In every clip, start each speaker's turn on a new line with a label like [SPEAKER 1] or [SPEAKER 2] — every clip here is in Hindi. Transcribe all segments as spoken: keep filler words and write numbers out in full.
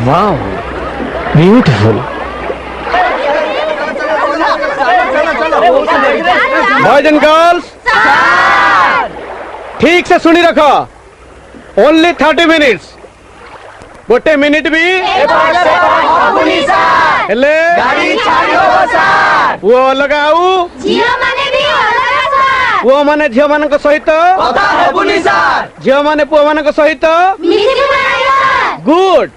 [SPEAKER 1] Wow beautiful. Boys and girls ठीक से सुनी रखो। Only thirty minutes. गोटे मिनिट भी हेले पुओ अलगा आउ पुओ माने झियो मान सहित झियो माने पुओ मान सहित गुड।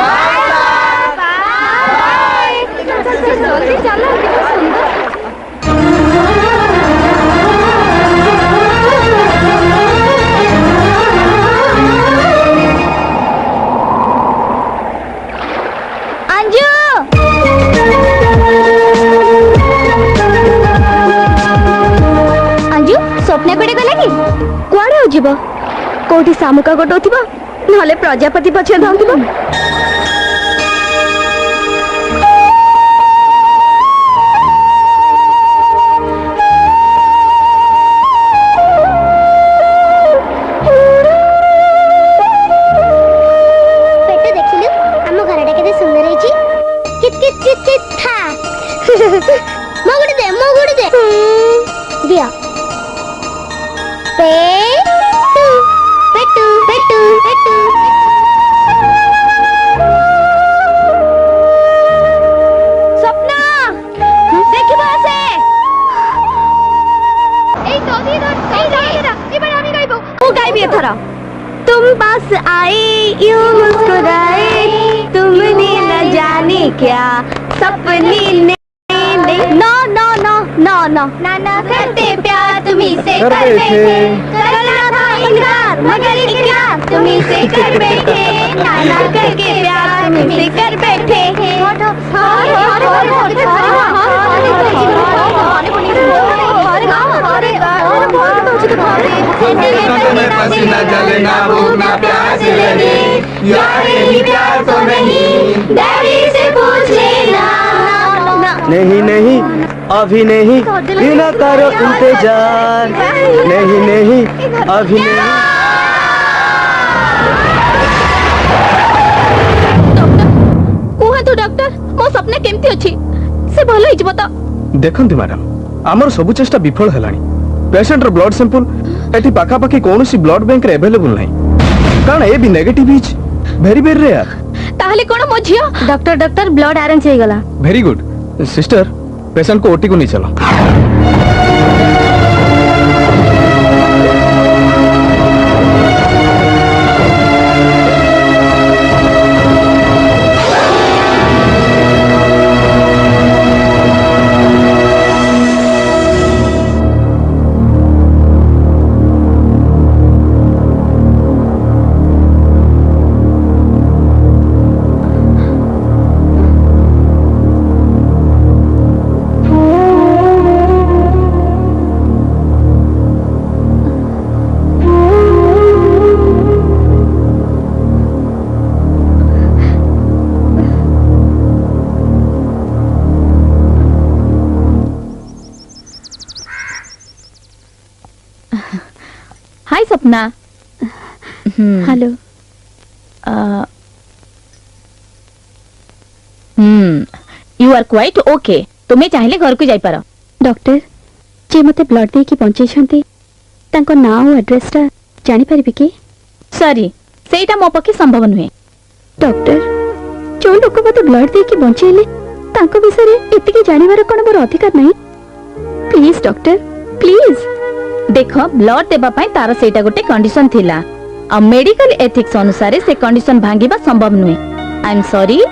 [SPEAKER 2] स्वप्न कड़े गले कि कुआड़े हो जीव कोठी शामुका गोटोथिबो नहले प्रजापति पछे धाउथिबो। पेट देखिलु हम घरटा केते सुंदर होईची। कित कित कित कित था मोगुडी दे मोगुडी दे दिया पेटू पेटू पेटू पेटू सपना देखिबो से ए दोदी दो ए दोदी ए बड़ा আমি গাইবো ও গাইবি এথরা। तुम पास आए यूं मुस्कुराए तुमने न जाने क्या सपने ने no no no no no नाना करते प्यार तुम्ही से कर बैठे करना था इनकार मगर इनकार तुम्ही से कर बैठे नाना करके प्यार तुम्ही से कर बैठे। पसीना जलना भूखना प्यास लेने यार ये प्यार तो नहीं डैडी से पूछ लेना।
[SPEAKER 3] नहीं नहीं अभी नहीं ये ना करो इंतजार नहीं नहीं अभी नहीं।
[SPEAKER 2] डॉक्टर डॉक्टर मो सपना केमती अछि से भलो हिज बता।
[SPEAKER 3] देखंती मैडम हमर सब चेष्टा विफल हेलानी। पेशेंट रो ब्लड सैंपल एठी पाखा पाखी कोनोसी ब्लड बैंक रे अवेलेबल नहीं कारण ए भी negative is very very rare.
[SPEAKER 2] ताहले कोन मो झियो डॉक्टर डॉक्टर ब्लड अरेंज हे गला।
[SPEAKER 3] वेरी गुड सिस्टर पेशेंट को ओटी को नहीं चलो।
[SPEAKER 2] Hi Sapna. Hello. Hmm you are quite okay तुम्हें चाहिए घर को जाई पारो। डॉक्टर जे मते ब्लड दे की पहुंचे छंती तांको नाम और एड्रेस ता जानि परिबे की? सॉरी सेटा मो पके संभव नुहे। डॉक्टर जो लोक मते ब्लड दे की बंचेले तांको विषय रे एति की जानिबार कोन मोर अधिकार नहीं। प्लीज डॉक्टर प्लीज देखो ब्लड देबा पई तार सेटा गोटे कंडीशन थिला आ मेडिकल एथिक्स अनुसार से कंडीशन भांगीबा संभव नुहे। आई एम सॉरी।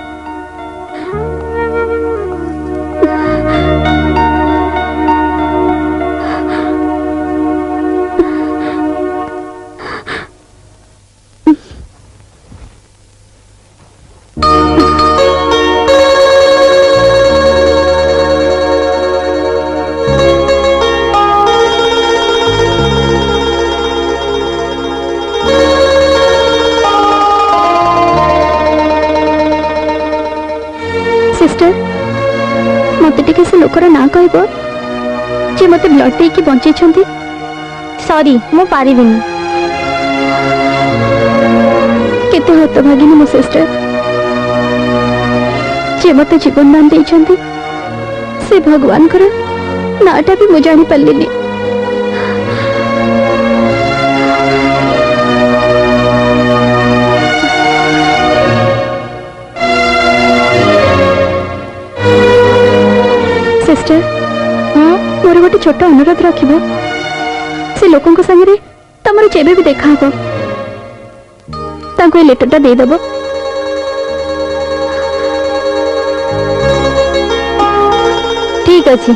[SPEAKER 2] सिस्टर मते टिके से लोकर ना कहबो जे मते ब्लड दे की बंचे छंती। सॉरी मो पारिबिनी। केते हत भागिनी मो सिस्टर जे मते जीवन दान देइछंती से भगवान कर नाटा भी मु जानी पल्लिनी। सिस्टर मोर गोटे छोट अनुरोध रखिबो से लोकों को संगे तमर जेबे भी देखा हबो ताको ए लेटरटा दे दबो। ठीक अछि।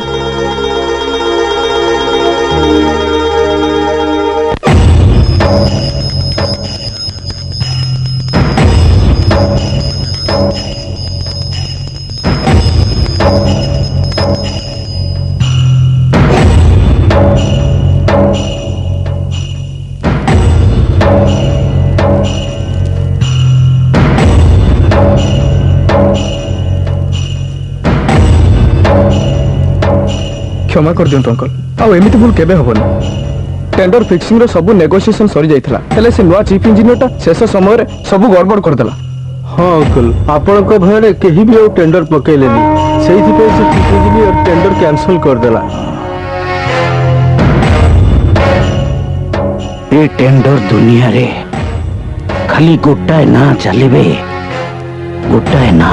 [SPEAKER 3] क्षमा कर दियंतु अंकल आउ एमिति भूल केबे हबनी। टेंडर फिक्सिंग रो सब नेगोशिएशन सरी जाइथला हेले से नुआ चीफ इंजीनियरटा शेष समय रे सब गड़बड़ कर देला।
[SPEAKER 1] हाँ अंकल आपण को भय रे केही भी टेंडर पकेलेनी सेही पे से चीफ इंजीनियर टेंडर कैंसिल कर देला।
[SPEAKER 4] ए टेंडर दुनिया रे खाली गोटाए ना चलिबे गोटाए ना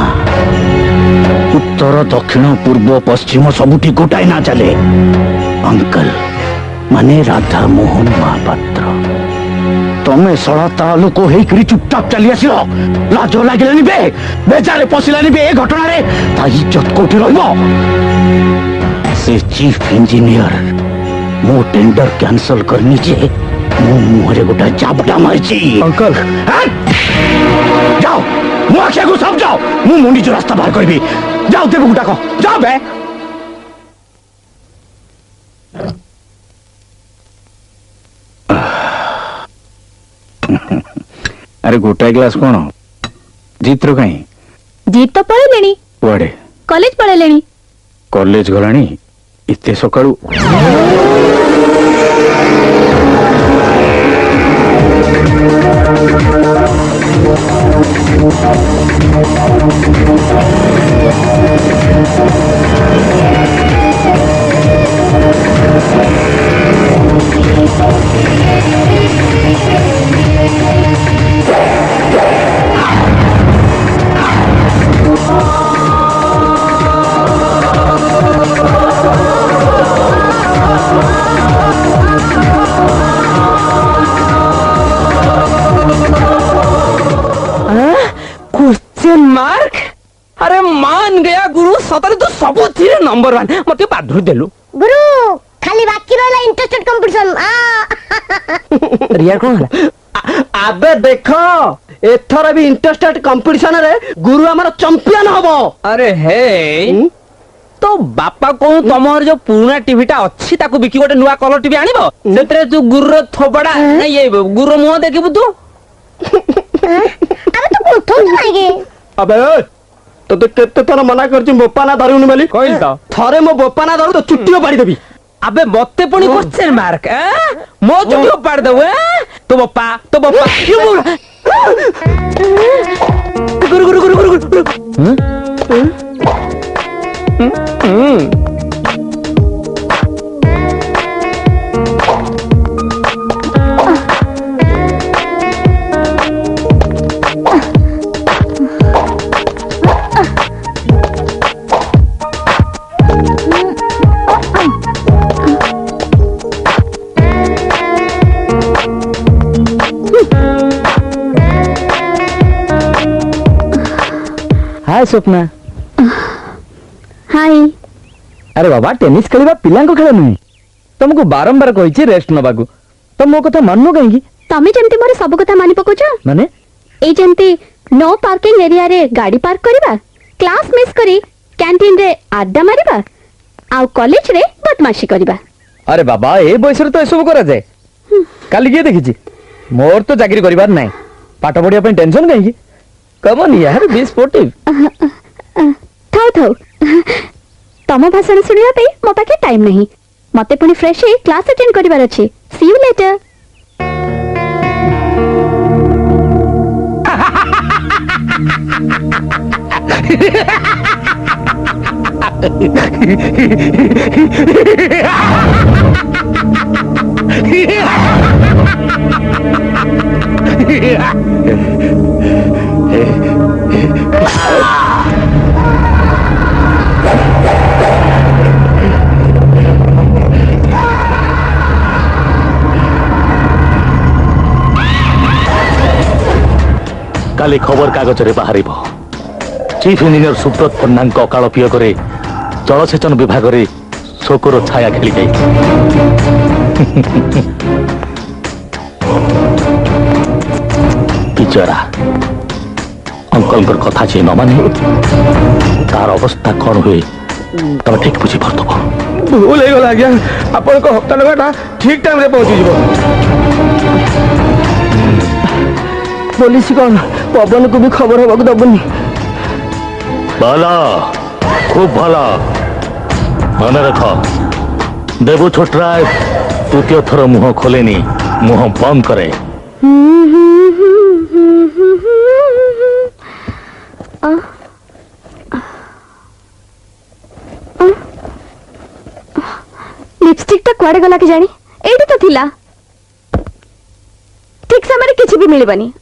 [SPEAKER 4] उत्तर दक्षिण पूर्व पश्चिम सबुठी गोटाए ना चले। अंकल माने राधा मोहन महापात्र तमे सड़ा ता लोक हेकरी चुपचाप चली आसिलो लाज लागिलानी बे बेजारे पसिलानी बे ए घटना रे ता इज्जत कोठी रहइबो। से चीफ इंजीनियर मो टेंडर कैंसिल करनी जे मो मुहरे गोटा चापटा मारची।
[SPEAKER 3] अंकल
[SPEAKER 4] जाओ मु आखिया को सब जाओ मु मुंडी जो रास्ता बाहर करबी जाओ देबो गुटा को जाओ बे। अरे गोटाए ग्लास कौन जीत रो कहीं
[SPEAKER 2] जीत तो पड़े लेनी
[SPEAKER 4] कुआडे
[SPEAKER 2] कॉलेज पड़े लेनी
[SPEAKER 4] कॉलेज गलानी इते सकाळू
[SPEAKER 5] क्वेश्चन मार्क। अरे मान गया गुरु सतरे तो सब थी नंबर वन मत बाधुर देलु
[SPEAKER 6] गुरु खाली बाकी रहला इंटरेस्टेड कंपटीशन आ
[SPEAKER 5] रिया कौन हला
[SPEAKER 1] आबे देखो एथर भी इंटरेस्टेड कंपटीशन रे गुरु हमर चैंपियन हबो।
[SPEAKER 5] अरे हे तो बापा को तमर जो पुराना टीवीटा अच्छी ताको बिकी गोटे नुआ कलर टीवी आनिबो सेतरे तू गुरुर थोबड़ा नहीं ये गुरुर मुंह देखिबु तू
[SPEAKER 6] अरे तो कोठो लागे
[SPEAKER 1] अबे तो तो केते थर मना करछि बोपा ना धरुनी बोली
[SPEAKER 5] कहिल तो
[SPEAKER 1] थरे मो बोपा ना धरु तो चुट्टियो पाड़ी देबी।
[SPEAKER 5] अबे मते पुणी क्वेश्चन मार्क मो चुटियो पाड़ दउ तो बप्पा तो बप्पा क्यों बोल गुरु गुरु गुरु गुरु गुरु हाय स्वप्ना।
[SPEAKER 2] हाय
[SPEAKER 5] अरे बाबा टेनिस खेलवा पिला को खेल नुई तुमको बारंबार कही रेस्ट नबाकू तो मो कथा माननो कहीं
[SPEAKER 2] तमे जेमती मोर सब कथा मानि पकोछ
[SPEAKER 5] माने
[SPEAKER 2] ए जेमती नो पार्किंग एरिया रे गाड़ी पार्क करबा क्लास मिस करी कैंटीन रे आड्डा मारिबा आ कॉलेज रे बदमाशी करबा।
[SPEAKER 5] अरे बाबा ए बयस रे तो एसब करा जाए काली के देखिछि मोर तो चाकरी करिबार नाही पाठ पढ़िया पे टेंशन कहीं कम ऑन यार बी स्पोर्टिव
[SPEAKER 2] थाउ थाउ तम भाषण सुनिया पे मो पाके टाइम नहीं मते पुनी फ्रेश हे क्लास अटेंड करिवार अछि सी यू लेटर।
[SPEAKER 4] काली खबर कागज रे बाहर चीफ इंजीनियर सुब्रत पन्ना अकाल वियोग जलसेचन विभाग रे शोकर छाया खेली जाए। बिचरा अंकल कथा जी न माने तार अवस्था कौन हुए तब ठीक बुझी पार्थ।
[SPEAKER 3] भूल हो गला आज्ञा आपण को हप्ता टका ठीक टाइम रे पहुंची जीवो। पुलिस कौन पवन को भी खबर हवा दबनी।
[SPEAKER 4] भला खूब भला मन रख देवु छोटराय तृतीय थर मुह खोलेनी मुह बंद करे।
[SPEAKER 2] लिपस्टिक टा कुआडे गला के जानी एठी तो थिला ठीक समय किसी भी मिलबनी।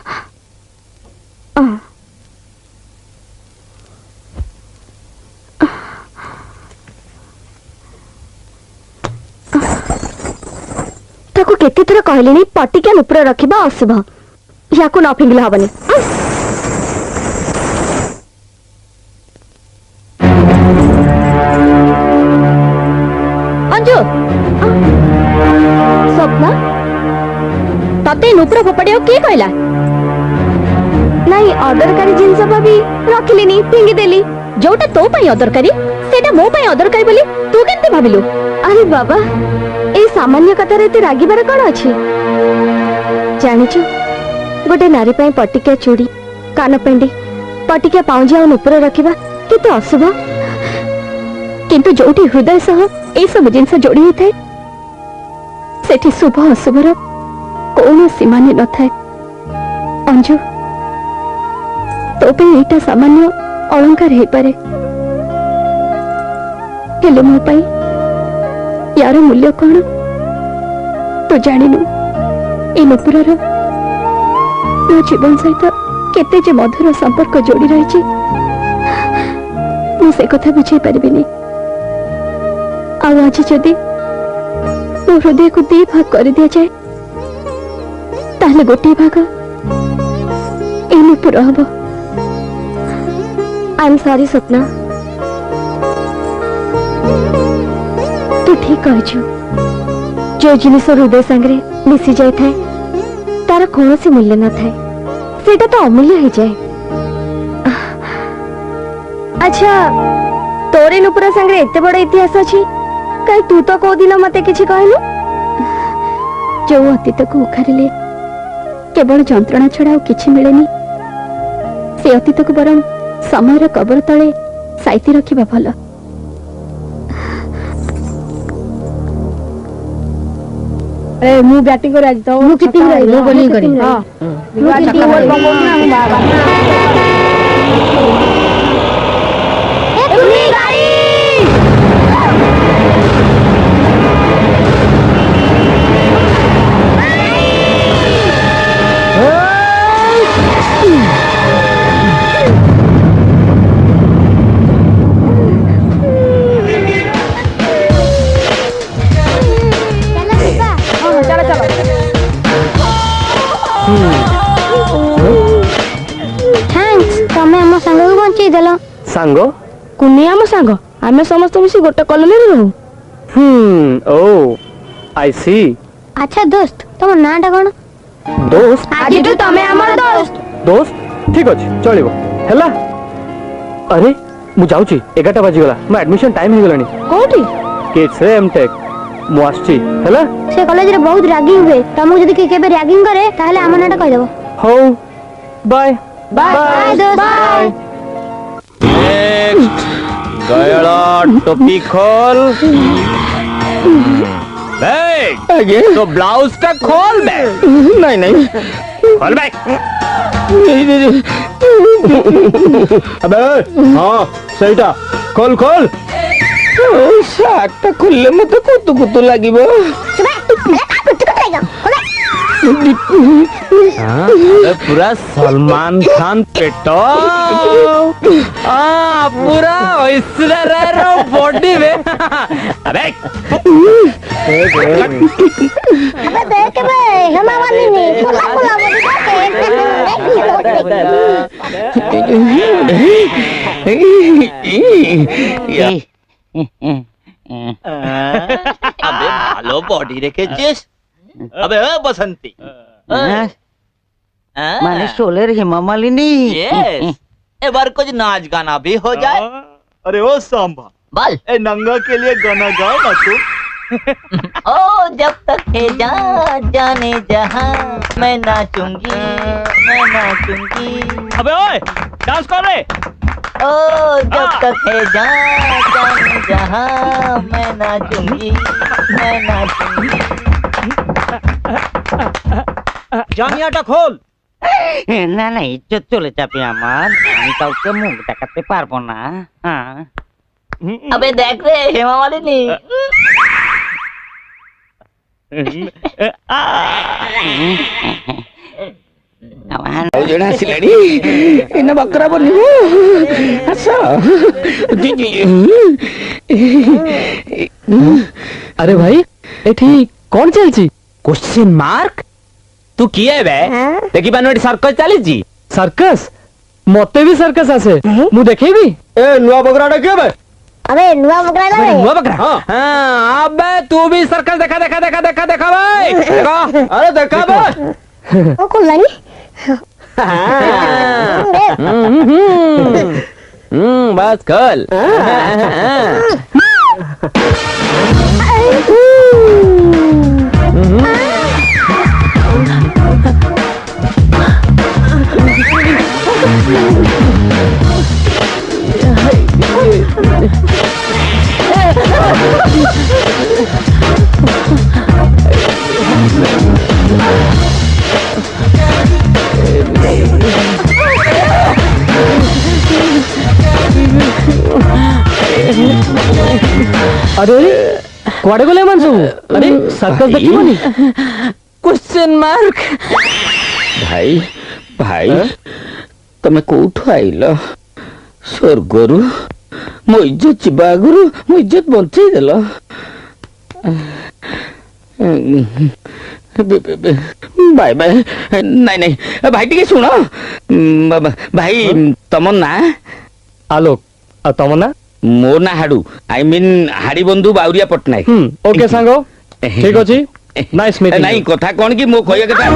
[SPEAKER 2] ताको केते थर कहलेनी पटिका नुपुर रखिबा अशुभ याको न फिंगले हबनी। अंजू स्वप्ना तते नुपुर फोपड़ियो के कहला नहीं अदरकारी जिनस भाभी रखिलिनी फिंगी देली जोटा तो पई अदरकारी सेटा मो पई अदरकारी बोली तू केते भाबिलु। अरे बाबा ए सामान्य कथा रे रागिबार कोन अछि जानिछु गोटे नारी पई पटिका चूड़ी कान पेंडी पटिका पाउजी आ नुपुर रखिबा केते अशुभ किंतु जोटी हृदय सह ए सब जिनस जोड़ी होଥାଏ सेठी शुभ अशुभर कोनो सीमा न थाए। अंजू तो पे एटा सामान्य अलंकार हे पारे हेले मो पई यार मूल्य कौन तो जानिनु ए नुपुरर मो जीवन सहित केते जे मधुर संपर्क जोड़ी रही मु से कथा बुझे पारिबिनी। आज जदि मो हृदय को दी भाग कर दिया जाए ताहले गोटे भाग ए नुपुर हब। आई एम सॉरी स्वप्ना तू ठीक कहछु जो जिनिस हृदय संगे मिसी जाए थाए तार कौन सी मूल्य न थाए सेटा तो अमूल्य हो जाए। अच्छा तोरे नुपुर संगे एते बड़ इतिहास अछि कहीं तू तो को दिन मते किछि कहलु जो अतीत को उखारिले केवल जंत्रणा छड़ा और किछि मिलेनी से अतीत को बरं समय कबर तले साइती रखिबा भल।
[SPEAKER 6] ए मु बैटिंग कर आज तो मु किटिंग रही मु बॉलिंग करी हां मु किटिंग बॉल बॉल ना मु बाबा ए तुनी गाड़ी
[SPEAKER 3] सांग
[SPEAKER 2] कुनी आम सांग आमे समस्त मिसी गोटे कॉलोनी रे रहू।
[SPEAKER 3] हम्म ओ आई सी।
[SPEAKER 6] अच्छा दोस्त तुम नाटा कोन
[SPEAKER 3] दोस्त
[SPEAKER 2] आज तू तमे हमर दोस्त
[SPEAKER 3] दोस्त ठीक अछि चलिबो हैला। अरे मु जाउची ग्यारह बाजी गला म एडमिशन टाइम हे गलानी
[SPEAKER 2] कोठी
[SPEAKER 3] किड्स रे एमटेक मु आछी हैला।
[SPEAKER 6] से कॉलेज रे बहुत रैगिंग हुए तुम जदी के केबे रैगिंग करे ताहले हम नाटा कह देबो।
[SPEAKER 3] हो बाय
[SPEAKER 6] बाय दोस्त बाय।
[SPEAKER 5] गयला टोपी खोल बे
[SPEAKER 3] आगे
[SPEAKER 5] तो ब्लाउज का खोल बे।
[SPEAKER 3] नहीं नहीं
[SPEAKER 5] खोल बैग।
[SPEAKER 1] अबे हाँ सहीटा खोल खोल
[SPEAKER 5] शार्टटा खुलले मते कुतु कुतु लागिबो। हाँ, अबे पूरा सलमान खान पेटो हाँ पूरा ऐश्वर्या राय रो बॉडी में। अबे
[SPEAKER 6] अबे देख बे हेमा मालिनी खुला खुला बॉडी
[SPEAKER 7] अबे ভালো বডি রেখেছিস। अबे ओ बसंती
[SPEAKER 8] माने शोलेर हेमा मालिनी।
[SPEAKER 7] यस एबार कुछ नाच गाना भी हो जाए।
[SPEAKER 9] अरे ओ सांबा
[SPEAKER 7] बोल
[SPEAKER 9] ए नंगा के लिए गाना गाओ ना तू।
[SPEAKER 7] ओ जब तक है जान जाने जहां मैं नाचूंगी मैं नाचूंगी।
[SPEAKER 5] अबे ओए डांस कर रे।
[SPEAKER 7] ओ जब तक है जान जाने जहां मैं नाचूंगी मैं नाचूंगी।
[SPEAKER 5] জাঙ্গিয়াটা খোল।
[SPEAKER 8] না না ইজ্জত চলে যাবে আমার, আমি কাউকে মুখ দেখাতে পারবো না। হ্যাঁ
[SPEAKER 7] अबे देख रे हेमा मालिनी।
[SPEAKER 8] আমার
[SPEAKER 5] जणा सिलाडी इन बकरा बनिबो अच्छा।
[SPEAKER 1] अरे भाई एठी कौन चलची
[SPEAKER 5] क्वेश्चन मार्क तू किए बे देखि बानो एटी सर्कस चली जी।
[SPEAKER 1] सर्कस मते भी सर्कस आसे मु देखेबी ए नुआ बकराटा के बे।
[SPEAKER 6] अबे नुआ बकरा ना
[SPEAKER 5] हुआ बकरा हाँ अबे तू भी सर्कस देखा देखा देखा देखा देखा भाई देखो।
[SPEAKER 1] अरे देखा बे
[SPEAKER 6] ओ कौन लानी
[SPEAKER 5] हम्म बस कल
[SPEAKER 1] अरे कुआडे गले मन सब अरे सर्कस देखिबनी
[SPEAKER 5] क्वेश्चन मार्क भाई भाई तमे कोठु आइल स्वर्गरु मो इज्जत चिबा गुरु मो इज्जत बंचै देल। बाय बाय नहीं नहीं भाई टिके सुन भाई तम ना
[SPEAKER 1] आलोक आ तम ना
[SPEAKER 5] मो ना हाडू आई मीन हाड़ी बंधु बाउरिया पटनायक।
[SPEAKER 1] ओके सांगो ठीक अछि नाइस मीटिंग।
[SPEAKER 5] नहीं कथा कोन की मो कहया कथा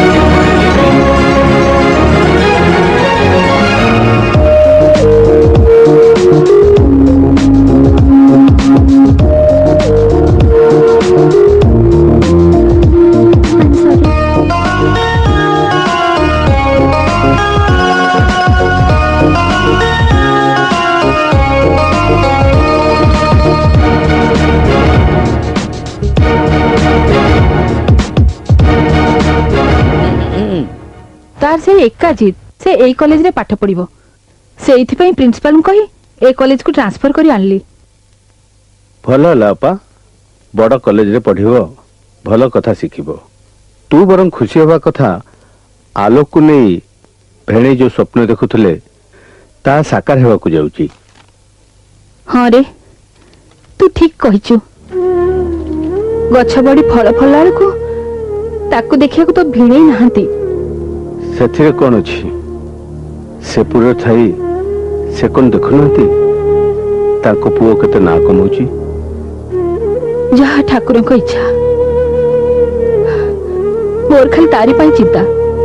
[SPEAKER 6] तार से एका जीत से ए कॉलेज रे पाठ पढ़िबो से एथि पई प्रिंसिपल कही ए कॉलेज को ट्रांसफर करी आनली।
[SPEAKER 1] भलो लापा बड़ कॉलेज रे पढ़िबो भलो कथा सिखिबो तू बरं खुशी होबा कथा आलोक को नहीं भेणे जो स्वप्न देखुथले ता साकार हेबा को जाउची।
[SPEAKER 6] हाँ रे तू ठीक कहिचु गछ बड़ी फल फलार को ताकू देखिया को तो भिड़े नहांती
[SPEAKER 1] सेथिरे कौन अछि से पूरे थाई से कौन देखुनांती ताको पुओ केते ना कमौची।
[SPEAKER 6] जहा ठाकुर को इच्छा मोर खाली तारी पाई चिंता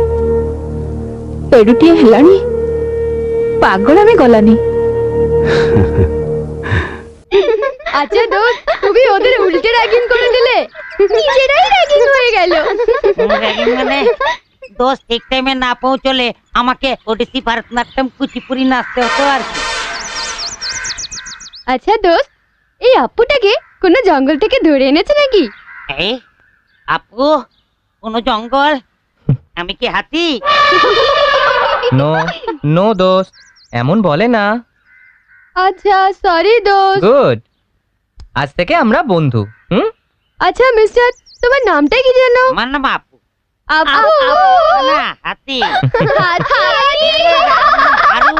[SPEAKER 6] पेडुटिए हेलानी पागल में गलानी।
[SPEAKER 2] अच्छा दोस्त तू भी ওদের উল্টে রাগিং করে দিলে নিজেরাই রাগিং হয়ে গেল।
[SPEAKER 8] রাগিং মানে दोस्त ठीक टाइम में ना पहुंचले আমাকে ওডিসি ভারতনাট্যম কুচিপুরি নাচতে হতো আর কি।
[SPEAKER 2] আচ্ছা দোস্ত এই আপুটাকে কোন জঙ্গল থেকে ধরে এনেছে নাকি?
[SPEAKER 8] এই আপু কোন জঙ্গল আমি কি হাতি?
[SPEAKER 5] নো নো দোস্ত, এমন বলে না।
[SPEAKER 6] আচ্ছা সরি দোস্ত।
[SPEAKER 5] গুড, আজ থেকে আমরা বন্ধু। হুম,
[SPEAKER 6] আচ্ছা মিস্টার, তোমার নামটা কি জানো?
[SPEAKER 8] আমার নাম আপু।
[SPEAKER 6] আপু
[SPEAKER 8] না, হাতি।
[SPEAKER 6] হাতি।
[SPEAKER 8] হারু।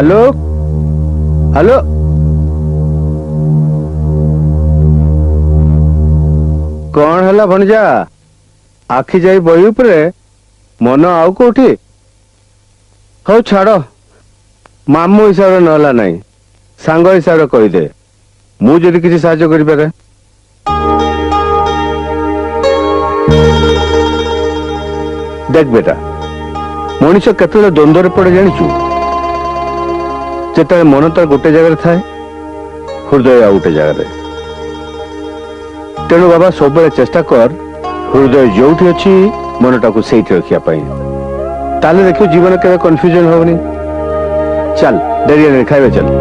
[SPEAKER 1] आलोक हेलो कौन है भणजा आखि जाई बही उपरे मन आउ कोठी हौ छाड़ मामू हिसाब से नहला नहीं सांग हिसाब से कहीदे मु जदि किसी साहाय्य करि पारे देख बेटा मनीष केते द्वंद्व पड़े जानिचु जेते मन तार गोटे जगह थाए हृदय आ गोटे जगह तेणु बाबा सब चेष्टा कर हृदय जोठी अच्छी मनटा को सही रखिया ताले देखियो जीवन के कंफ्यूजन होनी चल डेरी खाइबे चल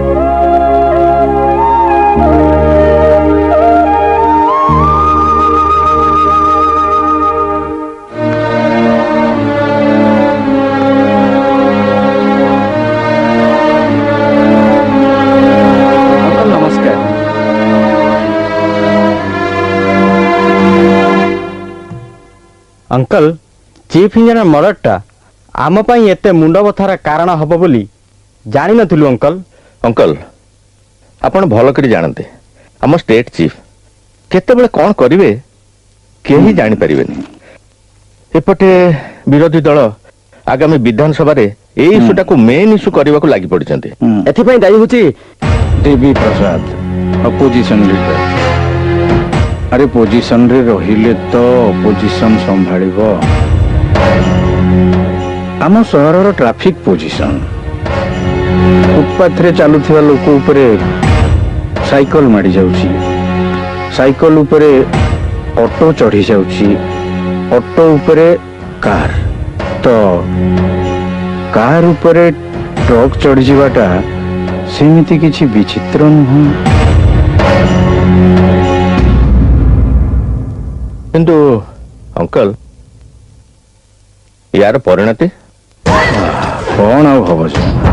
[SPEAKER 5] अंकल चीफ इंजीनियर मर्डरटा आम पई एते मुंड बथार कारण हबो बोली जानि नथिलु अंकल
[SPEAKER 4] अंकल आपण भल करी जानते आम स्टेट चीफ केते बेले कोन करिवे केही जानि परिबेनी एपटे विरोधी दल आगामी विधानसभा रे ए इश्यूटा को मेन इश्यू करबा को लागि पड़िचंती
[SPEAKER 5] एथि पई दाई होची
[SPEAKER 10] देवी प्रसाद अपोजिशन लीडर अरे पोजिशन रे रहिले तो पोजिशन संभाळिबो आम सहरर ट्रैफिक पोजिशन फुटपाथ रे चालुथिबा लोक उपरे साइकल माडी जाउची साइकल उपरे ऑटो चढ़ी जाउची ऑटो उपरे कार तो कार उपरे ट्रक चढ़ी जीवाटा सेमिति किछि विचित्र नुह
[SPEAKER 4] किंतु अंकल यार परिणति
[SPEAKER 10] कौन आउ हम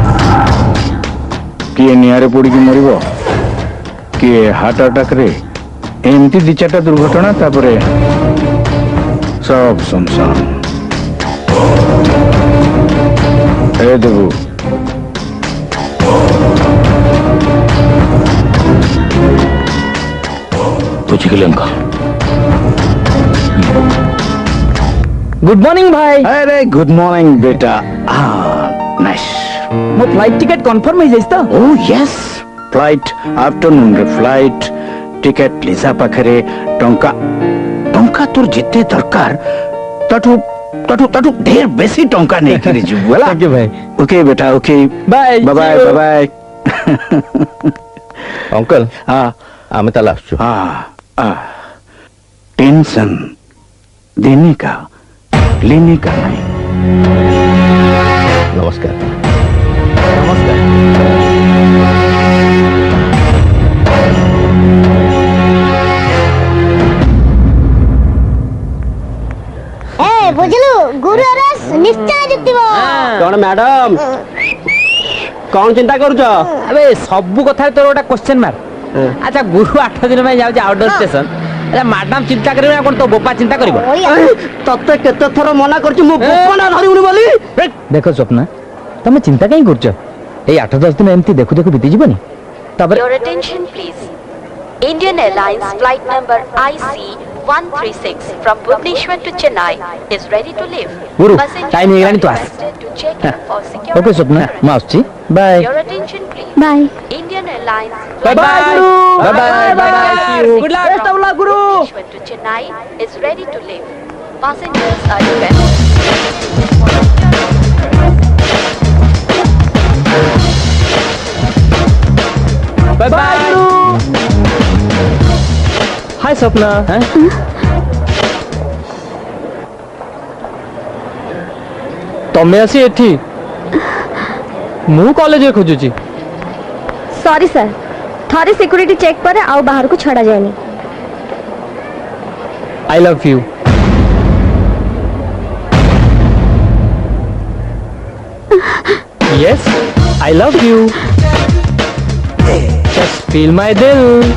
[SPEAKER 10] किए निआरे पड़ी की मरिबो किए हार्ट अटैक रे एमती दी चारटा दुर्घटना तापरे सब सुनसान ए देबू
[SPEAKER 4] बुझिगले अंकल
[SPEAKER 5] गुड मॉर्निंग भाई
[SPEAKER 10] अरे गुड मॉर्निंग बेटा हाँ नाइस
[SPEAKER 5] मो फ्लाइट टिकट कंफर्म हो जाइस तो
[SPEAKER 10] ओह यस फ्लाइट आफ्टरनून रे फ्लाइट टिकट लिसा पाखरे टंका टंका तोर जिते दरकार ताठू ताठू ताठू ढेर बेसी टंका नहीं करे जुबला
[SPEAKER 5] थैंक यू भाई
[SPEAKER 10] ओके बेटा okay
[SPEAKER 5] bye
[SPEAKER 10] bye bye bye
[SPEAKER 4] uncle
[SPEAKER 10] हाँ
[SPEAKER 4] आमे ताला आसछु
[SPEAKER 10] हाँ टेंशन देने का लेने का नहीं
[SPEAKER 4] नमस्कार
[SPEAKER 5] नमस्कार
[SPEAKER 11] ए बुझलु गुरु रस निश्चय जितबो
[SPEAKER 5] कौन मैडम कौन चिंता करूछ अबे सब कथा तोर गोटा क्वेश्चन मार अच्छा गुरु आठ दिन में जाउ आउटडोर स्टेशन अरे मैडम चिंता करिवे ना कोन तो बोपा चिंता करिवो तते केते थरो मना करछु मो बोपा ना धरिउनी बोली देखो स्वप्ना तमे चिंता काई करछ ए आठ दस दिन एमती देखु देखु बीती जीवनी तबरे
[SPEAKER 12] Your attention please. Indian Airlines flight number I C one three six from Bhubaneswar to Chennai is ready to leave.
[SPEAKER 5] गुरु
[SPEAKER 12] Passengers
[SPEAKER 5] टाइम हो गलानी तो
[SPEAKER 12] are
[SPEAKER 5] आस
[SPEAKER 12] requested to check in for security.
[SPEAKER 5] Okay Swapna मैं आछी bye
[SPEAKER 12] Your attention please.
[SPEAKER 2] Bye
[SPEAKER 12] Indian Airlines
[SPEAKER 5] bye
[SPEAKER 12] flight
[SPEAKER 5] bye
[SPEAKER 12] number
[SPEAKER 5] bye bye bye see you good luck best of luck गुरु
[SPEAKER 12] Bhubaneswar to Chennai is ready to leave. Passengers are requested.
[SPEAKER 5] Bye bye hi Swapna हैं तमे आसी एठी मु कॉलेज रे खोजुची
[SPEAKER 2] सॉरी सर थोड़ी सिक्योरिटी चेक पर आउ बाहर को छड़ा जाएनी
[SPEAKER 5] I love you yes I love you just feel my दिल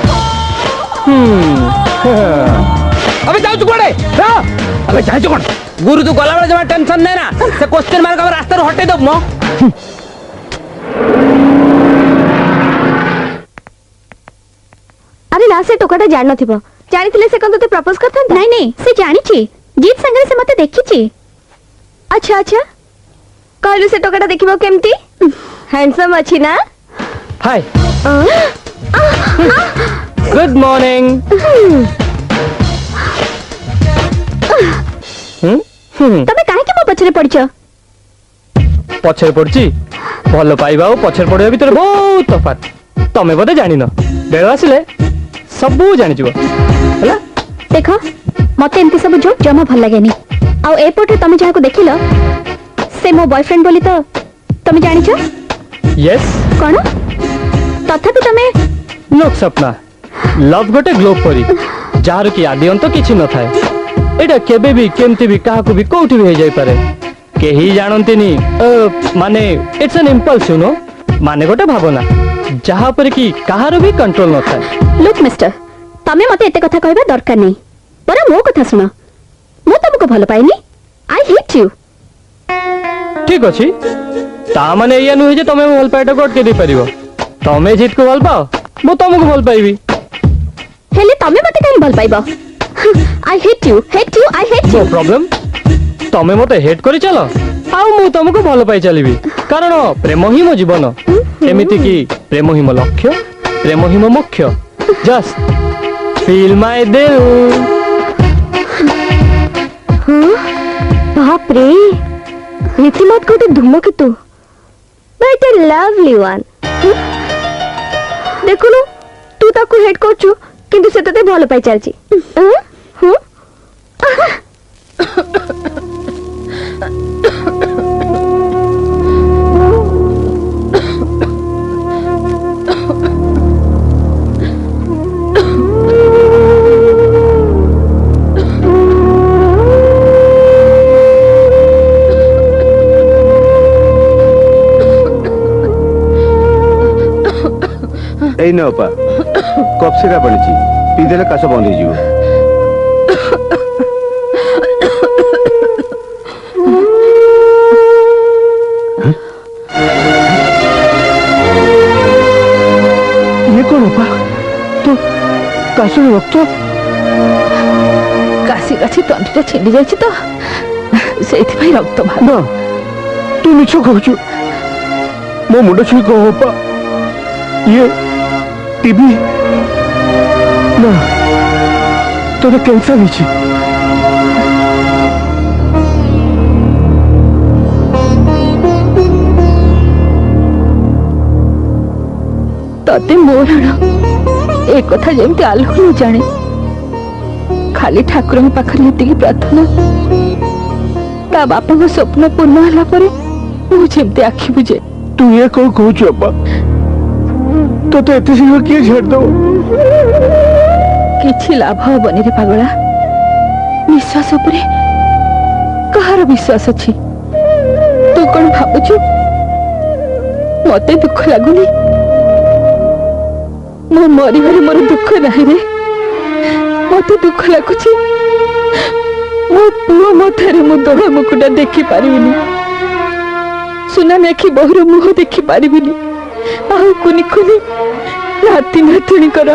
[SPEAKER 5] हम्म अबे जाऊ चुकोड़े रा अबे जाऊ चुकोड़ गुरु तू गला वाला जमा टेंशन नहीं ना से क्वेश्चन मार्क अब रास्ता रो हटे दो मो
[SPEAKER 6] ता से टोकाटा जान नथिबो जानिथिले से कोन तते प्रपोज करथन
[SPEAKER 2] नहीं नहीं से जानिची जीत संगे से मते देखिची।
[SPEAKER 6] अच्छा अच्छा कहलु से टोकाटा देखिबो केमती हैंडसम अछि ना।
[SPEAKER 5] Hi good morning.
[SPEAKER 2] तमे काहे के मो पछरे पड़छ
[SPEAKER 5] पछरे पड़ची भल पाइबा और पछरे पड़िबा भीतर बहुत तफात तमे बोधे जानि न बेल आसिले सब जानि जइबो हैला।
[SPEAKER 2] देखो मते एंती सब जो जमा भल लागेनी आ एपोटे तमे जाहा को देखिलो से मो बॉयफ्रेंड बोली तो तमे जानि छ।
[SPEAKER 5] यस
[SPEAKER 2] कोन तथापि तमे
[SPEAKER 5] लोक सपना लव गोटे ग्लोब परी जार की आदि अंत किछि न थाए एटा केबे भी केमती भी काहा को भी कोठी भी हे जाई पारे केही जानंतिनी माने it's an impulse you know माने गोटे भावना जहा पर की काहार भी कंट्रोल न थाए।
[SPEAKER 2] लुक मिस्टर तमे मते एते कथा कहबा दरकार नहीं पर मो कथा सुनो मो तुमको भल पाइनी आई हेट यू।
[SPEAKER 5] ठीक अछि ता माने या नुहे जे तमे भल पाइटा कोट के दे परिबो तमे जीत को भल पाओ मो तुमको भल पाइबी
[SPEAKER 2] हेले तमे मते काई भल पाइबो I hate you hate you I hate you.
[SPEAKER 5] No problem तमे मते हेट करी चलो आउ मु तुमको भल पाई चलीबी कारण प्रेम ही मो जीवन एमिति की प्रेम ही मो लक्ष्य प्रेम ही मो मुख्य जस्ट फील माय दिल।
[SPEAKER 6] बाप रे रीतिमत कोटे धूमकेतु बट ए लवली वन। देखुनु तू ताकू हेट करछु किंतु से तते भल पाई चलची। हं
[SPEAKER 1] এই নে অপা কপ সিরাপ আনিছি পিদেলে কাশ বন্ধ হয়ে যাব।
[SPEAKER 3] ये कौन अपा तो काशर रक्त
[SPEAKER 6] काशी काशी तंटीटा छिंडी जाइछि तो सेथि भाई रक्त बाहर
[SPEAKER 3] ना तू मिछ कहछु मो मुंड छुई कह अपा ये टीबी ना तोरे कैंसर हिची
[SPEAKER 6] तते मोरण ए कथा जेमती आलोक न जाने खाली ठाकुर पाखरे हेतिकी प्रार्थना ता बापा को स्वप्न पूर्ण हला परे मु जेमती आखि बुझे।
[SPEAKER 3] तू ये कौन कहछु अपा तो तो एते शीघ्र किए छेड़ दो
[SPEAKER 6] किछि लाभ हबनी रे पागला निश्वास उपरे कहार विश्वास अछि तू कोन भाबुछु मते दुख लागुनी मो मरी मरी मोर दुख नाही रे मते दुख लागुछि मो पुओ मथारे मो दोड़ा मुकुटा देखि पारिबिनी सुना नेखि बहुर मुह देखि पारिबिनी आउ कुनी कुनी नाती नातुणी कर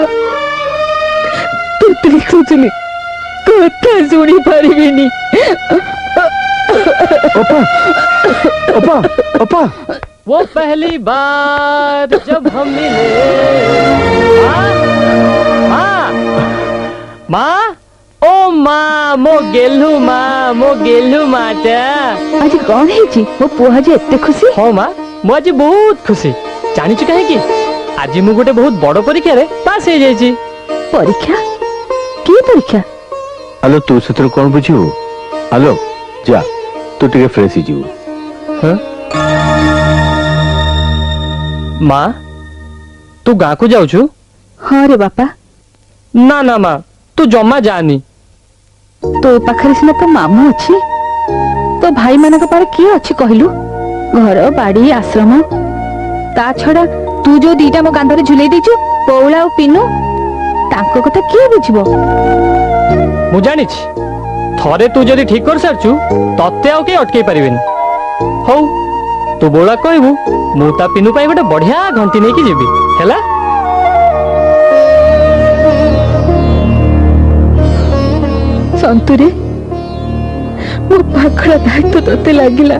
[SPEAKER 6] तुतली खुजली कथा सुनी पारिबिनी।
[SPEAKER 3] अपा अपा अपा
[SPEAKER 5] वो पहली बार जब हम मिले माँ माँ ओ माँ मो गेलु माँ मो गेलु माता
[SPEAKER 6] आज कौन है जी वो पुआ जे एते खुशी
[SPEAKER 5] हो माँ मु आज बहुत खुशी जानी चुका है कि आज मु गोटे बहुत बड़ परीक्षा रे पास हो जाइछि।
[SPEAKER 6] परीक्षा की परीक्षा
[SPEAKER 1] आलो तू सेतर कोन बुझियो आलो जा तू टिके फ्रेश ही जीव।
[SPEAKER 5] हां माँ तू गाँ को जाऊ छु।
[SPEAKER 6] हाँ रे बापा
[SPEAKER 5] ना ना माँ तू जम्मा जानी
[SPEAKER 6] तो पाखरे सिना तो मामू अछि तो भाई मानक पारे किए अछि कहलु घर बाड़ी आश्रम ता छड़ा तू जो दीटा मो कांधरे झुलै देछु पौला और पिनु तांको कथा किए बुझिबो
[SPEAKER 5] मु जानि छि थरे तू जदी ठीक कर सारछु तते आउ के अटकै परिबेनी हौ तू बोला कहबू मु ता पिनु पाई गोटे बढ़िया घंटी नै कि जेबी हैला
[SPEAKER 6] ତନ୍ତୁରେ ମୋ ପାଖର ଦାୟିତ୍ୱ ତତେ ଲାଗିଲା।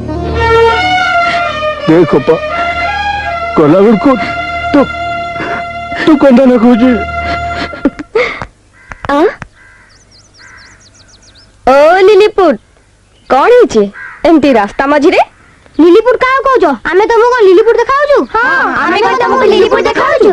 [SPEAKER 1] देख अपा कला बेलको तो तू कंदा ना खोजे
[SPEAKER 2] आ ओ लिलीपुट कौन है एमती रास्ता मझिरे
[SPEAKER 11] लिलीपुट का कहजो आमे तुमको लिलीपुट देखाउछु हां आमे को तुमको लिलीपुट देखाउछु।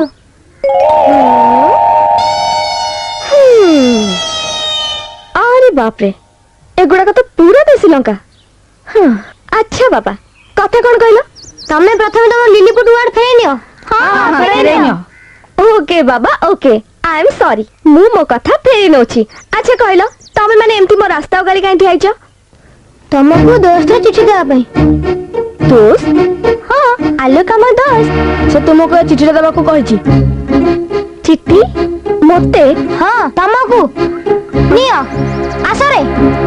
[SPEAKER 2] अरे बाप रे एगुड़ा का तो पूरा देसी लंका। हाँ अच्छा बाबा कथा कौन कहलो
[SPEAKER 11] तमे प्रथम तुम लिलीपुट वर्ड फेरे नियो।
[SPEAKER 2] हां फेरे नियो। ओके बाबा ओके आई एम सॉरी मु मो कथा फेरे नोची। अच्छा कहलो तमे माने एमती मो रास्ता गाली कांठी आइचो
[SPEAKER 11] तुमको दोस्त चिट्ठी देबा पई।
[SPEAKER 2] दोस्त हाँ आलोक आम दोस्त से तुमको चिठी देवा को कही चिट्ठी मते
[SPEAKER 11] हाँ तुमको नियो आसो रे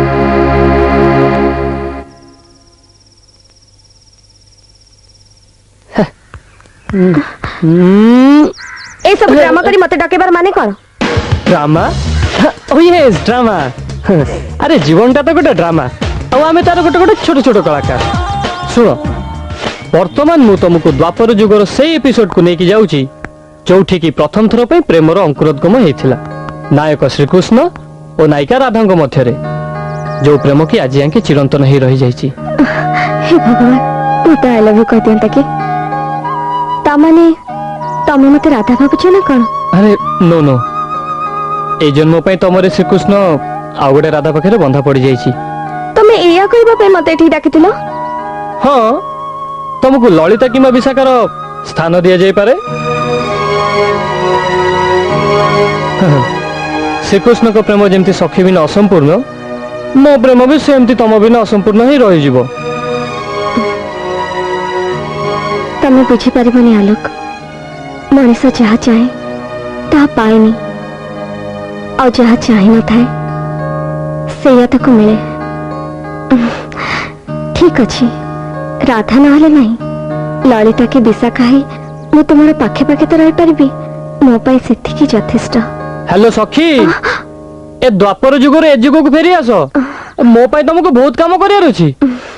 [SPEAKER 2] ए सब ड्रामा करी मते डकेबार माने कौन
[SPEAKER 5] ड्रामा ओ यस ड्रामा अरे जीवनटा तो गोटे ड्रामा आ आमे तार गोटे गोटे छोट छोट कलाकार शुण वर्तमान मु तुमको द्वापर जुगर से एपिसोड को लेकिन जाऊँगी जोठी की प्रथम थर पे प्रेमर अंकुरोद्गम होता नायक श्रीकृष्ण और नायिका राधा मध्य जो प्रेम की आज यहाँ चिरंतन हो रही जाइए।
[SPEAKER 2] हे भगवान मत आई लव यू कह दियंता कि तमाने तमे मते राधा भाबुछ ना कोन।
[SPEAKER 5] अरे नो नो ए जन्म पे तमरे श्रीकृष्ण आ गोटे राधा पाखे बंधा पड़ जाइए।
[SPEAKER 2] तमे एया कहबा पे मते एठी डाकिथिलो।
[SPEAKER 5] हाँ तुमको ललिता किंबा विशाखार स्थान दि जाई पारे। श्रीकृष्ण को प्रेम जमती सखी बिना असंपूर्ण मो प्रेम भी सेमती तम बिना असंपूर्ण ही रही जीवो।
[SPEAKER 2] तमे बुझी परिबनी आलोक मनीष जहाँ चाहे ता पाएनी और जहाँ चाहे न थाए से ताको मिले। ठीक अच्छी राधा नहले नहीं ललिता की विशाखा ही मु तुम पाखे पाखे तो रही पारि मो पाई सेतिकी यथेष्ट।
[SPEAKER 5] हेलो सखी ए द्वापर जुगर ए जुग को फेरी आस मो पाई तुमको बहुत काम करियार अछि।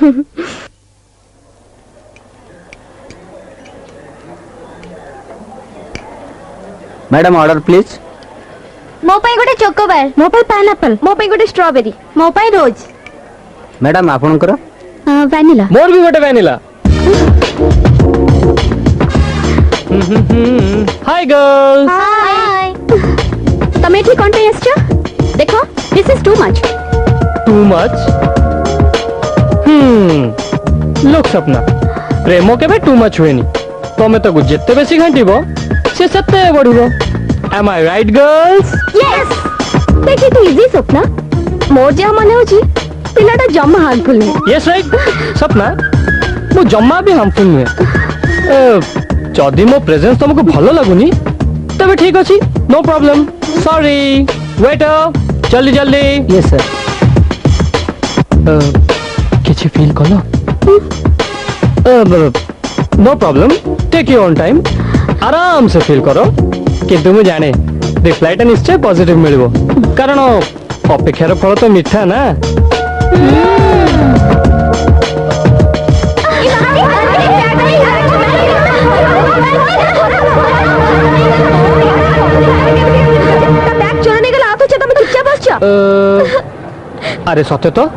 [SPEAKER 13] Madam order please.
[SPEAKER 11] मो पाई गोटे चोकोबार
[SPEAKER 2] मो पाई पाइनएप्पल मो पाई गोटे स्ट्रॉबेरी
[SPEAKER 11] मो पाई रोज।
[SPEAKER 13] मैडम आपनकर
[SPEAKER 2] वैनिला
[SPEAKER 5] मोर भी गोटे वैनिला। हाय गर्ल्स
[SPEAKER 11] हाय
[SPEAKER 2] तमे ठीक कोन पे आछो देखो this is too much
[SPEAKER 5] too much. Hmm लोक सपना प्रेम केबे टू मच हुएनी तमे तो जेते बेसी घंटीबो से सत्ते बढ़िबो। Am I right girls.
[SPEAKER 2] Yes देखि तो इजी सपना मोर जे माने होची पिलाटा जम्मा हार्मफुल नहीं।
[SPEAKER 5] यस राइट सपना मु जम्मा भी हार्मफुल नहीं। जदि मो प्रेजेंस तुमको भलो लगुनी तबे ठीक अछि नो प्रॉब्लम। सॉरी वेटर जल्दी जल्दी।
[SPEAKER 13] Yes sir.
[SPEAKER 5] किछि फील कलो no problem take your own time आराम से फील करो किंतु मु जाने रिप्लाईटा निश्चय पॉजिटिव मिलबो कारण अपेक्षार फल तो मिठा ना। अरे सत्य तो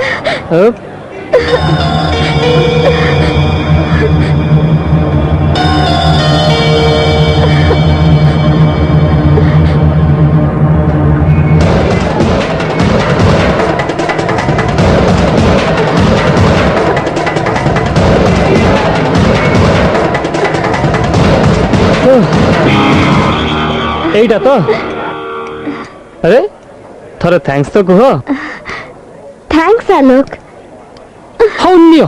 [SPEAKER 5] एटा तो अरे थोड़े थैंक्स तो कहो।
[SPEAKER 2] थैंक्स आलोक।
[SPEAKER 5] हौन्य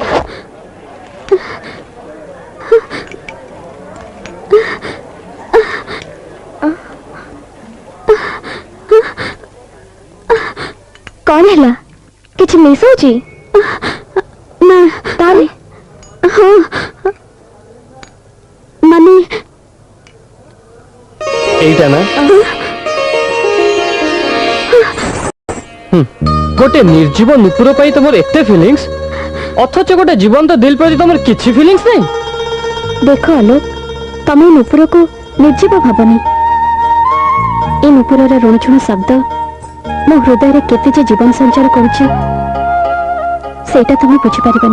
[SPEAKER 2] कौन है किछ मिस होची ना तारे हाँ माने
[SPEAKER 5] एटा ना गोटे निर्जीव नुपुर पाई तुम एते फीलिंग्स अथच गोटे जीवंत दिल प्रति तुम किछि फीलिंग्स नहीं।
[SPEAKER 2] देख आलोक तुम नुपुर को निर्जीव भावनी ए नुपुर ऋणचुण शब्द मो हृदय रे केते जे जीवन संचार करुछि सेटा तुम बुझी पारिबनी।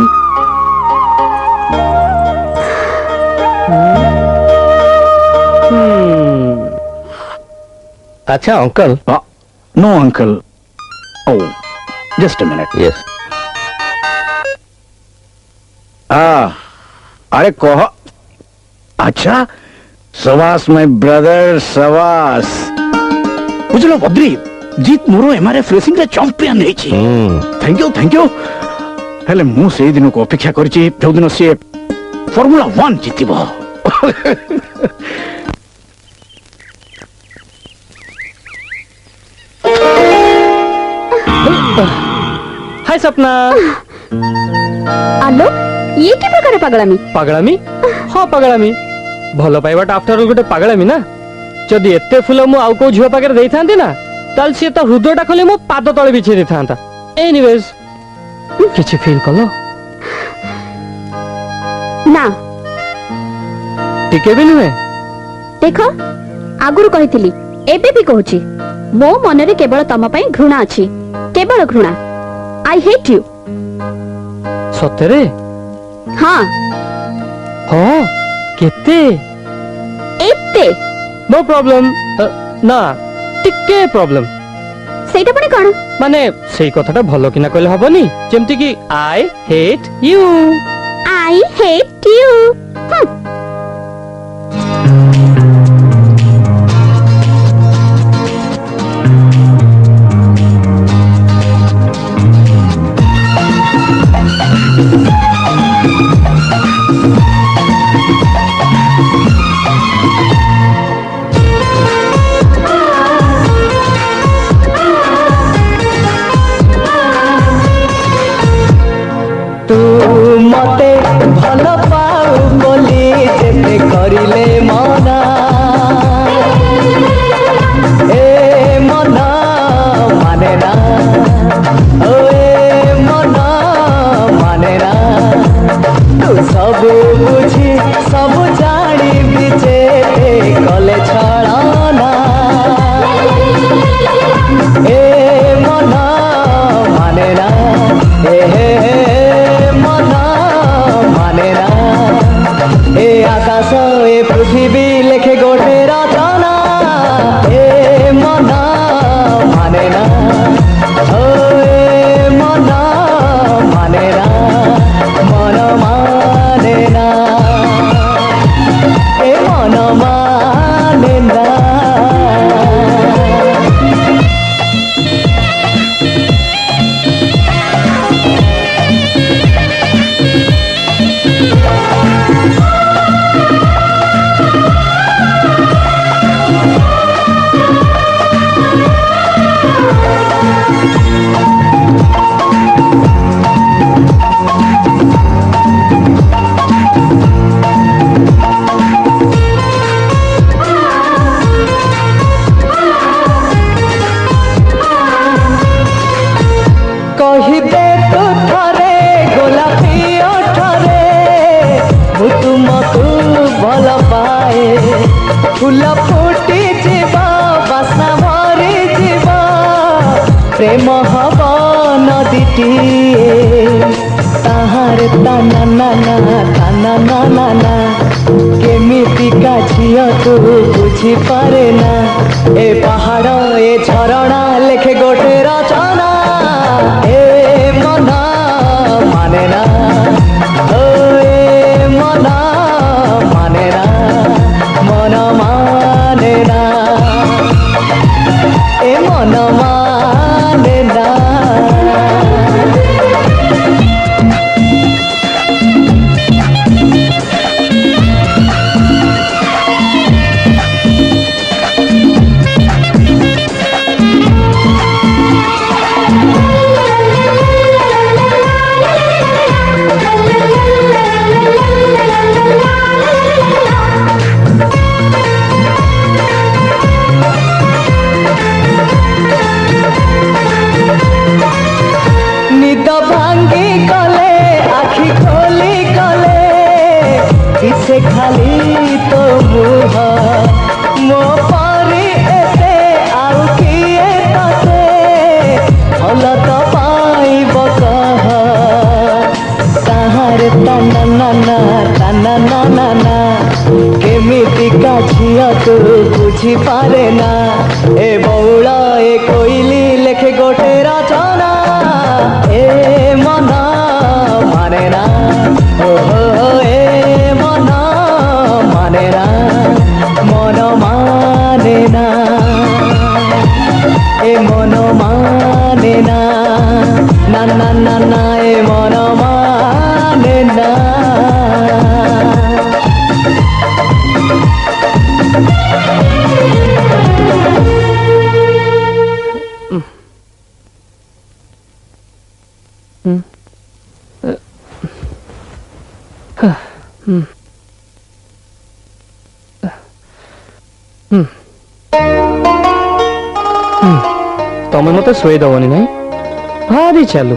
[SPEAKER 3] अच्छा अंकल।
[SPEAKER 10] नो uncle. Oh just a minute.
[SPEAKER 3] Yes.
[SPEAKER 10] आ अरे कह। अच्छा सवास माय ब्रदर सवास। बुझलो बद्री जीत मोर एमआरएफ रेसिंग रे चैंपियन हेछि। Thank you thank you. हेले मु सेई दिन को अपेक्षा करछि जो दिन से फार्मूला वन जीतिबो।
[SPEAKER 5] हाय सपना।
[SPEAKER 2] आलोक ये की प्रकार पागलामी?
[SPEAKER 5] पागलामी? हाँ पागलामी। भलो पाइबाटा आफ्टर ऑल गोटे पागलामी ना। जदि एते फुल मु आउ को झियो पाकर देई थांती ना ताल से त हृदयटा खोले मो पाद तळे बिछे दे थांता। एनीवेज किछि फील कलो
[SPEAKER 2] ना?
[SPEAKER 5] टिके भी नुहे।
[SPEAKER 2] देखो आगुरु कहितली एबे भी कहूची मो मन रे केवल तम पई घृणा अछि। केवल घृणा। I hate you.
[SPEAKER 5] सतेरे?
[SPEAKER 2] हाँ
[SPEAKER 5] हाँ केते?
[SPEAKER 2] एते
[SPEAKER 5] नो प्रॉब्लम। ना टिके प्रॉब्लम।
[SPEAKER 2] सेटा पणे कोन?
[SPEAKER 5] माने सेई कथाटा भलो किना कहले हबनी जेमति कि I hate you.
[SPEAKER 2] I hate you.
[SPEAKER 14] मते भल पाऊ बोली जेते करिले मना ए मना माने ना ओ ए मना माने ना तू सब बुझी सब जानी बिचे कले छड़ाना ए मना माने ना ए ए आकाश ए पृथ्वी लेखे गोटे रचना ए मना माने ना ओ ए मना माने ना मन माने ना ए मन माने ना। कहिदे तू थरे गोलापी ओठरे मु तुमको भल पाए फूल फुटी जीवा बासना भरी जीवा प्रेम हब नदीटीए ताहार ताना नाना ताना नाना ना केमितिका झियो तू बुझी पारे ना ए पहाड़ ए झरणा लेखे गोटे रचना ए मना माने ना ओ ए मना माने ना मन माने ना ए मन माने ना। का झिया तू बुझी पारे ना ए बौला ए कोइली लेखे गोटे रचना ए मन माने ना ओ हो हो ए मन माने ना मन माने ना ए मन माने ना ना ना ना ना ए मन माने ना
[SPEAKER 3] तमें मत शुई दबनी ना भारी चालू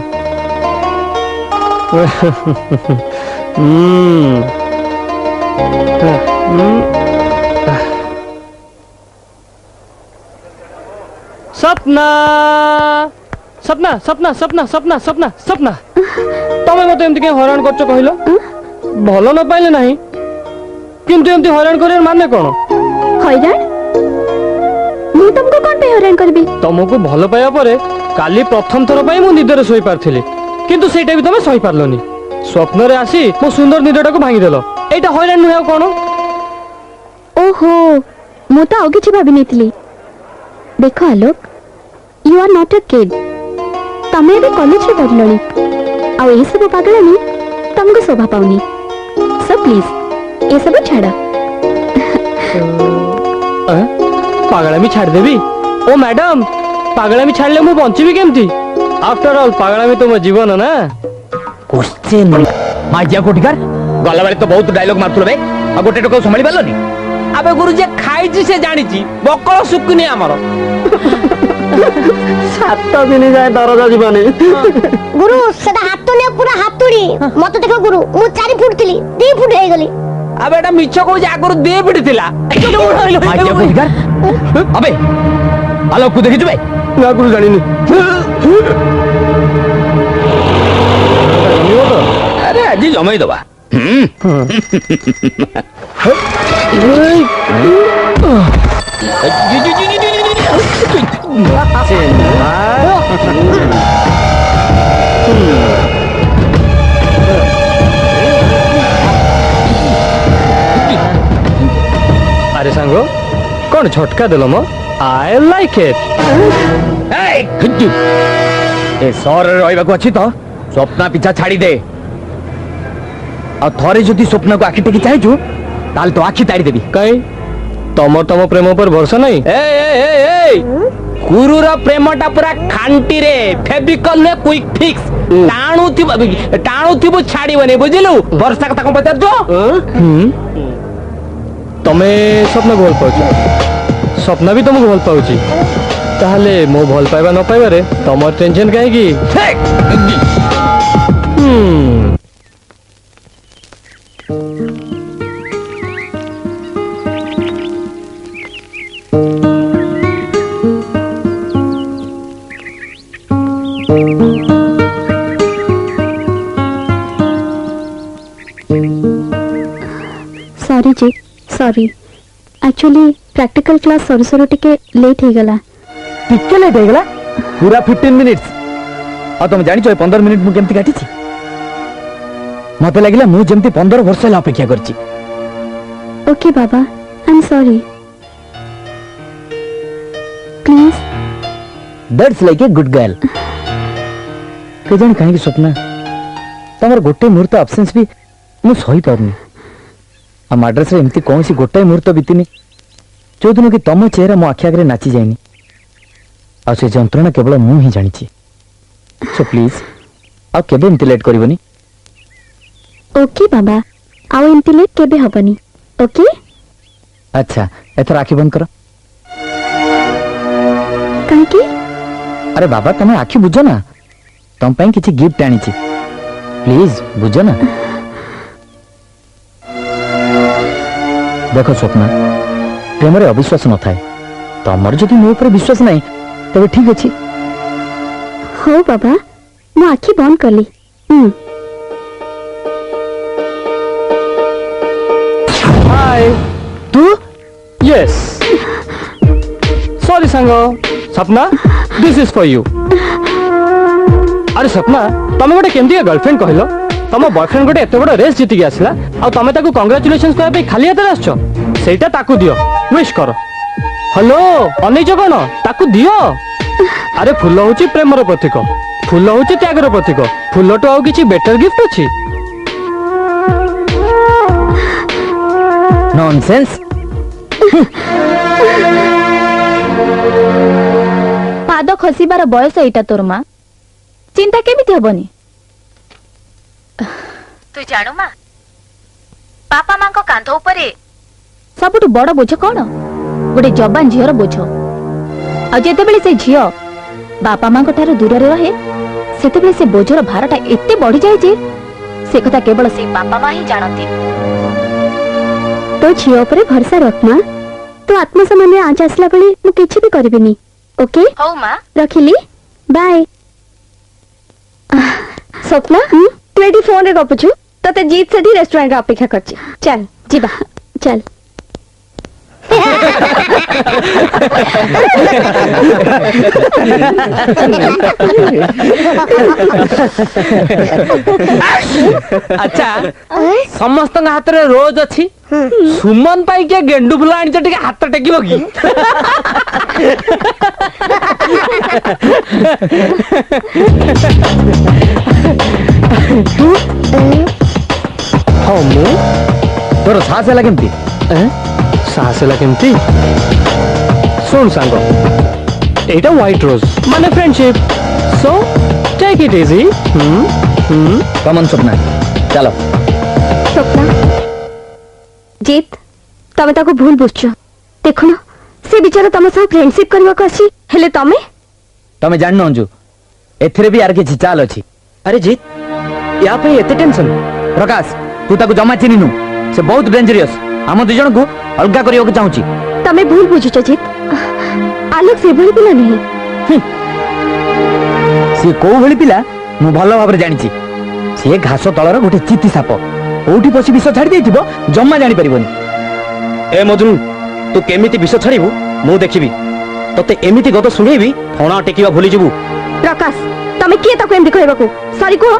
[SPEAKER 3] सपना सपना सपना सपना सपना सपना सपना तमें मत एमती हैरान कर कहल भल न पाइले ना किंतु एमती हैरान कर माने कौन
[SPEAKER 2] हैरान मु तुमको कौन पे हैरान करबी
[SPEAKER 3] तुमको भल पाइबा परे काली प्रथम थर पई मु निदरे सोई पारथिली किंतु सेटा भी तमे सही पारलोनी स्वप्न रे आसी मो सुंदर निदटा को भांगी देलो एटा हैरान नुहे कौन
[SPEAKER 2] ओहो मु तो आगे भाभी नहीं देखो Alok you are not a kid तमे भी कॉलेज रे पढ़लनी आ ए सब पागलामी तुमको शोभा पाउनी सो प्लीज ए सब छाड़
[SPEAKER 3] पागलामी छाड़ देबी ओ मैडम पागलामी छाड़ले मु बंचीबी केमती आफ्टर ऑल पागलामी तो मो जीवन ना
[SPEAKER 4] क्वेश्चन माजिया कोटिकार गला बारे तो बहुत डायलॉग मारथुल बे आ गोटे टको संभाली पालनी
[SPEAKER 5] अबे गुरु जे खाइची से जानिची बकळ सुकुनी हमर
[SPEAKER 3] सात दिन जाए दरजा जीवानी
[SPEAKER 11] गुरु सेटा हातुनी पूरा हातुड़ी मत देखो गुरु मु चार फुट थिली दो फुट हे गली
[SPEAKER 5] अबे एटा मिछ को जा गुरु दे पिट थिला
[SPEAKER 4] माजिया कोटिकार अबे आलोक को देखि जबे
[SPEAKER 3] ना गुरु जानिनी
[SPEAKER 4] अरे आज जमाई दबा
[SPEAKER 3] अरे सांगो कौन झटका देलो मो आई लाइक इट
[SPEAKER 4] ए सहर रहिबा को अछि तो स्वप्न पीछा छाड़ी दे आ थरे जदी स्वप्न को आखि टेकी चाहेजु ताल तो आखि ताड़ी देबी
[SPEAKER 3] कई तमर तम प्रेम पर भरोसा नहीं
[SPEAKER 5] ए ए ए ए गुरुर प्रेमटा पूरा खांटी रे फेविकल ने क्विक फिक्स टाणु थिबो टाणु थिबो छाड़ीबनी बुझिलु वर्षा कथा को बता दो
[SPEAKER 3] तमे स्वप्न को भल पाउछ स्वप्न भी तुमको भल पाउची ताहले मो भल पाइबा न पाइबा रे तमर टेंशन काहे की हम्म
[SPEAKER 2] सॉरी जी सॉरी एक्चुअली प्रैक्टिकल क्लास सरू सरू टिके लेट हो गला
[SPEAKER 4] टिके लेट हो गला पूरा पंद्रह मिनिट्स आ तुम जानि छ पंद्रह मिनिट मु केमती काटी छी मते लागिला मु जेमती पंद्रह वर्ष ला अपेक्षा करची
[SPEAKER 2] ओके बाबा I am sorry please
[SPEAKER 4] that's like a good girl के जानि काहे की स्वप्न तमर गोटे मुहूर्त एब्सेंस भी मु सही परनी आ मद्रास रे एमती कौन सी गोटे मुहूर्त बीतीनी जो दिन कि तम चेहरा मो आखि आगे नाची जाइनी आ से जंत्रणा केवल मु ही जानी सो प्लीज आ केबे एमती लेट करबनी
[SPEAKER 2] ओके बाबा आउ एमती लेट केबे हबनी ओके
[SPEAKER 4] अच्छा एथर आखि बंद करो
[SPEAKER 2] काहे की
[SPEAKER 4] अरे बाबा तमे आखि बुझो ना तम पई किछि गिफ्ट आनी छी प्लीज बुझो ना देखो स्वप्ना प्रेम रे अविश्वास न थाए तमर जदि मो ऊपर विश्वास नहीं तबे ठीक अछि
[SPEAKER 2] हो बाबा मो आखि बंद करली हम्म
[SPEAKER 3] हाय
[SPEAKER 4] तू
[SPEAKER 3] यस सॉरी सांगो सपना दिस इज फॉर यू अरे सपना तमे गोटे केमती गर्लफ्रेंड कहलो तम बॉयफ्रेंड गोटे एत बड़ रेस जीतिक आसला आ तमे ताकू कांग्रेचुलेशंस कहबे खाली हाथ आसछो सेटा ताकू दियो विश करो हेलो अनैज कौन ताकू दियो अरे फूल होची प्रेमर प्रतीक फूल होची त्यागर प्रतीक फूल तो आउ किछि बेटर गिफ्ट अछि
[SPEAKER 5] नॉनसेंस
[SPEAKER 2] पाद खसिबार बयस एटा तोर मां चिंता केमिति हबनी
[SPEAKER 12] तू जानू मा पापा मां को कांध ऊपर
[SPEAKER 2] सबुठु बड़ बोझ कौन गोटे जवान झीर बोझ आ जेतेबेले से झील बापा मां ठारू दूर रहे सेतेबेले से बोझर भारटा एते बढ़ी जाए जे से कथा केवल से
[SPEAKER 12] बापा मां ही जानती
[SPEAKER 11] तो झील उपरे भरोसा रख मां तो आत्मसम्मान आज आसला बेले मु किछि भी करबिनी ओके
[SPEAKER 12] हौ मां
[SPEAKER 11] रखिली बाय
[SPEAKER 2] स्वप्ना तू एडी फोन रे गपुछु तते जीत सेठी रेस्टोरेंट रे अपेक्षा करछि चल जीबा
[SPEAKER 11] चल
[SPEAKER 5] अच्छा समस्त हाथ रे रोज अच्छी सुमन पाई के गेंडू फुल आनी टिके हाथ टेकिबो की
[SPEAKER 3] हाँ मु तोर साहस है केमती साहस है केमती सुन सांगो एटा व्हाइट रोज माने friendship so take it easy hmm hmm come on Sapna चलो
[SPEAKER 11] सपना जीत तमे ताको भूल बुझछ देखुनो से बिचारा तम सह फ्रेंडशिप करबा को आसी हेले तमे
[SPEAKER 5] तमे जाननो अंजू एथरे भी यार के चाल अछि
[SPEAKER 3] अरे जीत या पे एते टेंशन
[SPEAKER 5] प्रकाश तू ताको जमा चिनिनु से बहुत डेंजरियस हम दु जन को अलगा करियो के चाहूची
[SPEAKER 11] तमे भूल बुझछ जीत आलोक से भली पिला नहीं
[SPEAKER 5] से को भली पिला मु भलो भाबरे जानि छी से घास तळर गोटे चित्ती साप ओठी पसी विष छाडी देथिबो जम्मा जानि परिबोनी
[SPEAKER 3] ए मजनू तू केमिति विष छाड़ीबू मु देखिबी तते एमिति गत सुनेबी फणा टेकिबा भूली जिबू
[SPEAKER 11] प्रकाश तमे के ताको एमदी कहबा को सॉरी को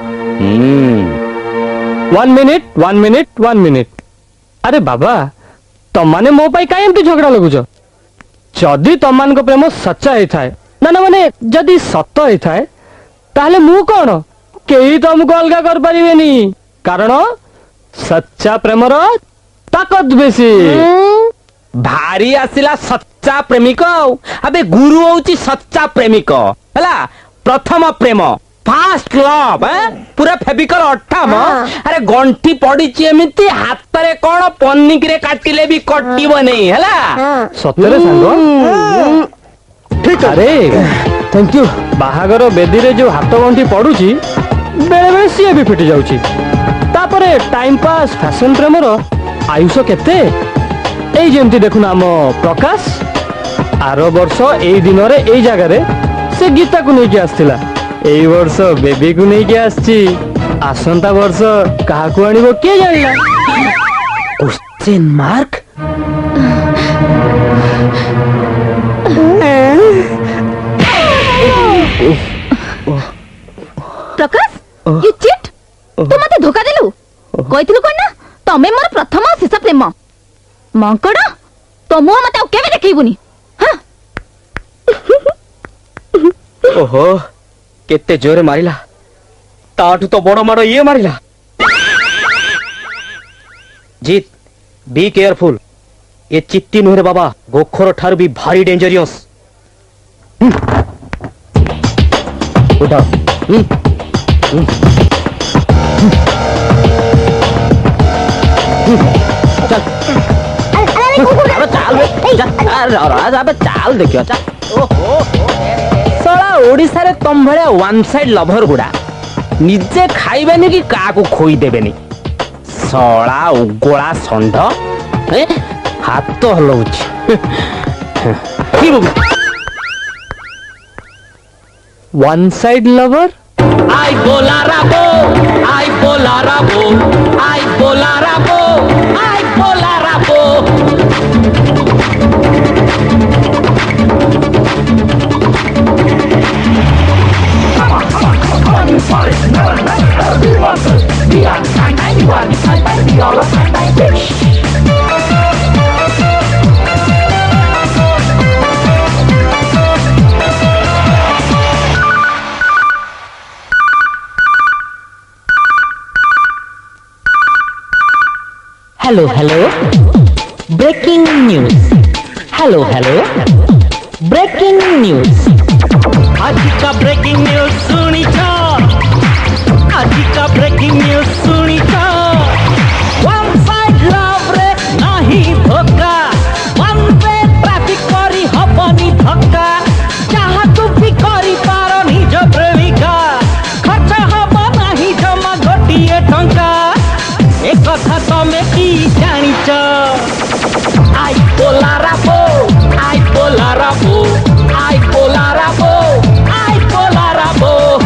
[SPEAKER 3] one minute one minute one minute अरे बाबा तम माने मो पाई काई एमती झगड़ा लगुछ जदि तम मान को प्रेम सच्चा ही थाए ना ना माने जदि सत्य ही थाए ताहले मु कोन केही तुमको अलगा कर परिबेनी कारण सच्चा प्रेमर ताकत बेसी
[SPEAKER 5] भारी आसिला सच्चा प्रेमिक अबे गुरु होची सच्चा प्रेमिक हला प्रथम प्रेम फास्ट लव पूरा फेबिकल अठाम अरे गंठी पड़ी एमती हाथ रे कौन पनिक रे काटिले भी कटिबो नहीं हला
[SPEAKER 3] सतरे सांगो ठीक अरे थैंक यू बाहागर बेदी रे जो हाथ गंठी पडुची बेले बेले सी भी फिटी जाउची तापरे टाइम पास फैशन प्रेमर आयुष केते एई जेमती देखुना हम प्रकाश आरो वर्ष एई दिन रे एई जगह रे से गीता को नहीं के आस्थिला एई वर्ष बेबी को नहीं के आछी आसंता वर्ष कहा को आनिबो के जानिला
[SPEAKER 5] question mark
[SPEAKER 2] Prakash you cheat तू मते धोखा देलु कहिथिलु कोन ना तमे मोर प्रथम शेष प्रेम मंकड़ तो मु मते केबे देखैबुनी हां
[SPEAKER 3] ओहो केते जोरे मारिला ताठू तो बड़ मारो ये मारिला जीत बी केयरफुल ये चित्ती नुहरे बाबा गोखर ठार भी भारी डेंजरियस उठा चल अबे चाल राज अबे चाल देखियो चल ओहो
[SPEAKER 5] साला ओडिसा रे तम भले वन साइड लभर गुडा निजे खाइबेनी कि काकू खोई देबेनी साला उगोळा संढ ए हाथ तो हलौछ की बुबू
[SPEAKER 3] वन साइड लवर
[SPEAKER 5] आई बोला राबो आई बोला राबो आई बोला राबो आई बोला राबो hello hello breaking news hello hello breaking news आज का ब्रेकिंग न्यूज सुनी छो आज का ब्रेकिंग न्यूज सुनी छो वन साइड लव रे नहीं धोखा वन वे ट्रैफिक करी हबनी धक्का जहाँ तू भी करी पारो निज प्रेमिका खर्च हब नहीं जमा गोटिए टंका एक कथा तमे की जानिच आई पोलाराबो आई पोलाराबो आई पोलाराबो आई पोलाराबो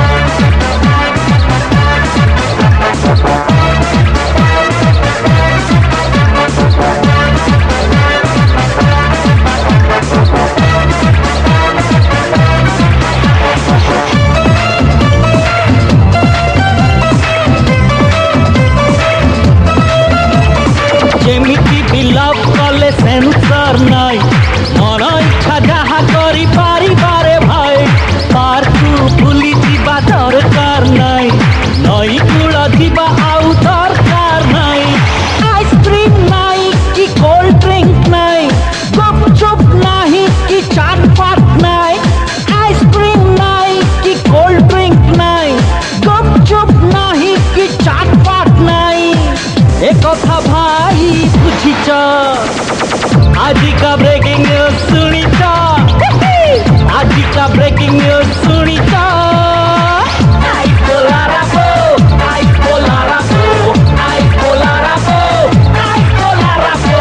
[SPEAKER 5] जेमिति भी लव कले सेंसर नाई मन इच्छा जहा करी पारी बारे भाई पार्कु भूली जीवा दरकार नाई नई कूल जीवा आउ दरकार नाई आइसक्रीम नाई कि कोल्ड ड्रिंक नाई गुपचुप नाही कि चाटपाट नाई आइसक्रीम नाई कि कोल्ड ड्रिंक नाई गुपचुप नाही कि चाटपाट नाई एक कथा भाई बुझिच आज का ब्रेकिंग न्यूज सुनिच आज का ब्रेकिंग न्यूज सुनिच आई पोलाराबो आई पोलाराबो आई पोलाराबो आई पोलाराबो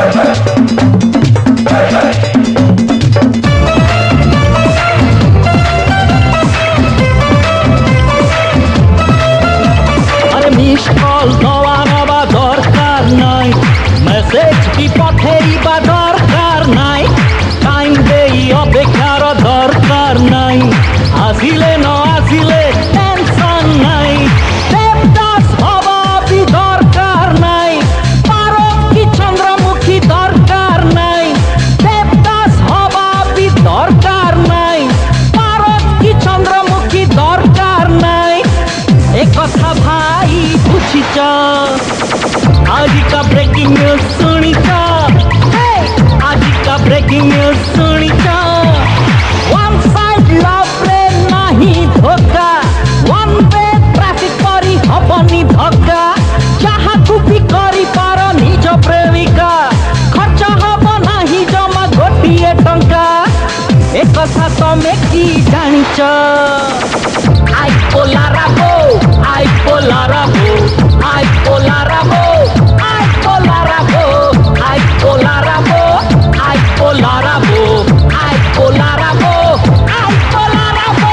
[SPEAKER 5] अरे मिस कॉल नवा नवा दरकार नाई मेसेज की पठेइबा दरकार नाई टाइम देई अपेक्षार दरकार नाई आसिले न आसिले टेंशन नाई देवदास हवा भी दरकार नाई पारो की चंद्रमुखी दरकार नाई देवदास हवा भी दरकार नाई पारो की चंद्रमुखी दरकार नाई एक कथा भाई बुझिच आज का ब्रेकिंग न्यूज सुनी छो आज का ब्रेकिंग न्यूज सुनी छो वन साइड लव रे नहीं धोखा वन वे ट्रैफिक करी हबनी धक्का जहाँ तू भी करी पारो निज प्रेमिका खर्च हब नहीं जमा गोटिए टंका एक कथा तमे की जानिच आई पोलाराबो आई पोलाराबो आई पोलाराबो आई पोलाराबो आई पोलाराबो आई पोलाराबो आई पोलाराबो आई पोलाराबो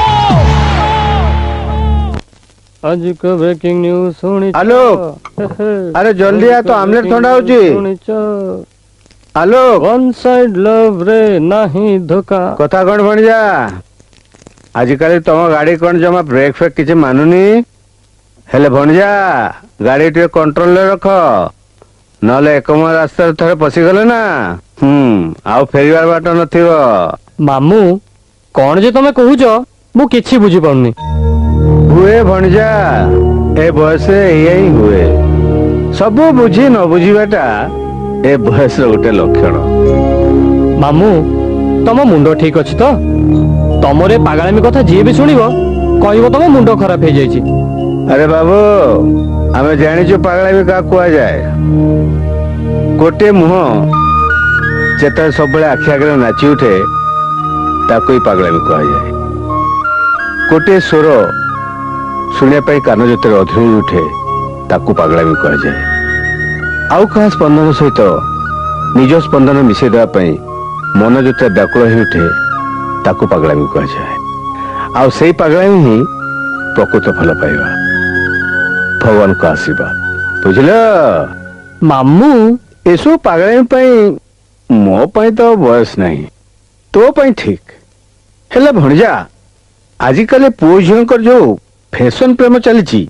[SPEAKER 3] आज का ब्रेकिंग न्यूज सुनी
[SPEAKER 1] हेलो अरे जल्दी आ तो आमलेट ठंडा होची हेलो
[SPEAKER 3] वन साइड लव रे नहीं धोखा
[SPEAKER 1] कथा कौन बन जा आजिकल तुम गाड़ी कौन जमा ब्रेक फेक किसी मानुनी हेले भणजा गाड़ी टे कंट्रोल रख नले एकम रास्ता थे पशिगले ना हम्म आउ फेरिबार बाट नथिबो
[SPEAKER 3] मामू कौन जे तमे कहूछ मु किछि बुझी पाउनी
[SPEAKER 1] हुए भणजा ए बयस यही हुए सब बुझी न बुझीबाटा ए बयस गोटे लक्षण
[SPEAKER 3] मामू तम मुंड ठीक अछि तो तमरे पागलामी कथा जी भी सुनिबो कहबो तम मुंड खराब हे जाईछि
[SPEAKER 1] अरे बाबू आमे जानिछु पागलामी का कुआ जाए गोटे मुह जेता सब आखि आगे नाची उठे ताको ही पागलामी कुआ जाए गोटे स्वर शुणिया कान जो अधीर उठे ताकू पागलामी कुआ जाए आउ कहा स्पंदन सहित निज स्पंदन मिसे देवाई मन जो व्याकुल हो उठे ताकू पागलामी कुआ जाए आउ से पागलामी ही प्रकृत भल पाइबा भगवान का आशीर्वाद बुझल
[SPEAKER 3] मामू
[SPEAKER 1] एसो पागलामी मो पाई तो बयस नहीं तो पाई ठीक हेला भणजा आजिकल पुओ झील जो फैशन प्रेम चली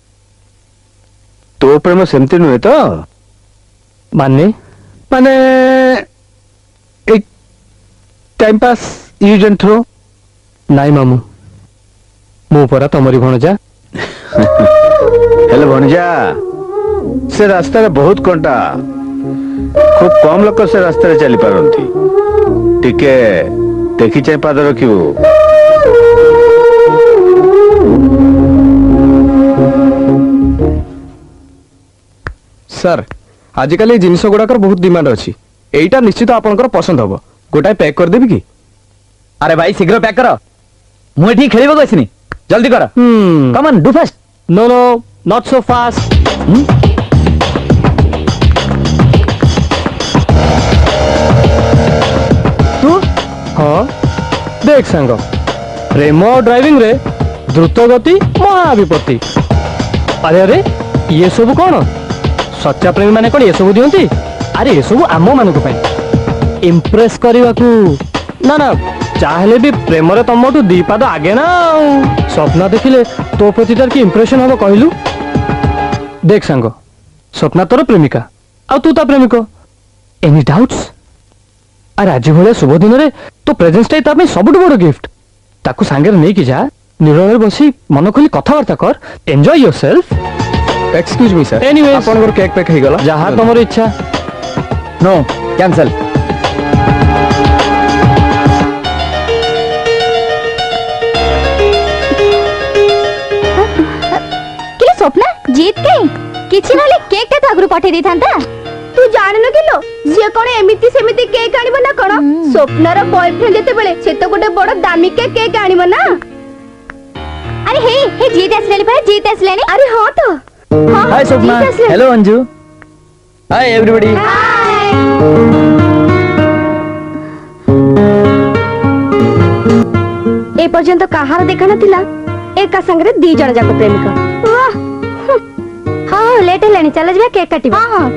[SPEAKER 1] तो प्रेम सेमती नुहे तो
[SPEAKER 3] माने
[SPEAKER 1] माने एक time pass use and throw
[SPEAKER 3] नाई मामू मु परा तमरी भणजा
[SPEAKER 1] हेलो भणजा से रास्ता रे बहुत कंटा खूब कम लोक से रास्ता रे चली पारंती टिके देखी चाहे पाद रखिबू
[SPEAKER 3] सर आजिकल जिनिस गुड़ाकर बहुत डिमांड अच्छी एटा निश्चित आपनकर पसंद हबो गोटाए पैक कर देबी की
[SPEAKER 5] अरे भाई शीघ्र पैक करो मुझे ठीक खेलिबो कइसनी जल्दी करो come on do fast
[SPEAKER 3] no no not so fast तू हाँ देख सांग प्रेम ड्राइविंग रे द्रुत गति महाविपत्ति अरे अरे ये सब कौन सच्चा प्रेमी माने कौन ये सब दियंती अरे ये सब आम मानक पई इम्प्रेस करने को ना ना चाहले भी प्रेम रे तमठू दी पाद आगे ना स्वप्ना देखिले तो प्रति तार की इंप्रेशन हम कहलु देख सांग स्वप्ना तोर प्रेमिका आ तू ता प्रेमिक एनी डाउट्स अरे आज भाया शुभ दिन रे तो प्रेजेंस टाइम ताप सबुठ बड़ गिफ्ट ताकू सांगे नहीं कि जा निरल बसी मन खोली कथबार्ता कर enjoy yourself excuse me sir anyways आपन केक पैक हे गला जहां तमर इच्छा
[SPEAKER 5] नो कैंसिल
[SPEAKER 11] स्वप्ना जीत गई किछि नले केक ता आगु पठे दै थांता तू जान न किलो जे कोन एमिति सेमिति केक आनिबो ना कोन स्वप्नार बॉयफ्रेंड जेते बेले से तो गोटे बड़ दामी के केक आनिबो ना अरे हे हे जीत आसलेनी पर जीत आसलेनी अरे हां तो
[SPEAKER 5] hi Swapna hello Anju hi everybody
[SPEAKER 11] hi ए पर्यंत कहार देखा नथिला एका संगरे दी जण जाक प्रेमिक वाह हाँ लेट है चल जा केक काटी हाँ हाँ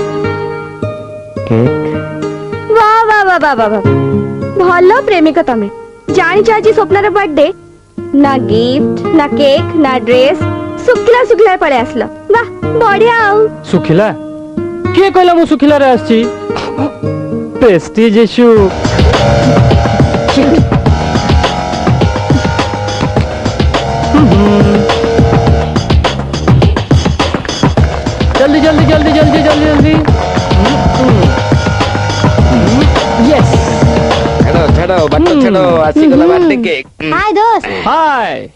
[SPEAKER 3] केक
[SPEAKER 11] वाह वाह वाह वाह वाह भलो प्रेमिक तमे जानी आज स्वप्नार बर्थडे ना गिफ्ट ना केक ना ड्रेस सुखिला सुखिला पड़े आसलो वाह बढ़िया आउ
[SPEAKER 3] सुखिला के कहला मु सुखिला रे आछी प्रेस्टीज इशू जल्दी जल्दी जल्दी जल्दी जल्दी जल्दी यस
[SPEAKER 10] छड़ो छड़ो बच्चो छड़ो आसी गला बर्थडे केक
[SPEAKER 11] हाय दोस्त
[SPEAKER 3] हाय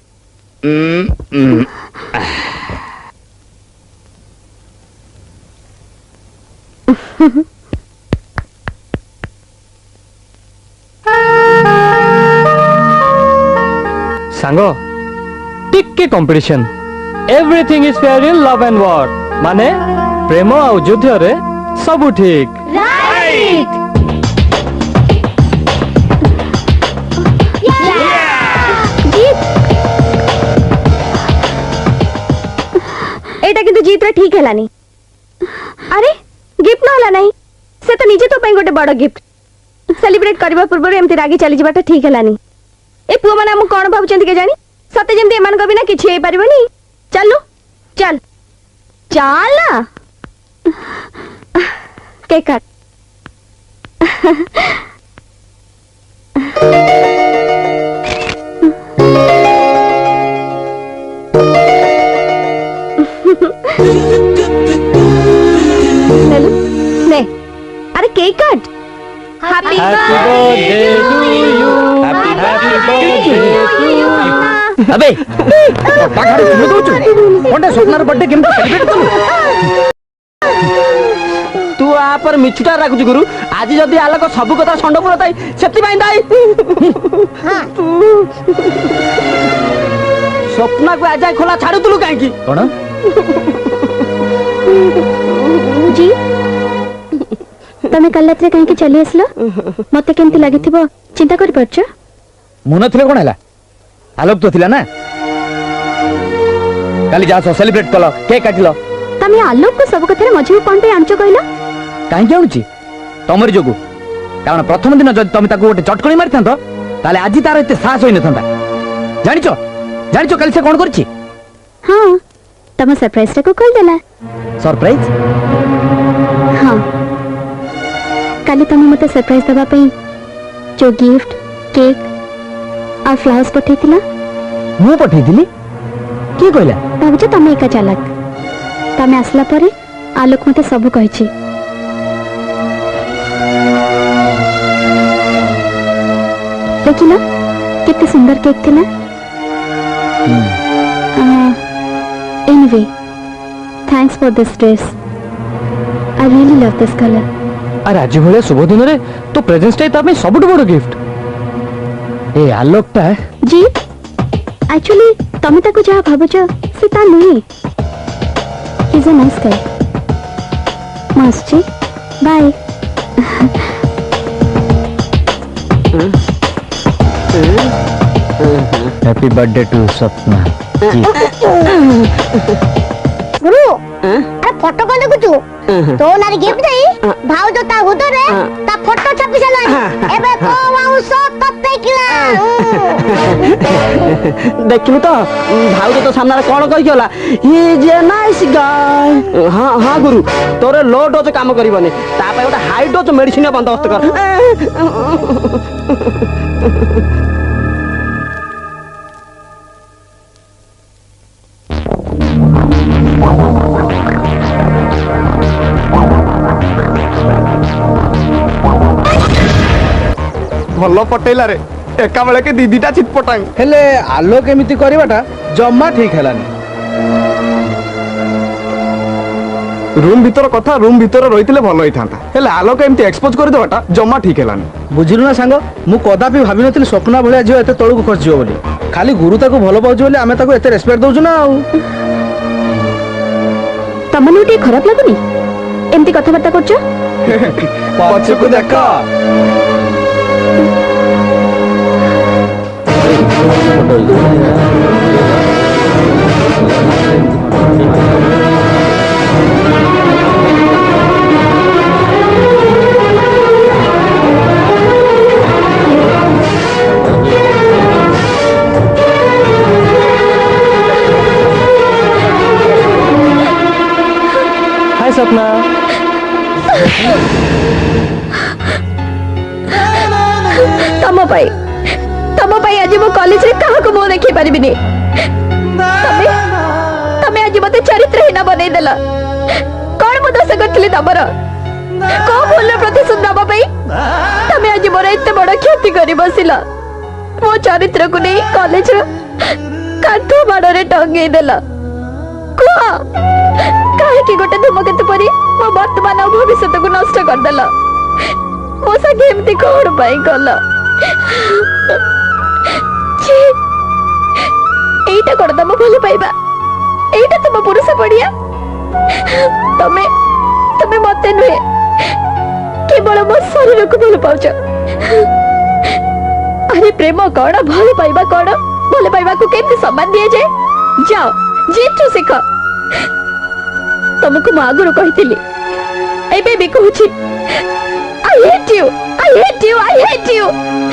[SPEAKER 3] सांगो टिके competition everything is fair in love and war माने प्रेम और युद्ध रे सब ठीक
[SPEAKER 11] राइट जीत एटा किंतु जीत रे ठीक हैलानी अरे गिफ्ट न होला नहीं से तो निजे तो पई गोटे बड़ गिफ्ट सेलिब्रेट करबा पूर्व एमती रागी चली जीवाटा ठीक हैलानी ए पुआ माने हम कोन भाबुचंती के जानी सते जेमती एमान को बिना किछि हे परिबनी चलू चल चल ना केक काट ले अरे केक काट happy
[SPEAKER 3] birthday to you
[SPEAKER 10] happy birthday
[SPEAKER 5] अबे पाखाड़ी तुम दोच कोंडे स्वप्नार बर्थडे केम सेलिब्रेट करू तू आ पर मिछुटा राखु गुरु आज जदी आलोक सब कथा संड पुरताई सेति बाई दाई हां स्वप्ना को आज खोला छाडू तुलु काहे की कोन
[SPEAKER 11] जी तमे कल रात रे काहे की चली आसलो मते केमती लागिथिबो चिंता करि परछ
[SPEAKER 5] मुन थिले कोन हला आलोक तो थिला ना काली जा सेलिब्रेट कलो केक काटिलो
[SPEAKER 11] तमे आलोक को सब कथा रे मझे कोन पे आंचो कहला
[SPEAKER 5] काहे जाउची तमरी जोगु कारण प्रथम दिन जदि तमे ताको गोटे चटकणी मारि थांतो ताले आजि तार एते साहस होई न थांता जानिचो जानिचो काली से कोन करछि
[SPEAKER 11] हां तमे सरप्राइज टा को कॉल देला
[SPEAKER 5] सरप्राइज
[SPEAKER 11] हां काली तमे मते सरप्राइज दबा पई जो गिफ्ट केक आ फ्लावर्स पठेतिला
[SPEAKER 5] मु पठेतिली की कहला
[SPEAKER 11] भाबुछ तमे एका चालक
[SPEAKER 2] तमें आसला परे आलोक मते सब कहिछि। देखिला कितने सुंदर केक थिला। Anyway thanks for this dress, I really love this colour.
[SPEAKER 3] अरे आज भले शुभ दिन रे तो प्रेजेंस टाइप में सबुठ बड़ गिफ्ट ए आलोक टा
[SPEAKER 2] जी। एक्चुअली तमे ताको जहा भाबुछ से ता नुई। He is a nice guy. मस्ती बाय।
[SPEAKER 13] हैप्पी बर्थडे टू सपना जी।
[SPEAKER 11] गुरु अरे फोटो कौन देखुचु? तो नारी गिफ्ट देई भाव जो ता हुदर रे ता फोटो छपी सलानी एबे को वाउ सो तते किला।
[SPEAKER 5] देखिनु तो भाव जो तो सामने कोन कहि गेला ही जे नाइस गाय। हां हां गुरु तोरे लो डोज काम करबनी ता पे ओटा हाई डोज मेडिसिन बंदोबस्त कर।
[SPEAKER 9] भल पटेला रे एका बेले के दीदीटा चितपटांग
[SPEAKER 15] हेले आलोक एमिति करिवाटा जम्मा ठीक हेलानी।
[SPEAKER 9] रूम भीतर कथा रूम भीतर रहितले भल होइथांता हेले आलोक एमिति एक्सपोज कर देवाटा जम्मा ठीक हेलानी।
[SPEAKER 15] बुझिलु ना सांग मु कदापि भाबि नथिल स्वप्ना भलिया जियो एते तळକୁ खर्चियो बोली। खाली गुरु ताको भलो पाउछ बोली आमे ताको एते रेस्पेक्ट दउछु ना। आउ
[SPEAKER 2] तमनु टी खराब लागुनी एमती कथा बार्ता करछ?
[SPEAKER 9] पछको देखा
[SPEAKER 3] हाय सपना।
[SPEAKER 6] तम पाई तम पाई आज मो कॉलेज रे कहा को मो देखि परिबिनी। तमे तमे आज मते चरित्रहीन बनै देला। कोन मो दोष करथली तमर? को भूल प्रतिशोध नबा पाई तमे आज मोर एते बड़ क्षति करि बसिला। मो चरित्र को नै कॉलेज रे काठो बाड़रे टंगै देला। कुआ काहे कि गोटे धूमकेतु परी मो वर्तमान और भविष्य को नष्ट कर देला। मो संगे एमती कोन पाई कला? छी एटा कोन तम भल पाइबा? एटा तुम पुरुष पड़िया? तमे तमे मते नुहे केवल मो शरीर को भल पाउछ। अरे प्रेम कोन भल पाइबा कोन? भल पाइबा को केमती सम्मान दिए जाए? जाओ जीतु सिख। तुमको मु आगुरु कहिथिली एबे भी कहूछि I hate you! I hate you! I hate you!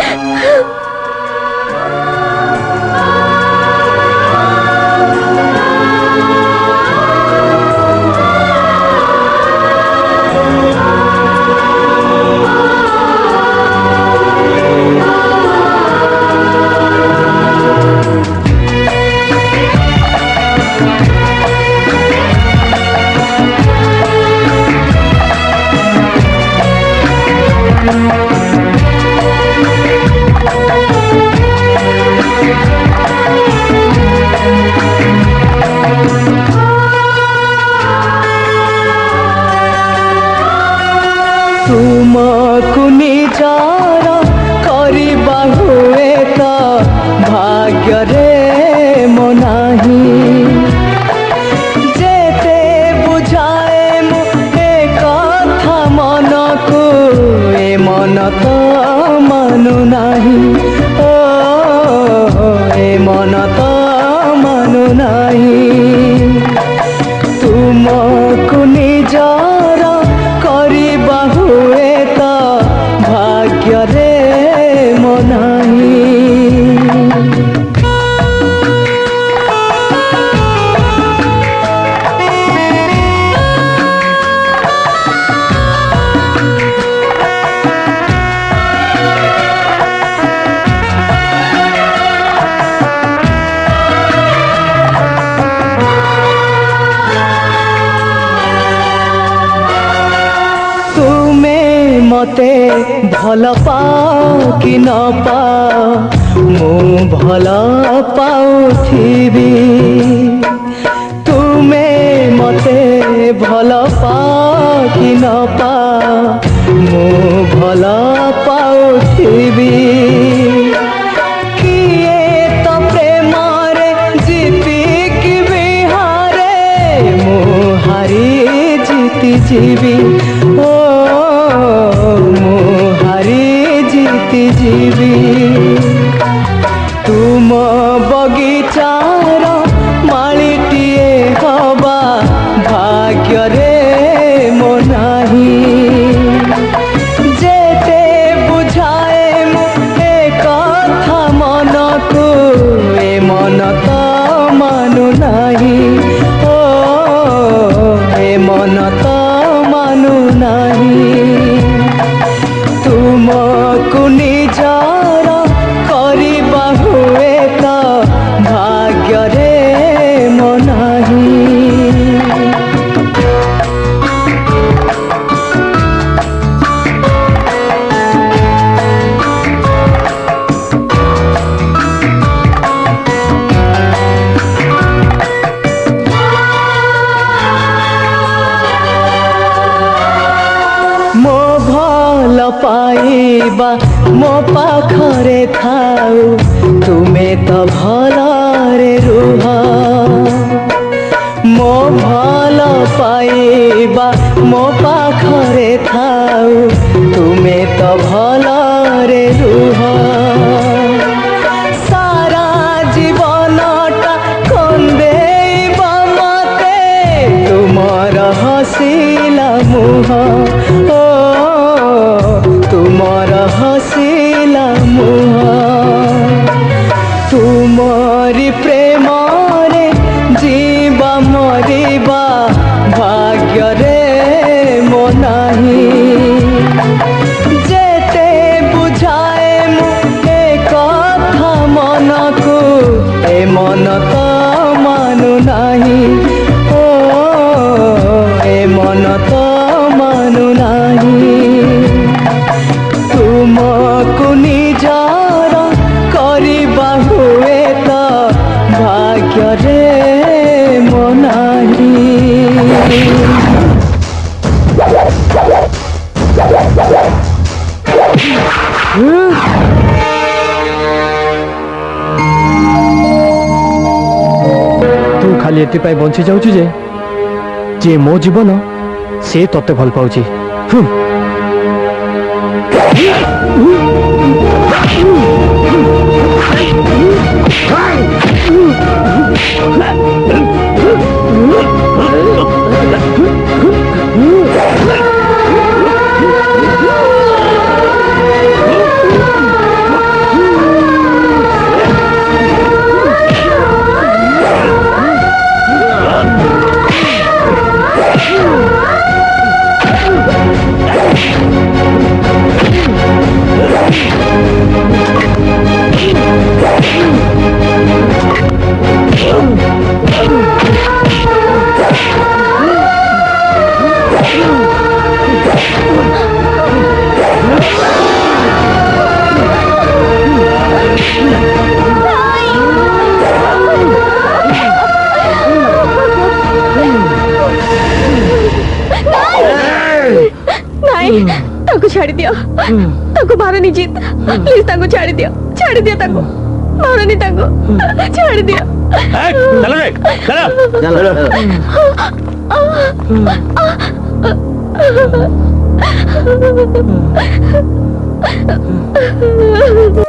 [SPEAKER 14] तुमको निजार करिबा हुए तो भाग्य रे मनाही जेते बुझाए मु ए कथा मन को ए मन तो मानु नाही। ओ ए मन तो मानु नाही। तुमको निजार करिबा हुए तो भाग्य रे मनाही। मते भल पाओ कि न पाओ मु भल पाउथिबी तुमे मते भल पाओ कि न पाओ मु भल पाउथिबी किए तो प्रेम रे जीती कि बिहारे मु हारी जीती जीवी ओ मु हारी जीती जीवी तुम बगीचार मालीटिए हवा भाग्य रे मो नाही जेते बुझाए ए कथा मन को ए मन तो मानु नाही ओ ए मन तो मानु नाही तुमको निजार करिबा हुए तो भाग्य रे मो नाही मो भल पाइबा मो पाखरे थाउ तुमे तो भलरे रुह मो भल पाइबा मो पाखरे थाउ तुमे तो भलरे रुह सारा जीवनटा कंदेइबा मते तुमर हसिला मुह ओ तुमर हसिला मुह तुमरी प्रेम रे जीवा मरिबा भाग्य रे मो नाही जेते बुझाए मु ए कथा मन को ए मन तो मानु नाही ओ ए मन तो मानु नाही तुमको निजार करिबा हुए तो भाग्य रे मो नाही
[SPEAKER 3] तू खाली एपाई बंची जाऊँ जे जे मो जीवन से तते भल पाउची
[SPEAKER 6] ताको छाड़ी दियो ताको मारनी जीत प्लीज ताको छाड़ी दियो छाड़ी दियो ताको मारनी ताको छाड़ी दियो
[SPEAKER 10] चलो रे चलो चलो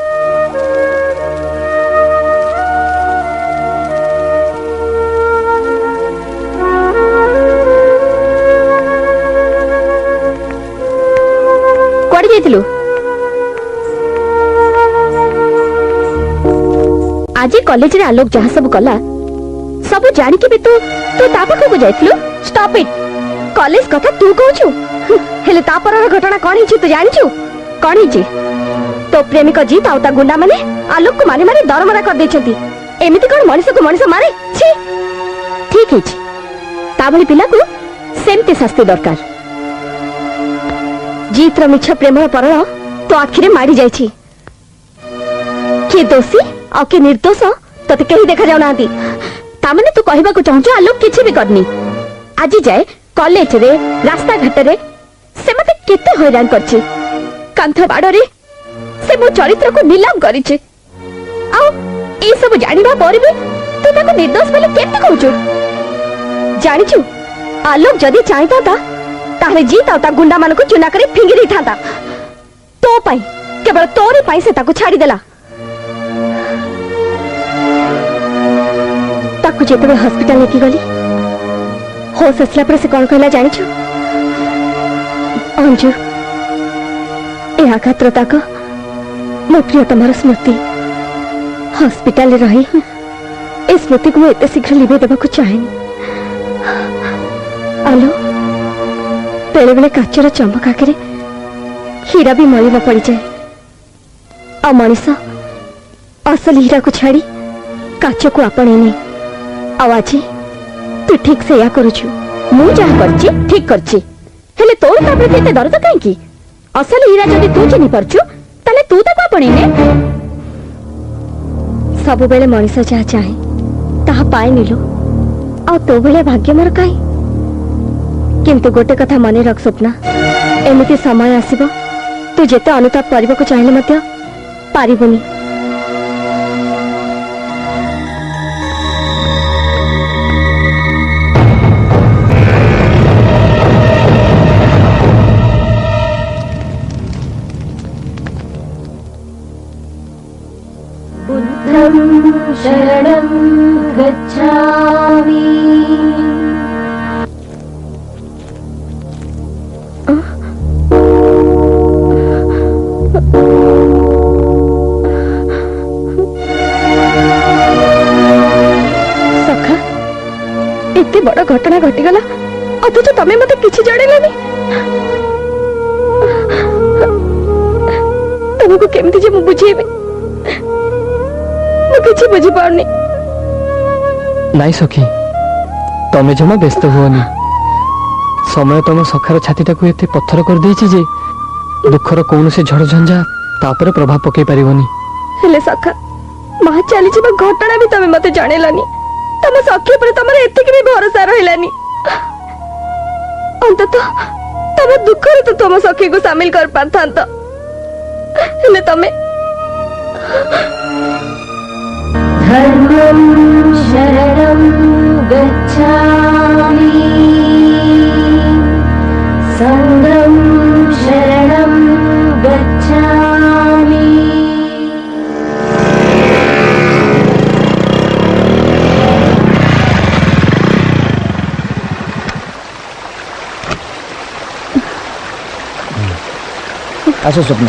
[SPEAKER 2] आज कॉलेज रे आलोक जहाँ सब कला सब जानी के भी तू तू ता पाखा को जाइथिलु स्टॉप इट कॉलेज कथा तू कहूछु हेले ता परर घटना कोन हिची तू जानिछु कोन हिची तो प्रेमिक जीत आउता गुंडा माने आलोक को मारी मारी दरमरा कर देछंती एमिति कोन मनिष को मनिष मारे छी ठीक हिची ता भली पिला को सेमते शास्ति दरकार
[SPEAKER 11] जीत रो मिछ प्रेम परल तो आखिरे मारी जाइछि के दोषी और के निर्दोष तते कहीं देखा जाऊ नांती तामने तू कहबा को चाहू आलोक किछि भी करनी आज जाए कॉलेज रे रास्ता घाट रे से मते केते हैरान करछि कांथ बाड़ रे से मो चरित्र को नीलाम करिछि आ ए सब जानिबा पर भी तू ताको निर्दोष बोले केते कहउछु जानिछु आलोक जदी चाहता था ताहले जीत आ ता गुंडा मान को चुना करे फिंगी दै थांता तो पाई केवल तोरी पाई से ताको छाड़ी देला ताको जेतबे हॉस्पिटल लेके गली होश असला पर से कौन कहला जानी छु अंजू ए आघातर ताको मो प्रियतमर स्मृति हॉस्पिटल रही ए स्मृति को एते शीघ्र लिबे देबा को चाहेनी आलो बेले बेले काचर चमक आगे हीरा भी मलिन पड़ जाए आ मनीष असल हीरा को छाड़ी काच को आपणे नहीं आज तू ठीक से या करुछु मु जहा करछि ठीक करछि हेले तोर ता प्रति एते दर्द काहे की असल हीरा जदी तू चिनी परछु तले तू ताको आपणे ने सब बेले मनीष जहा चाहे ताहा पाए निलो आ तो बेले भाग्य मोर काहे किंतु गोटे कथा मने रख स्वप्ना एमिति समय आसीबो तू जेते अनुताप करबा को चाहिले मध्य पारिबोनी
[SPEAKER 6] बुद्धं शरणं गच्छामि
[SPEAKER 11] एते बड़ घटना घटीगला अथच तमे मते किछि जणेलानी तुमको केमती जे मु बुझेबे मु किछि बुझी पाउनी
[SPEAKER 3] नाई सखी तमे जमा व्यस्त हुओनी समय तुम सखार छातीटा को एते पत्थर कर देछि जे दुखर कौन से झड़ झंझा तापर प्रभाव पकई परिवनी
[SPEAKER 11] हेले सखा मा चली जिबा घटना भी तमे मते जणेलानी तम सखी पर तमरे एतिक भी भरोसा रहिलानी अंत तो तम दुख रे तो तुम सखी को शामिल कर पाथांत हेले तमे
[SPEAKER 6] धर्मं शरणं गच्छामि संघं शरणं गच्छामि
[SPEAKER 15] आसो स्वप्न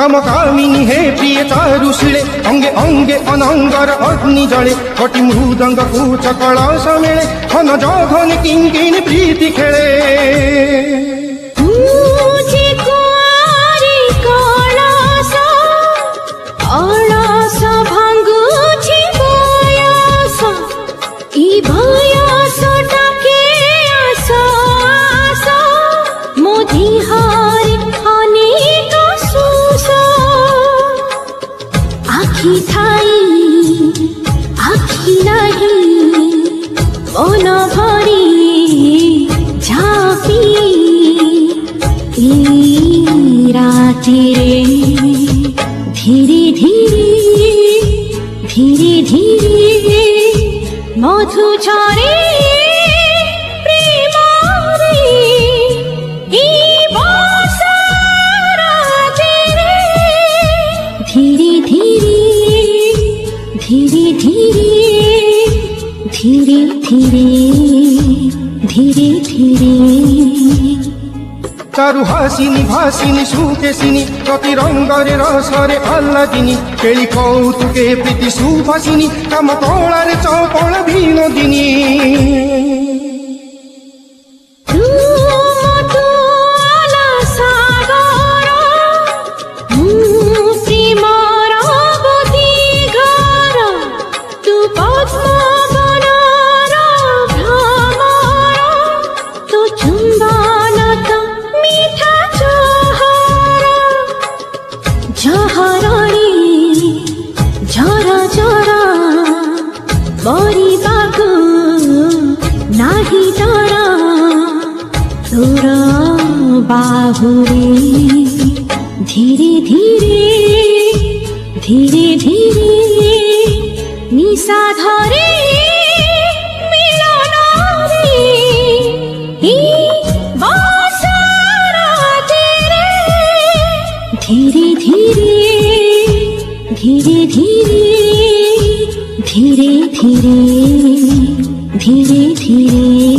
[SPEAKER 16] कामकामिनी हे प्रिय चारुशिले अंगे अंगे अनंगर अग्नि जले कटी मृदंग कूच कलश मेले खन जघन किंकिणी प्रीति खेले
[SPEAKER 17] धीरे धीरे धीरे धीरे मधु झरे धीरे धीरे धीरे धीरे धीरे धीरे धीरे धीरे
[SPEAKER 16] चारु हासिनी भासिनी सुकेसिनी प्रति रंगरे रसरे आह्लादिनी केली कौतुके प्रीति सुभासिनी काम तोलारे चौपल विनोदिनी
[SPEAKER 17] बाहुरे धीरे धीरे धीरे धीरे निशा धरे मिलनारे ई बासरा तेरे धीरे धीरे धीरे धीरे धीरे धीरे धीरे धीरे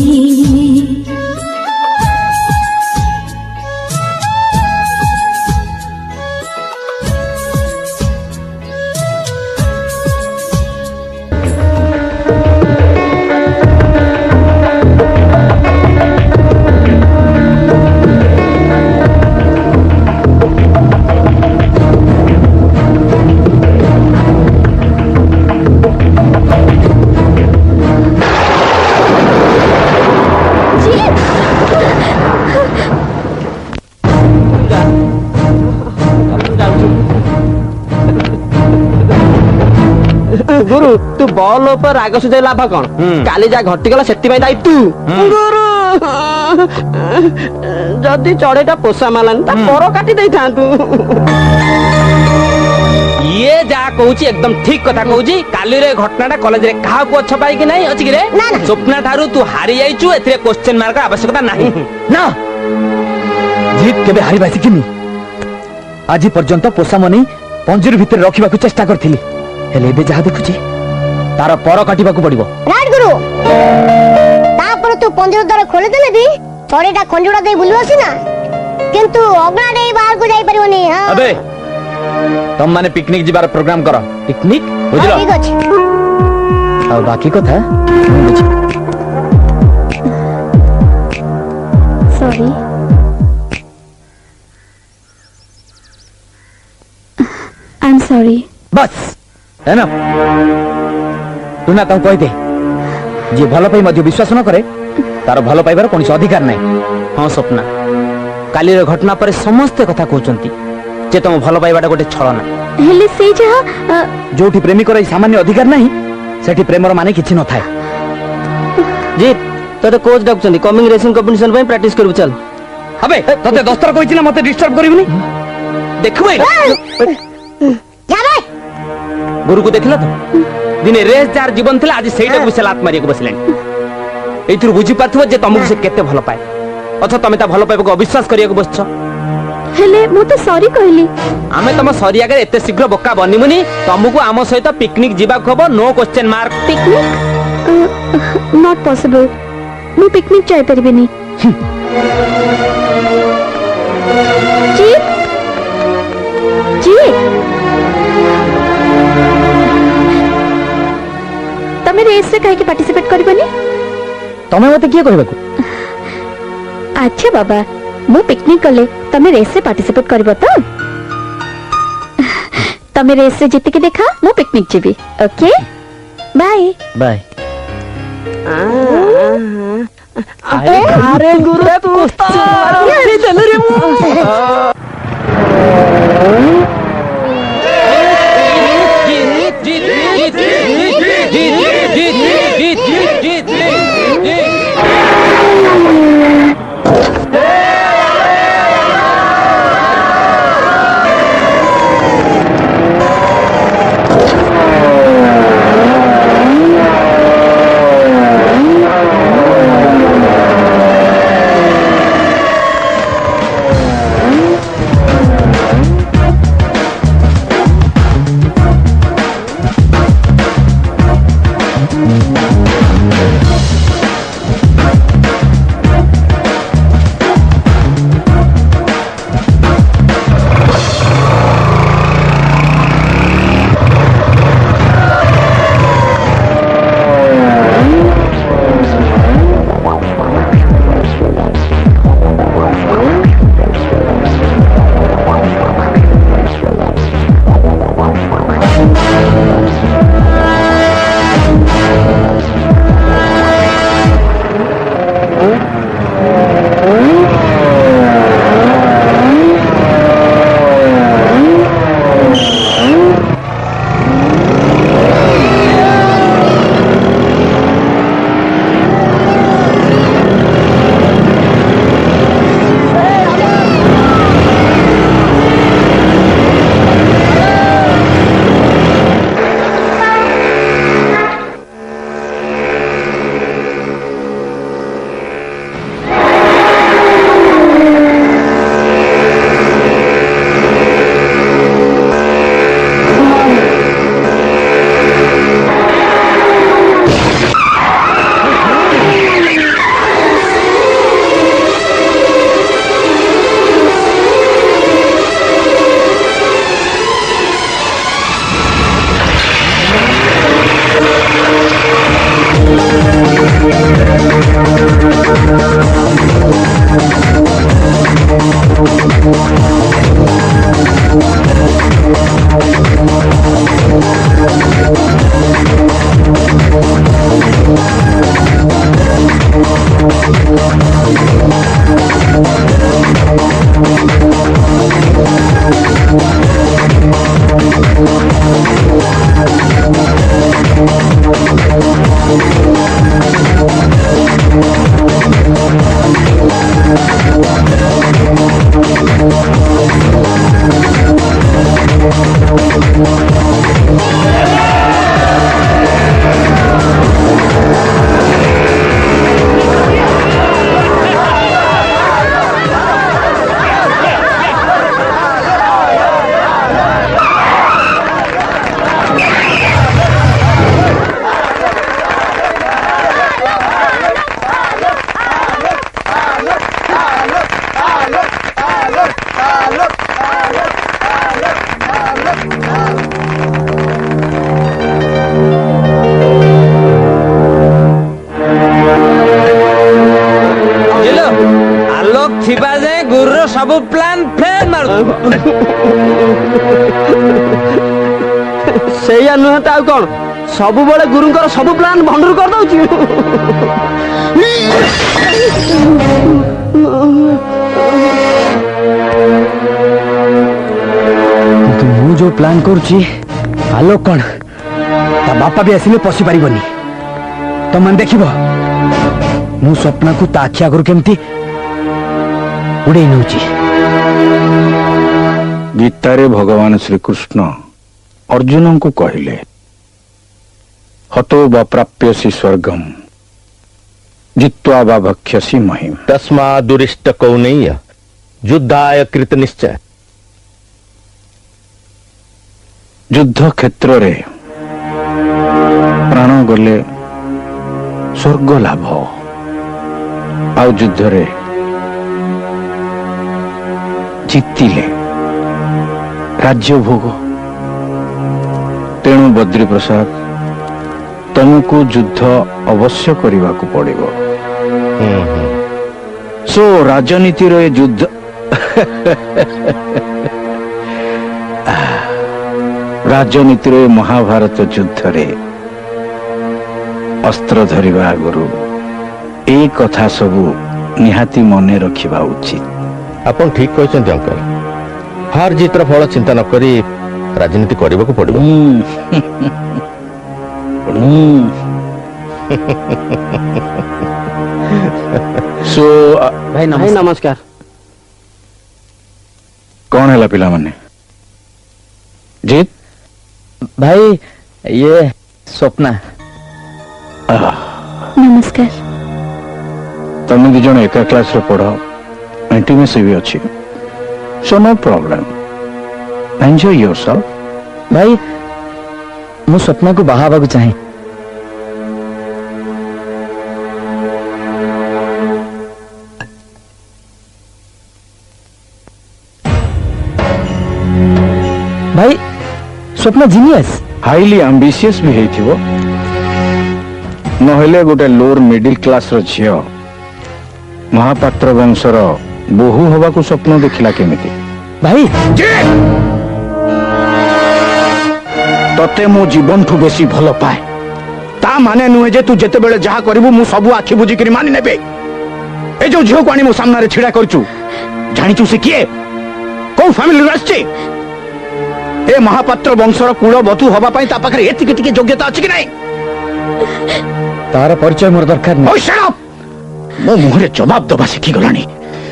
[SPEAKER 5] गुरु तू बॉल ऊपर राग सुझे लाभ कौन काली जा घटी गला सेति दायी तू गुरु जदि चढ़ेटा पोषा मालानी ता पर काटी दे थांतु ये जा कहूची एकदम ठीक कथा कहूची काली रे घटनाटा कॉलेज रे काहा को अच्छा पाई कि नहीं अछि कि रे स्वप्ना थारु तू हारि जाइछु एथिरे क्वेश्चन मार्क आवश्यकता नहीं
[SPEAKER 4] ना जीत केबे हारि बासी किनी आजि पर्यंत पोषा मनी पंजर भितर रखिबा को चेष्टा करथिली हेले बे जहा देखुची तार पर काटिबा को पड़िबो
[SPEAKER 11] राइट गुरु तापर तू पंजर द्वार खोले देले भी चढ़ेटा खंजुड़ा दे बुलु आसी ना किंतु अगना दे बाहर को जाई परिबोनी हां
[SPEAKER 4] अबे तुम माने पिकनिक जिबार प्रोग्राम करो पिकनिक बुझलो
[SPEAKER 11] ठीक अछि
[SPEAKER 4] आ बाकी कथा
[SPEAKER 2] सॉरी आई एम सॉरी
[SPEAKER 4] बस है ना तू ना तुम कह दे जे भल पाई मध्य विश्वास न करे तार भल पाइबार कौन अधिकार नहीं
[SPEAKER 5] हाँ स्वप्ना काली घटना पर समस्ते कथा कहते जे तुम भल पाइबाटा गोटे छलना
[SPEAKER 2] हेले से जहा
[SPEAKER 4] जोठी प्रेमिक रे सामान्य अधिकार नहीं सेठी प्रेमर माने किछि न थाए
[SPEAKER 5] जी तोते कोच डाकुचंदी कमिंग रेसिंग कंपटीशन पे प्रैक्टिस करबु चल
[SPEAKER 4] अबे तोते दस्तर कहिछि ना मते डिस्टर्ब करिवनी
[SPEAKER 5] देखबै
[SPEAKER 11] जा भाई
[SPEAKER 5] गुरु को देखला तो दिने रेस जार जीवन थिला आज सेटा को लात मारिया को बसलेनी एथुर बुझी पाथबो जे तुमको से केते भल पाए अच्छा तमे ता भल पाए को अविश्वास करिया को बसछ
[SPEAKER 2] हेले मु तो सॉरी कहली
[SPEAKER 5] आमे तम सॉरी आगे एते शीघ्र बोका बनिमुनी तुमको आम सहित पिकनिक जीवा खबो no question mark
[SPEAKER 2] picnic not possible मु पिकनिक जाय परबिनी जीत तमे रेस रे काहे पार्टिसिपेट करबनी?
[SPEAKER 3] तमे मते किए कहबा को?
[SPEAKER 2] अच्छा बाबा मु पिकनिक गले तमे रेस रे पार्टिसिपेट करबो तो? तमे रेस रे जीत के देखा मु पिकनिक जीबी। Okay bye
[SPEAKER 3] bye.
[SPEAKER 14] अरे अरे गुरु तू चल रे मु
[SPEAKER 5] सब प्लान फेल मार
[SPEAKER 14] सेया नुहे तो कौन सब बड़े गुरुंकर सब प्लान भंडूर कर दउची
[SPEAKER 3] तो मु जो प्लान करूची आलोक कौन ता बापा भी आसिले पसी पारिबनी तो मन देखिबो मु स्वप्न को ताखी आगुर केमती उड़े नउची।
[SPEAKER 10] गीतारे भगवान श्री कृष्ण अर्जुन को कहले हतो वा प्राप्यसि स्वर्गम जित्वा वा भक्ष्यसि महिम
[SPEAKER 1] तस्मा दुरिष्ट कौनेय युद्धाय कृत निश्चय।
[SPEAKER 10] युद्ध क्षेत्र रे प्राण गले स्वर्ग लाभ आउ युद्ध रे जीतिले राज्य भोग। तेणु बद्री प्रसाद तुमको युद्ध अवश्य करने को पड़ेगा। सो राजनीति रे युद्ध राजनीति रे महाभारत युद्ध रे अस्त्र धरिबा आगुरु ए कथा सबू निहाती मने रखिबा उचित।
[SPEAKER 18] आपण ठीक कहते अंकल। हार जीतर फल चिंता न करी राजनीति करने को पड़ो।
[SPEAKER 10] सो
[SPEAKER 3] भाई नमस्कार। नमस्कार।
[SPEAKER 10] कौन है पिला माने? जीत
[SPEAKER 3] भाई ये स्वप्ना।
[SPEAKER 2] नमस्कार।
[SPEAKER 10] तुम दी जन एका क्लास रे पढ़, इंटीमेसी भी अच्छी, so no problem, enjoy yourself.
[SPEAKER 3] भाई मु स्वप्ना को बाहा को चाहे। भाई स्वप्ना जीनियस,
[SPEAKER 10] हाईली एम्बिशियस भी है थी वो। नहले गोटे लोअर मिडिल क्लास रो झियो महापात्र वंशर बोहू हवा को स्वप्न देखिला केमिति?
[SPEAKER 3] भाई
[SPEAKER 10] तते मो जीवन ठू बेसी भल पाए ता माने नुहे जे तू जेते बेले जहा करिवु मु सबु आखि बुझी करी मानि नेबे। ए जो झियो को आनी मो सामना रे छिड़ा करचू जानिचू से किए को फैमिली रस्ची ए महापात्र वंशर कुल बतु हवा पाई ता पाखरे एतिके टिके योग्यता अछि कि नहीं?
[SPEAKER 3] तार परिचय मोर दरकार नहीं।
[SPEAKER 10] ओ शट अप, मो मुहरे जवाब दबा सिखी गलानी।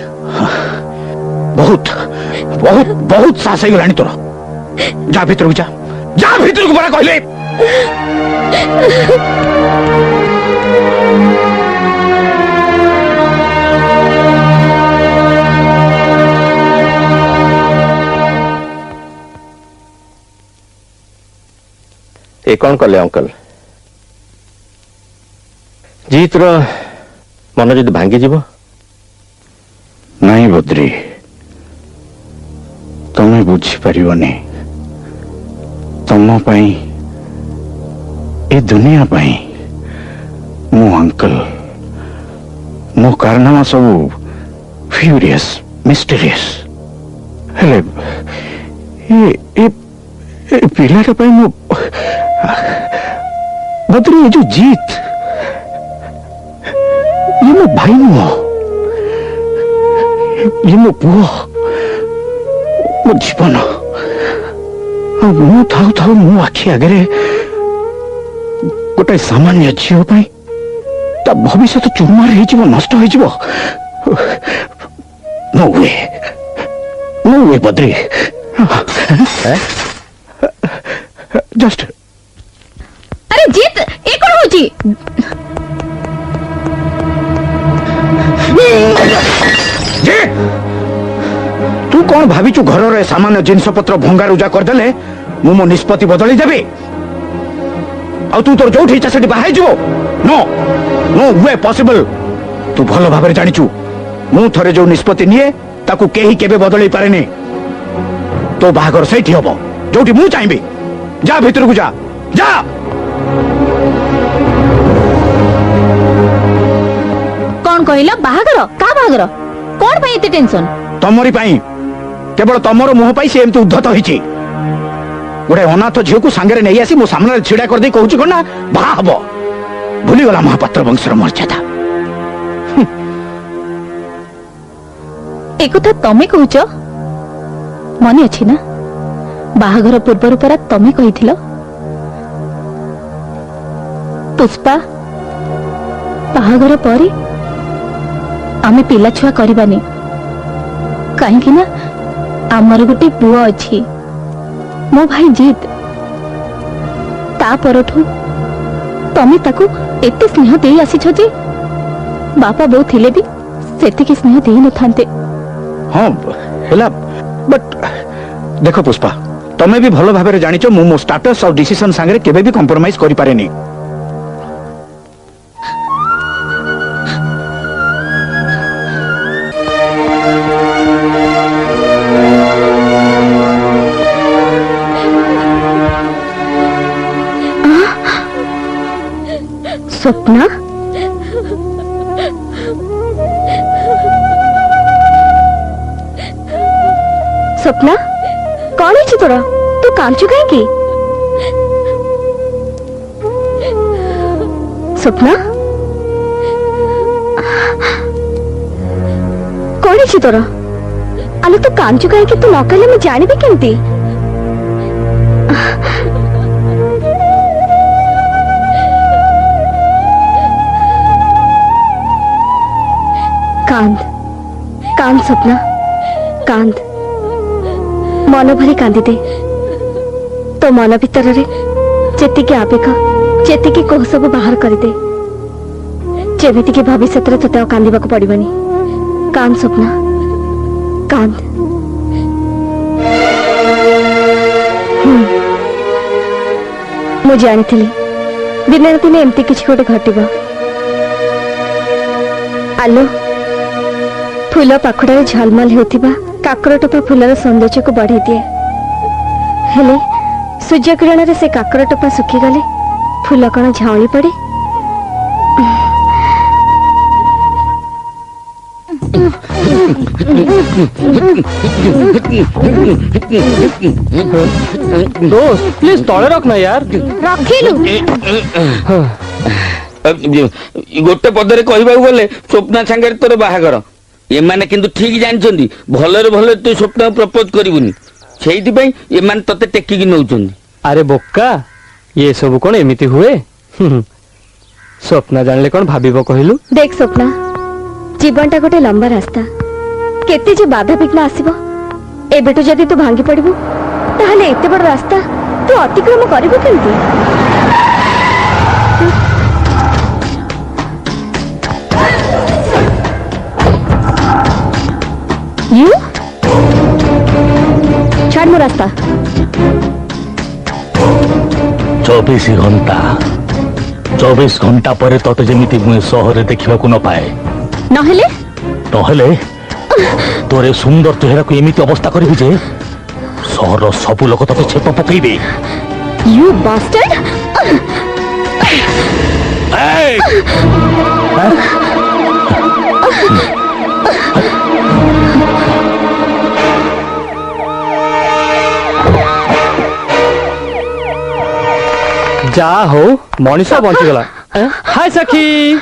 [SPEAKER 10] बहुत बहुत बहुत सास गलानी तोर। जा भीतर को जा, जा भीतर को बड़ा कहले।
[SPEAKER 18] ए कौन कले अंकल? जीत रो मन जदि भांगी जीव?
[SPEAKER 10] नहीं बद्री, तुम्हें बुझी पारिबनी। तुम पाई ए दुनिया पाई मो अंकल मो कारनामा सब फ्यूरियस मिस्टीरियस हेले ए ए ए पिलाटा पाई मो बद्री ये जो जीत ये मो भाई नुह, ये मो पुओ मो जीवन मु थाउ थाउ मो आखि आगे गोटे सामान्य झील पाई ता भविष्य तो चुरमार हो नष्ट हो। No way no way Badri, just
[SPEAKER 2] अरे जीत ए कोन होची?
[SPEAKER 10] तू कौन भाविचु घर सामान्य जिनस पत्र भंगा रुजा करदेले मु मो निष्पत्ति बदली देबी? आ तू तोर जो इच्छा से बाहर जीवो? No no way possible. तू भल भाव जानिचु मु थरे जो निष्पत्ति निए ताकू केही केबे बदली पारेनी। तो बाहागर सेठी हबो जोठी मु चाहबी। जा भीतर को जा, जा।
[SPEAKER 2] कौन कहला बाहागर? का बाहागर? कौन पाई एते टेंशन?
[SPEAKER 10] तमरी पाई, केवल तमर मुह पाई से एमती उद्धत होइछि। गोटे अनाथ झील को सांगे नहीं आसी मो सामने छिड़ा कर दे कहूँ कौन ना बाहा हम भूलीगला महापात्र वंशर मर्यादा।
[SPEAKER 2] एक तमें कहूच मन अच्छी ना? बाहाघर पूर्वर परा तमें कही पुष्पा बाहाघर पर आमे पिला छुआ करबानी कहीं ना आमर गोटे पुओ अच्छी मो भाई जीत ता परठू तमे ताकू एते स्नेह दे आसीछ जे बापा बो थिले भी सेतिकी स्नेह दे न थांते।
[SPEAKER 10] हां हेला बट देखो पुष्पा तमे भी भलो भाबरे जानिचो मु मो स्टेटस और डिसीजन संगे केबे भी कंप्रोमाइज करि पारेनी।
[SPEAKER 2] स्वप्ना स्वप्ना कौन है तोरा तू कांचु कहीं स्वप्ना कौन है तोरा आलो तू कांचु कहीं तू न कहले मैं जानिबी केमती कांद कांद स्वप्ना कांद मन भरी कांदी दे तो मन भीतर जेतिकी आवेग जेतिकी कोह सब बाहर करदे जेमिति कि भविष्य रे तोते कांदीबाकू पड़िबनी कांद स्वप्ना कांद मु जानी दिने ना दिने एमती किसी गोटे घटब आलो फूल पाखुड़ा झलमल होता काकर टोपा फूलर सौंदर्य को बढ़े दिए हेले सूर्य किरण से काकर टोपा सुखी गले फूल कण झाउली पड़े
[SPEAKER 3] दोस्त प्लीज तले रखना यार
[SPEAKER 2] रखिलु
[SPEAKER 10] गोटे पदरे कहबा गले स्वप्ना सांगे तोर बाहागर एमाने किंतु ठीक जानछन्ती भलरे भलरे तू स्वप्न प्रपोज करिवुनी सेहिति पई एमान तते टेकी कि नउछन्ती
[SPEAKER 3] अरे बोक्का ये सब कोन एमिति हुए स्वप्ना जानले कोन भाबिबो कहिलु
[SPEAKER 2] देख स्वप्ना जीवनटा गोटे लंबा रास्ता केते जे बाधा विघ्न आसीबो एबेटु जदि तू भांगी पड़िबु ताहले एते बड़ रास्ता तू अतिक्रम करिबु केमती यू छाड़ मो रास्ता
[SPEAKER 4] चौबीस घंटा चौबीस घंटा पर तते जेमिति मुए सहरे देखिबा को न पाए
[SPEAKER 2] नहले
[SPEAKER 4] नहले तोरे सुंदर चेहरा को एमिति अवस्था करबी जे सहर सब लोक तते छेप पकईबे
[SPEAKER 2] यू बास्टर्ड
[SPEAKER 4] ए
[SPEAKER 3] जा हो मनीषा बंची गला हाय सखी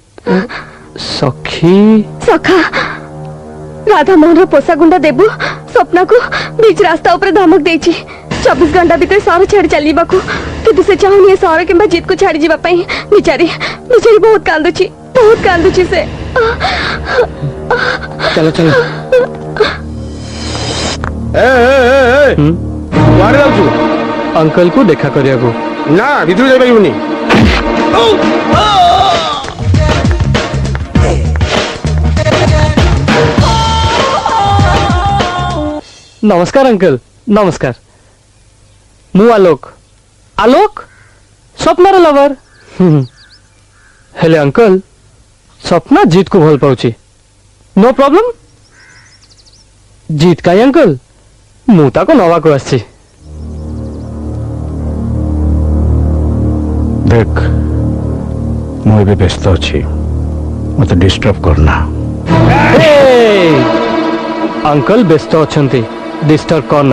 [SPEAKER 3] सखी
[SPEAKER 2] सखा राधा मोहन पोषा गुंडा देबू स्वप्ना को बीच रास्ता ऊपर धमक देची चौबीस घंटा भीतर सहर छाड़ी चलवा को किंतु से चाहूनी सहर किंबा जीत को छाड़ी जीवा पई बिचारी बिचारी बहुत कांदुची बहुत कांदुची से
[SPEAKER 3] चलो चलो
[SPEAKER 9] ए ए ए कुआरे जाउछु
[SPEAKER 3] अंकल को देखा करिया को
[SPEAKER 9] ना भीतर जाई पाइबुनी
[SPEAKER 3] नमस्कार अंकल नमस्कार मु आलोक आलोक स्वप्नार लवर हेले अंकल स्वप्ना जीत को भल पाउची नो प्रॉब्लम जीत काई अंकल मु ताको नवा को आसी
[SPEAKER 4] देख मु एबे व्यस्त अछि मते डिस्टर्ब करना
[SPEAKER 3] अंकल व्यस्त अछंती डिस्टर्ब करना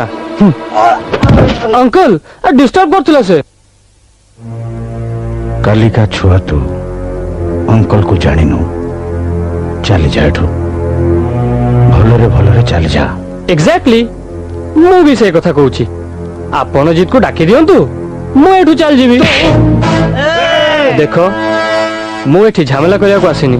[SPEAKER 3] अंकल डिस्टर्ब करथिला से
[SPEAKER 4] काली का छुआ तू अंकल को जानिनु चली जा एठू भलरे भलरे चली जा
[SPEAKER 3] एग्जैक्टली मु भी से कथा कहूची आपण जीत को डाकी दियंतु मु एठू चल जीवी देखो मु एठी झमेला करिया को आसीनी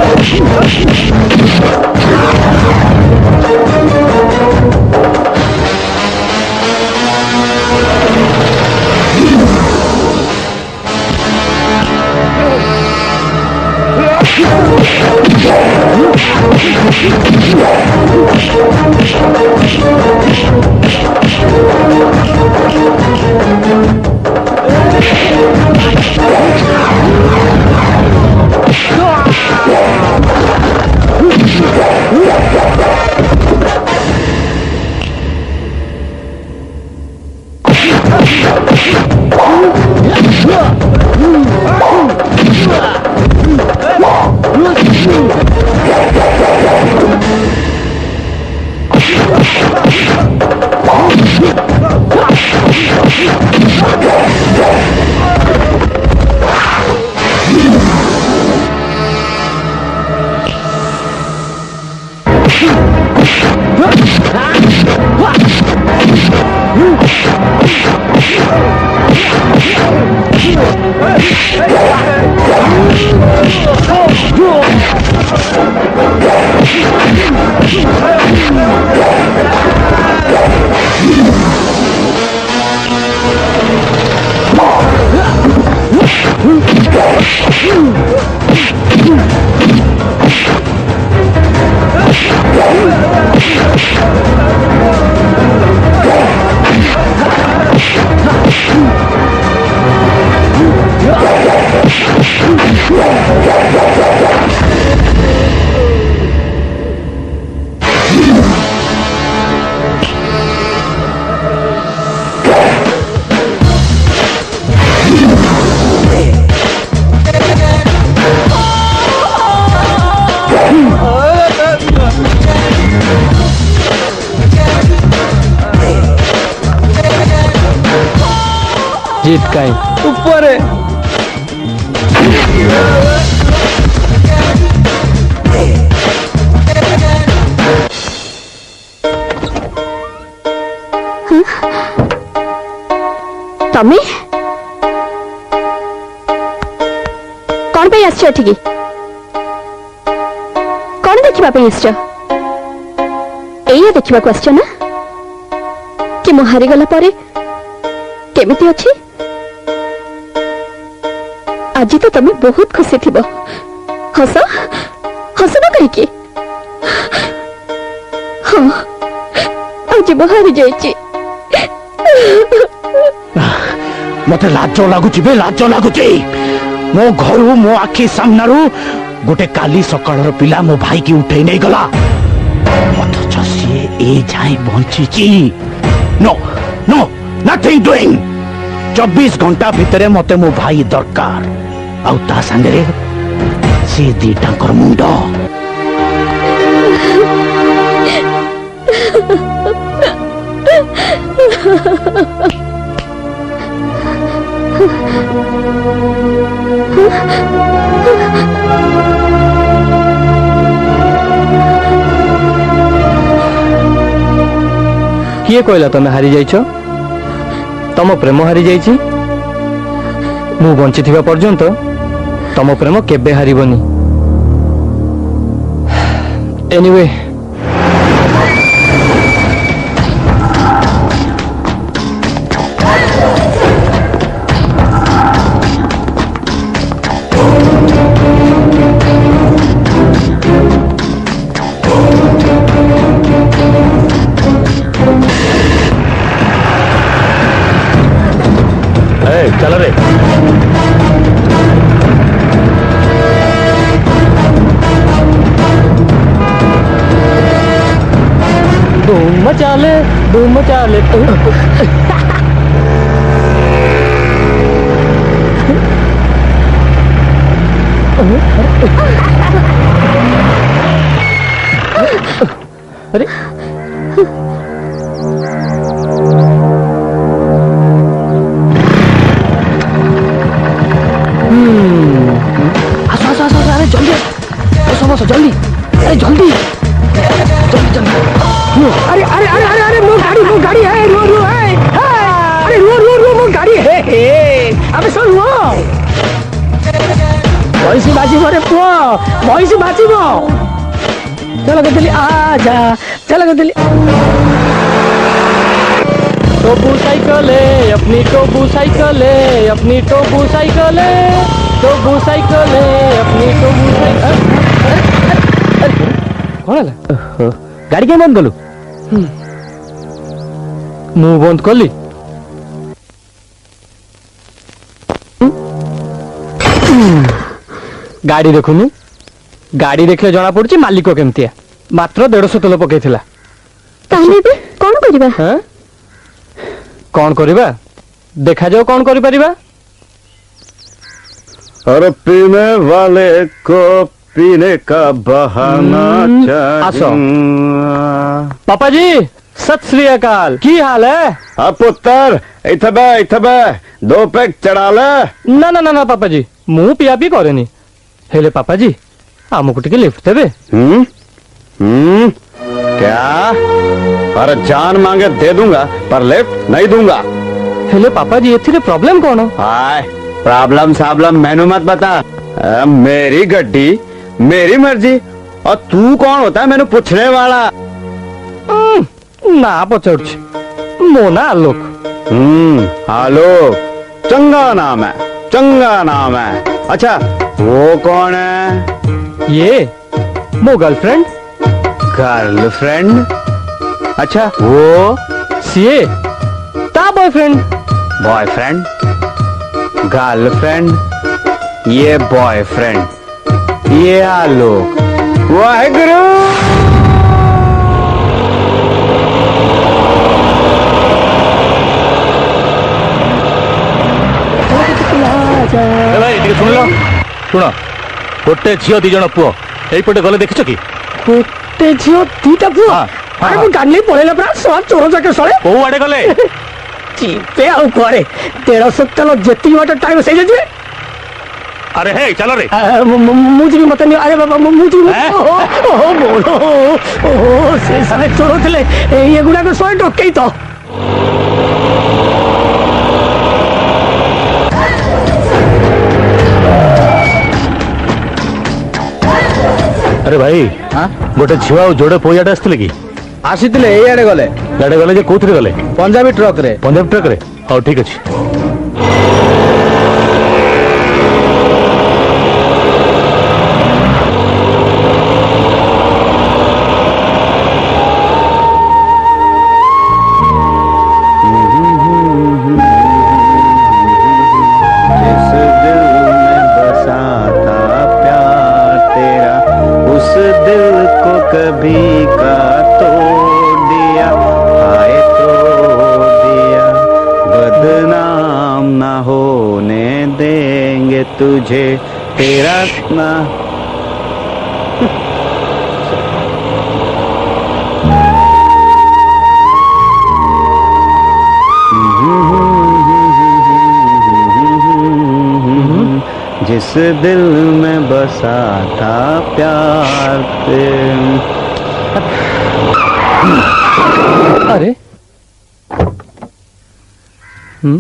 [SPEAKER 3] जीत काई
[SPEAKER 15] ऊपर है।
[SPEAKER 2] तमे कौन पे आसछ एठिकी कौन देखिबा पे आसछ एया देखिबा क्वेश्चन ना कि मु हारी गला परे केमिति अछि आज तो तमे बहुत खुशी थिबो हस हस न कहि के हां आज मु हारी जाइछि
[SPEAKER 10] मते लाज लागुची बे लाज लागुची मो घरु मो आखि सामनारू गोटे काली सकाळर पिला मो भाई की उठे नहीं गला अथच सी ए जाए बंची नो नो नथिंग डूइंग चौबीस घंटा भितरे मते मो भाई दरकार आउ ता संगे सी दीटा कर मुंडो
[SPEAKER 3] किए कहला तमे हारी जाइछ तम प्रेम हारी जाइछि मु बंची थिबा पर्यंत तम प्रेम केबे हारिबनी एनीवे
[SPEAKER 18] चल रे
[SPEAKER 3] धूम मचा ले धूम मचा ले अरे जल्दी अरे जल्दी जल्दी जल्दी अरे अरे अरे अरे अरे वो गाड़ी वो गाड़ी है रो रो है अरे रो रो रो वो गाड़ी है अबे सुन वो भैंसी बाजिब रे पुओ भैंसी बाजिब चल गदली आ जा चल गदली टोबू साइकिल है अपनी टोबू साइकिल है अपनी टोबू साइकिल है टोबू साइकिल है अपनी टोबू साइकिल कौन है गाड़ी के बंद कलु मुंह बंद कली गाड़ी देखुनी गाड़ी देखले जना पड़ुची मालिक केमतिया मात्र डेढ़ तेल पकईला
[SPEAKER 2] कौन करिबा
[SPEAKER 3] हाँ कौन करिबा देखा जाओ कौन करि परिबा
[SPEAKER 1] और पीने वाले को पीने का बहाना
[SPEAKER 3] आसो पापा जी सत श्री अकाल की हाल है
[SPEAKER 1] हाँ पुत्र इथे बे इथे बे दो पैक चढ़ा ले
[SPEAKER 3] ना ना ना ना पापा जी मुंह पिया पी करेनी हेले पापा जी आमको टिके लिफ्ट देबे
[SPEAKER 1] हम्म हम्म क्या पर जान मांगे दे दूंगा पर लिफ्ट नहीं दूंगा
[SPEAKER 3] हेले पापा जी एथिरे प्रॉब्लम कौन
[SPEAKER 1] हाय प्रॉब्लम साब्लम मैनू मत बता आ, मेरी गड्डी मेरी मर्जी और तू कौन होता है मैंने पूछने वाला
[SPEAKER 3] ना पचड़ मोना आलोक
[SPEAKER 1] हम्म आलोक चंगा नाम है चंगा नाम है अच्छा वो कौन है
[SPEAKER 3] ये वो गर्लफ्रेंड
[SPEAKER 1] गर्लफ्रेंड अच्छा वो
[SPEAKER 3] सीए ता बॉयफ्रेंड
[SPEAKER 1] बॉयफ्रेंड गर्लफ्रेंड ये बॉयफ्रेंड ये आलोक वाहेगुरु
[SPEAKER 18] सुन लो शुण गोटे झील दी जन पुओ एपटे गले देखिछ कि
[SPEAKER 3] गोटे झील दीटा पुओ अरे मु गाली पळेला परा सब चोर जाके सळे
[SPEAKER 18] को आडे गले
[SPEAKER 3] चिपे आउ करे तेरा सत्तल जेती वाट टाइम से जे
[SPEAKER 18] अरे हे चलो रे
[SPEAKER 3] मुझे भी मत नहीं अरे बाबा मुझे ओहो ओहो बोलो ओहो से सारे चोर थले ये गुडा को सो टोकेई तो
[SPEAKER 18] अरे भाई हाँ गोटे झील जोड़े पोयाटे आसते कि
[SPEAKER 15] आसीथिले एई आडे गले
[SPEAKER 18] याडे गले जे कोथरे गले
[SPEAKER 15] पंजाबी ट्रक रे
[SPEAKER 18] पंजाबी ट्रक रे हां ठीक अछि
[SPEAKER 1] तुझे तेरा ना जिस दिल में बसा था प्यार पे
[SPEAKER 3] अरे हम्म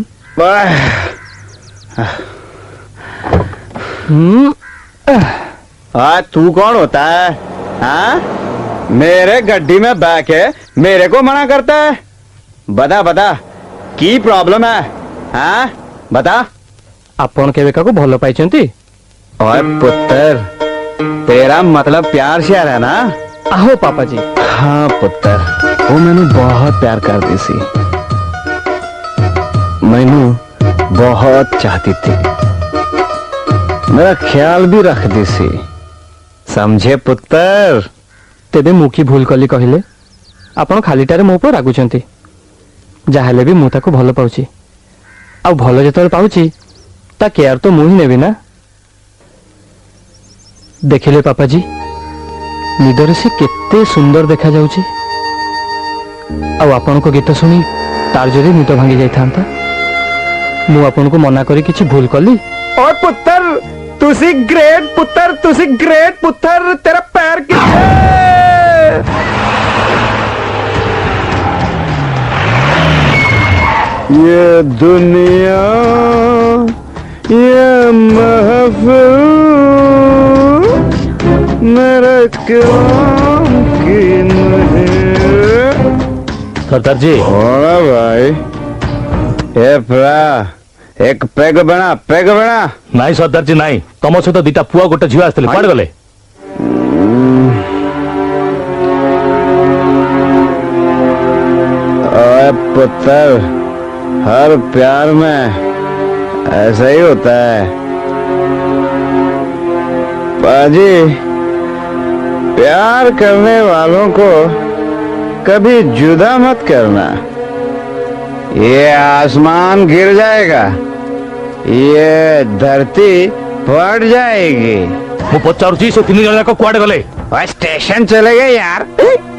[SPEAKER 1] हम्म आ, तू कौन होता है हाँ मेरे गड्डी में बैक है मेरे को मना करता है बता बता की प्रॉब्लम है हाँ बता
[SPEAKER 3] आपण केवे का को भलो पाइचंती
[SPEAKER 1] ओए पुत्र तेरा मतलब प्यार श्यार है ना
[SPEAKER 3] आहो पापा जी
[SPEAKER 1] हाँ पुत्र वो मैंने बहुत प्यार कर दी सी मैनू बहुत चाहती थी मेरा ख्याल भी रख दी सी समझे पुत्र
[SPEAKER 3] तेबे मुखी भूल कली कहले आपण खालीटारे मो पर रागुचंती जाहले भी मु ताको भलो पाउची आ भलो जेतल पाउची ता केयर तो मुही नेबी ना देखिले पापा जी निदर से केते सुंदर देखा जाउची आ आपण को गीत सुनी तार जरे निद भांगी जाई थांता मु आपण को मना करी किछि भूल कली
[SPEAKER 9] और पुत्र तुसी ग्रेट पुत्र तुसी ग्रेट पुत्र तेरा पैर किथे
[SPEAKER 1] ये दुनिया ये महफिल
[SPEAKER 10] मेरे काम की नहीं।
[SPEAKER 18] सरदार जी
[SPEAKER 10] होना भाई ए प्रा एक पेग बना पेग बना
[SPEAKER 18] नहीं सरदार जी नहीं तुम सहित दिटा पुआ गोटे झील आसते कुआड़े गले
[SPEAKER 10] पुत्र हर प्यार में ऐसा ही होता है पाजी। प्यार करने वालों को कभी जुदा मत करना। ये आसमान गिर जाएगा, ये धरती फट जाएगी।
[SPEAKER 18] वो पचारुची से तीन जन को कुआड़े गले
[SPEAKER 10] स्टेशन चले गए यार।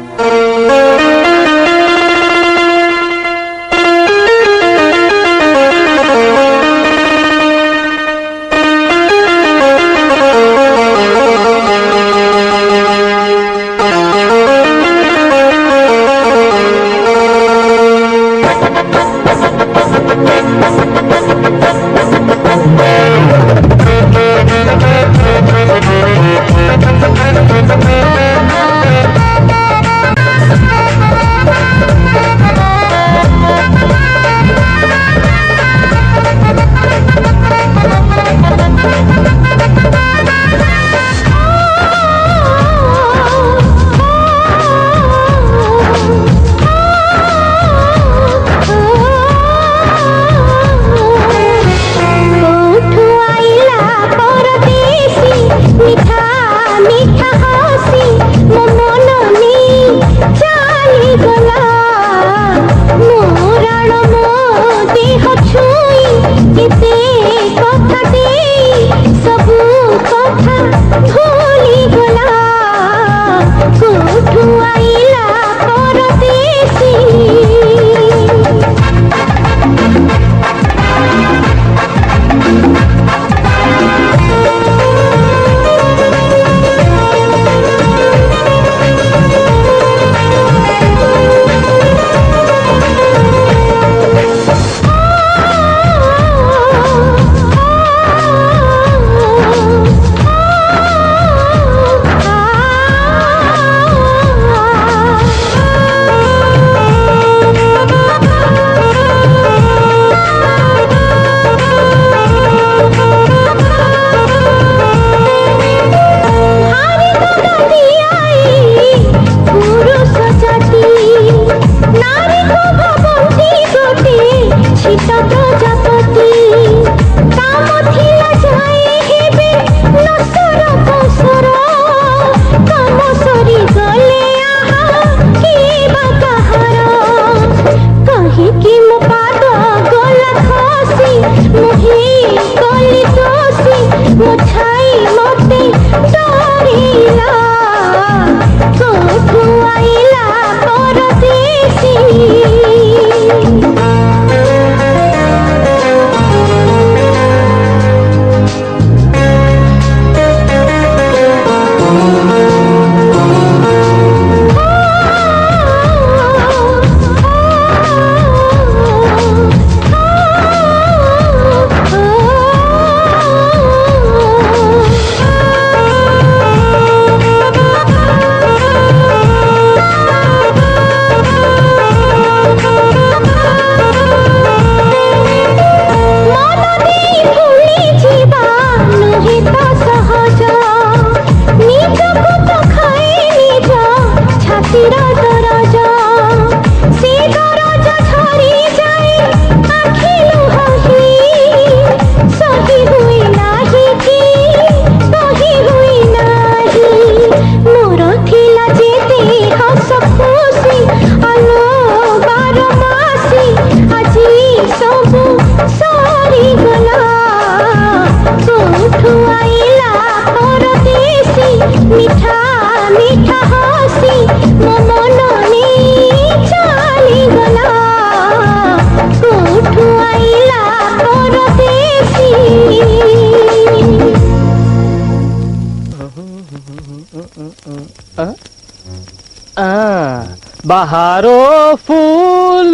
[SPEAKER 3] बहारो फूल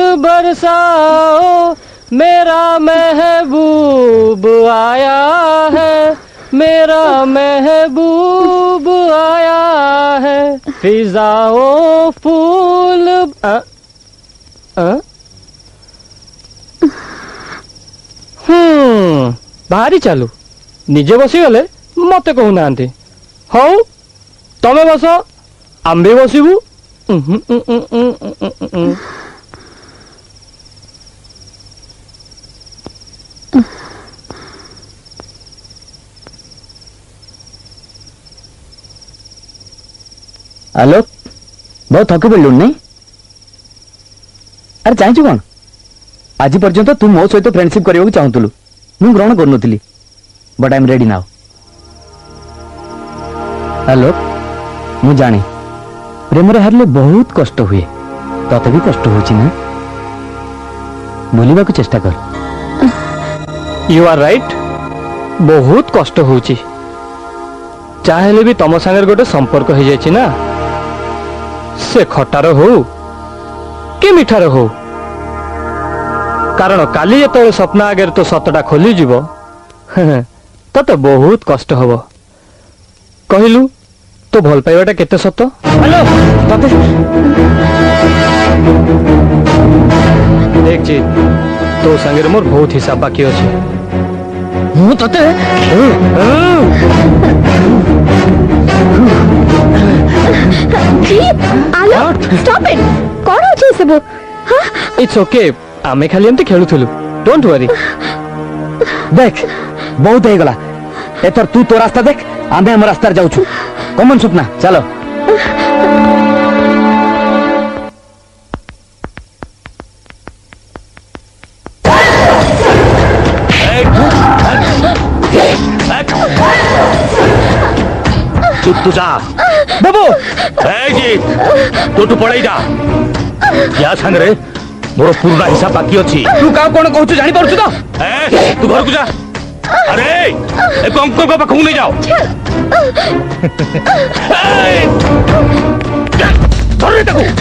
[SPEAKER 3] बरसाओ मेरा महबूब आया है मेरा महबूब आया है फिजाओ फूल आ, आ? हम्म भारी चालू निजे बसी गले मते कहूना हौ तमे बस आंबे बसबू
[SPEAKER 13] आलोक बहुत थकी पड़लु नहीं अरे चाहचु कौन आज पर्यंत तू मो सहित फ्रेंडशिप करने चाहूलु मु ग्रहण करूनी but I am ready now Alok मु जाने प्रेम हारले बहुत कष्ट हुए तते भी कष्ट होची ना भूलिबा को चेष्टा कर
[SPEAKER 3] यू आर राइट बहुत कष्ट होची चाहे भी तम संगे गोटे संपर्क हो जाए ना से खटार हो कि मिठार हो कारण काली जो स्वप्न आगे तो सतटा खोली जीव तते बहुत कष्ट हम कहलु तो भल पाइबाटा केते सत हेलो तते देख जी तो संगे मोर बहुत हिसाब बाकी अच्छे
[SPEAKER 13] मु तते
[SPEAKER 2] स्टॉप इट कौन होची सब
[SPEAKER 3] इट्स ओके आमे खाली एमती खेलुथुलु डोंट वरी
[SPEAKER 13] देख बहुत हो गला एथर तू तो रास्ता देख आमे हम रास्ता जाउछु कमन स्वप्ना चलो
[SPEAKER 10] चुप तू जा
[SPEAKER 13] बाबू
[SPEAKER 10] जी तू तू पड़े जा या संगे मोर पूरा हिसाब बाकी अच्छी
[SPEAKER 13] तू का कौन कहू जानी पारछु तो
[SPEAKER 10] ए तू घर को जा अरे एक अंकल को पाखु नहीं जाओ धर रे ताको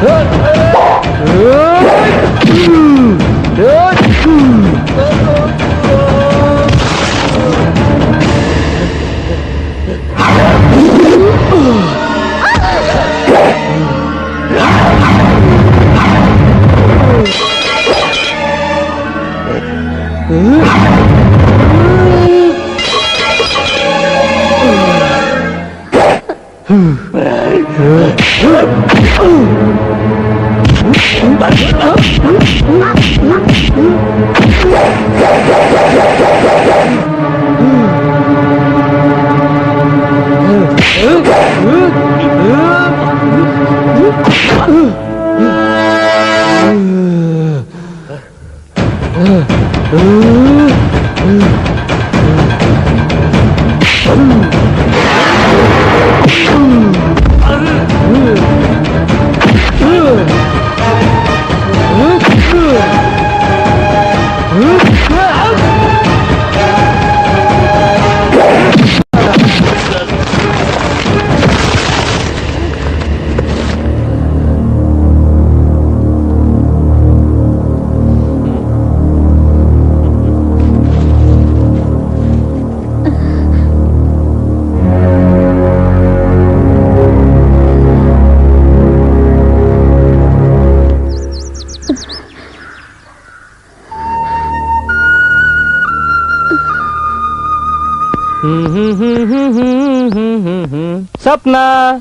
[SPEAKER 3] सपना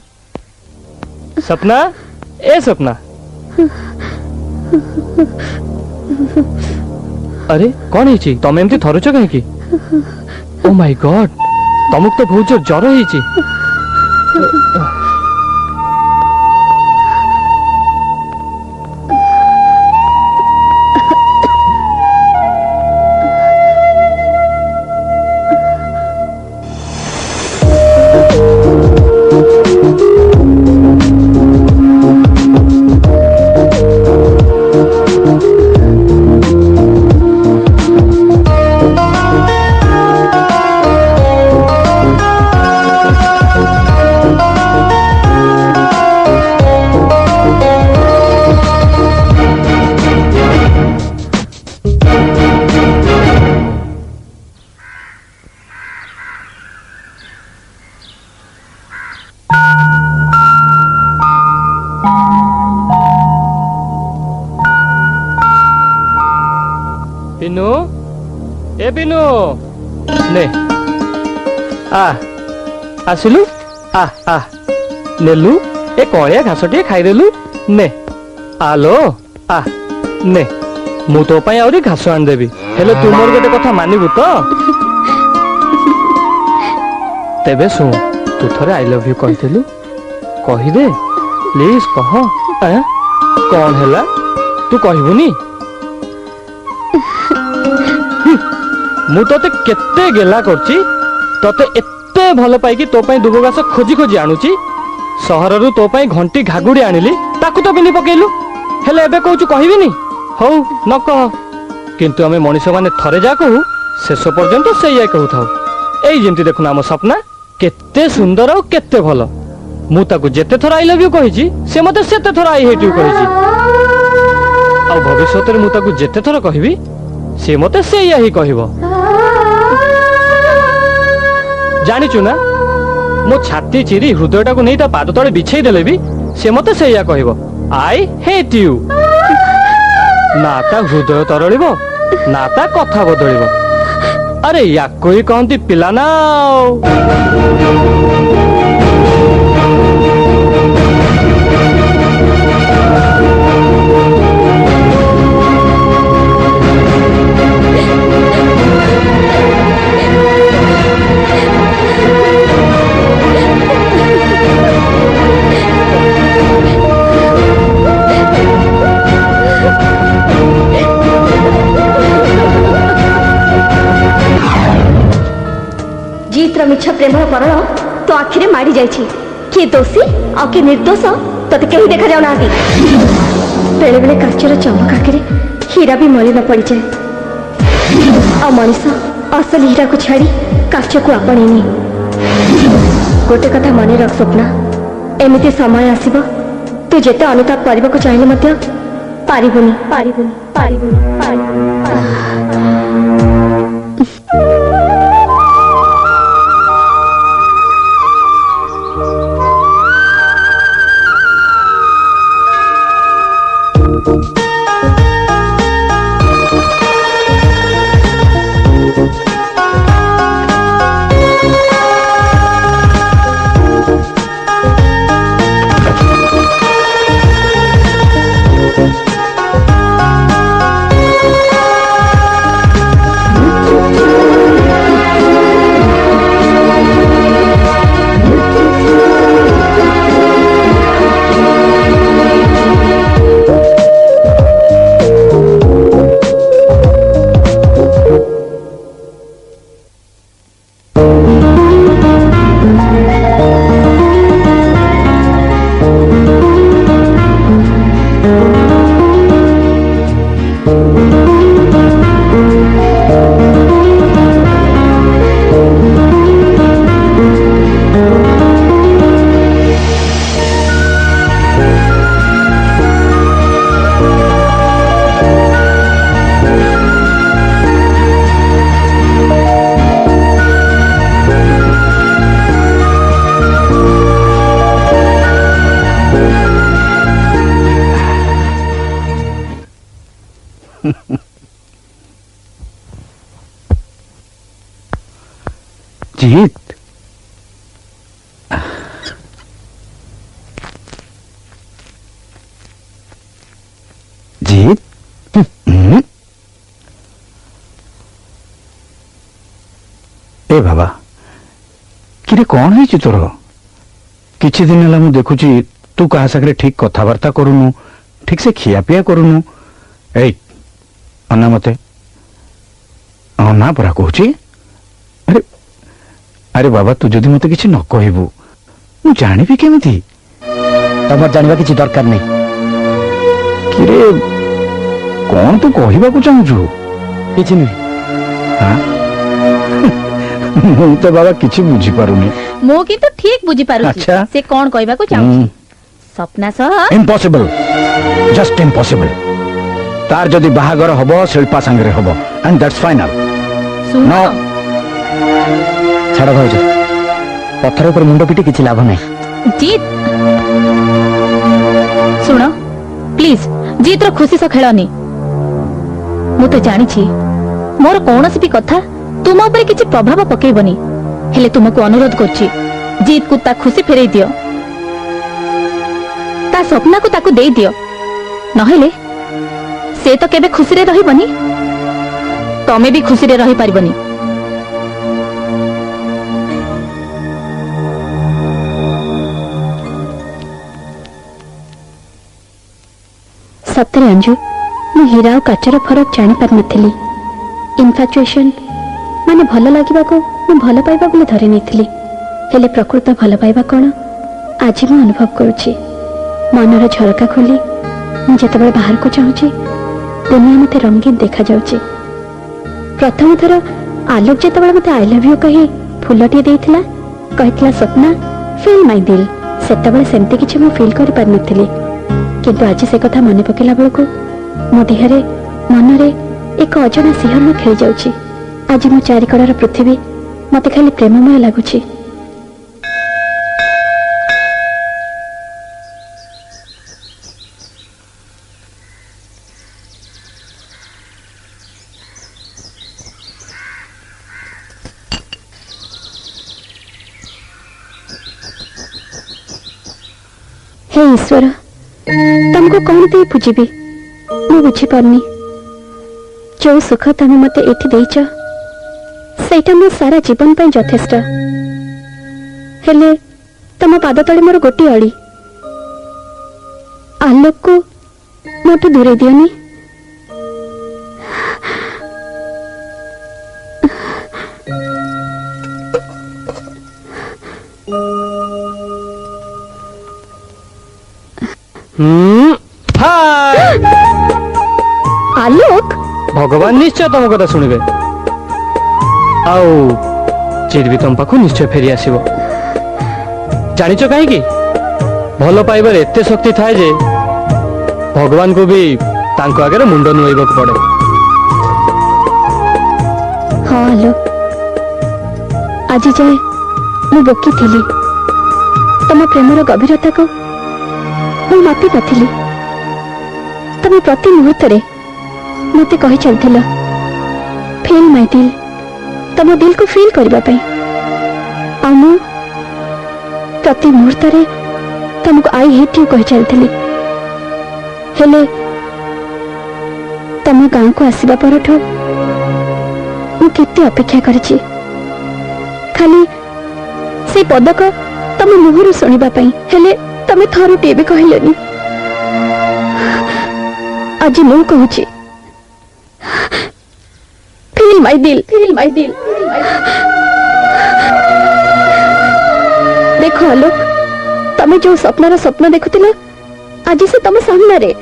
[SPEAKER 3] सपना ए सपना अरे कौन है तमें एमती थरुच कहीं ओ माय गॉड तमक तो बहुत जोर ज्वर है बिनु ए बिनु ने आ आसिलु आ आ नेलु ए कळिया घास टे खाइदेलु ने आलो आ ने मु तो पई आउरी घास आन देबी हेले तू मोर गोटे कथा मानिबु तो तेबे सु तू थरे आई लव यू कहिदेलु कहि दे प्लीज कह आ कौन हैला तू कहबुनी मु तोते केते गेला करची तोते एते भल पाई तो पई दुबो गास खोजी खोजी आनुची सहर रु तो पई घंटी घागुड़ी आनिली ताकू तो बिनी पकेलु हेले एबे कहूचु कहबिनी हौ न कह किंतु हमें मनीष माने थरे जा कहू शेष पर्यंत सेया कहू थाउ एई जेंती देखुना हम सपना केते सुंदर और केते भल मु ताकू जेते थरा आई लव यू कहिची से मते सेते थरा आई हेट यू कहिची आ भविष्यत रे मु ताकू जेते थरा कहबी से मते सेया ही कहबो जानिचु ना मो छाती चिरी हृदय टाको नहीं ता पाद तले बिछेई देले भी से मते सेया कहबो आई हेट यू ना ता हृदय तरलिबो ना ता कथा बदलिबो अरे या कोई कहंती पिला ना
[SPEAKER 11] जीतर मिछ प्रेम करण तो आखिरे मारी जाइछि किए दोषी आ के निर्दोष तते कहीं देखा जाऊ ना बेले बेले काचर चमक आखिरे हीरा भी मलिन पड़ जाए आ मनीष असल हीरा को छाड़ी काच को आपणेनी गोटे कथा मन रख स्वप्ना एमती समय आसीबो
[SPEAKER 2] तू जेते अनुताप करने को चाहिए मध्य पारिबुनी पारिबुनी पारिबुनी पारिबुनी
[SPEAKER 10] जीत जीत हम्म। ए बाबा किरे कौन है तोर किछि दिन है देखुची तू कहा सागरे ठीक कथबार्ता करूनु ठीक से खिया पिया करूनु ए अन्ना मते अन्ना परा कहूची अरे अरे बाबा तू जदि मते किछि न कहबू मु जानिबी केमिति
[SPEAKER 13] तमर जानबा किछि दरकार नहीं
[SPEAKER 10] किरे कौन तू कहबा को चाहू
[SPEAKER 13] किछि नहीं
[SPEAKER 10] हां मु तो बाबा किछि बुझी पारुनी
[SPEAKER 2] मो कि तो ठीक बुझी पारुची
[SPEAKER 10] अच्छा।
[SPEAKER 2] से कौन कहबा को चाहू सपना सह
[SPEAKER 10] इम्पॉसिबल जस्ट इम्पॉसिबल तार जदि बाहागर हबो शिल्पा संगरे हबो एंड दैट्स फाइनल
[SPEAKER 2] सुनो
[SPEAKER 13] छाड़ भाउज पत्थर ऊपर मुंड पिटी किछि लाभ नहीं
[SPEAKER 2] जीत सुनो प्लीज जीत रो खुशी सो खेलनी मु तो जानी छी मोर कोनोसी भी कथा तुम ऊपर किछि प्रभाव पकेबनी हेले तुमको अनुरोध करछि जीत को ता खुशी फेरै दियो ता सपना को ताकू दे दियो नहेले से तो केबे खुशी रे रहिबनी तमे भी खुशी रे रहि पारिबनी सତରେ अंजू मु हीरा और काचर फरक जानी पार नथिली इनफैचुएशन माने भल लागिबा को मु भल पाइबा बोली धरि नथिली हेले प्रकृत भल पाइबा कोन आज मु अनुभव करूची मनर झरका खोली मु जेतबे बाहर को चाहूची दुनिया मते रंगीन देखा जाउची प्रथम थर आलोक जेतबे मते आई लव यू कही फुलटी देइथिला कहितला सपना फील माय दिल सेतबे सेंती किछि मु फील करि पार नथिली किंतु आज से कथा मन पकेला बेलू मो देहरे मनरे एक अजना सिंहरण खेली जाउची आज मो चारिकड़र पृथ्वी मते खाली प्रेममय लागुची हे ईश्वर तुमको कौन दे बुझीबी मु बुझी पारनी जो सुख तुम मते एठी देइछ सेटा मो सारा जीवन पय यथेष्ट हेले तुम पाद तले मोर गोटी अड़ी आलोक को मोटू दूरे दियोनी
[SPEAKER 3] हम्म हाय
[SPEAKER 2] आलोक
[SPEAKER 3] भगवान निश्चय तुम कथा शुणवे आउ चित भी तुम पाखु निश्चय फेरी आसो जानिच कहीं भल पाइबार एते शक्ति थाए जे भगवान को भी तांको आगे मुंड नुआइबा को पड़े।
[SPEAKER 2] हाँ आलोक, आज जाए मु बोकी थी तम प्रेमर गभीरता को मु मापी नी। तमे प्रति मुहूर्त रे मते कही चलथिल फील माय दिल, तम दिल को फील करबा पई। आ मु प्रति मुहूर्त रे तुमको आई हेट यू कही चलथिली। हेले तम गाँव को आसीबा परठो मु केते अपेक्षा करछि खाली से पदक तम मुहरु सुनिबा पई। हेले तमे थरुटे भी कहलेनी। आज मु कहूछि फील माय दिल, फील माय दिल। देखो आलोक, तमे जो सपनार स्वप्न देखुतिला आज से तम सामने रे।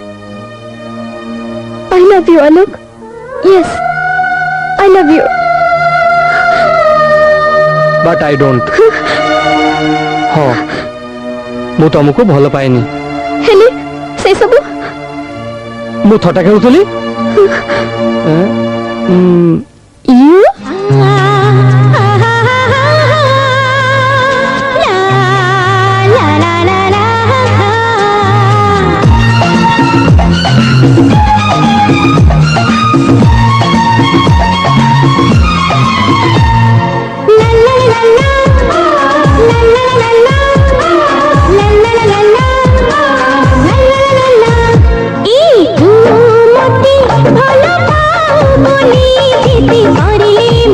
[SPEAKER 2] I love you Alok. Yes I love you.
[SPEAKER 3] But I don't. हाँ मु तुमको भल पाएनी।
[SPEAKER 2] हेले से सब
[SPEAKER 3] मु थटा खेलुतली।
[SPEAKER 2] यू
[SPEAKER 17] भला पाऊ बोली जीती मारिले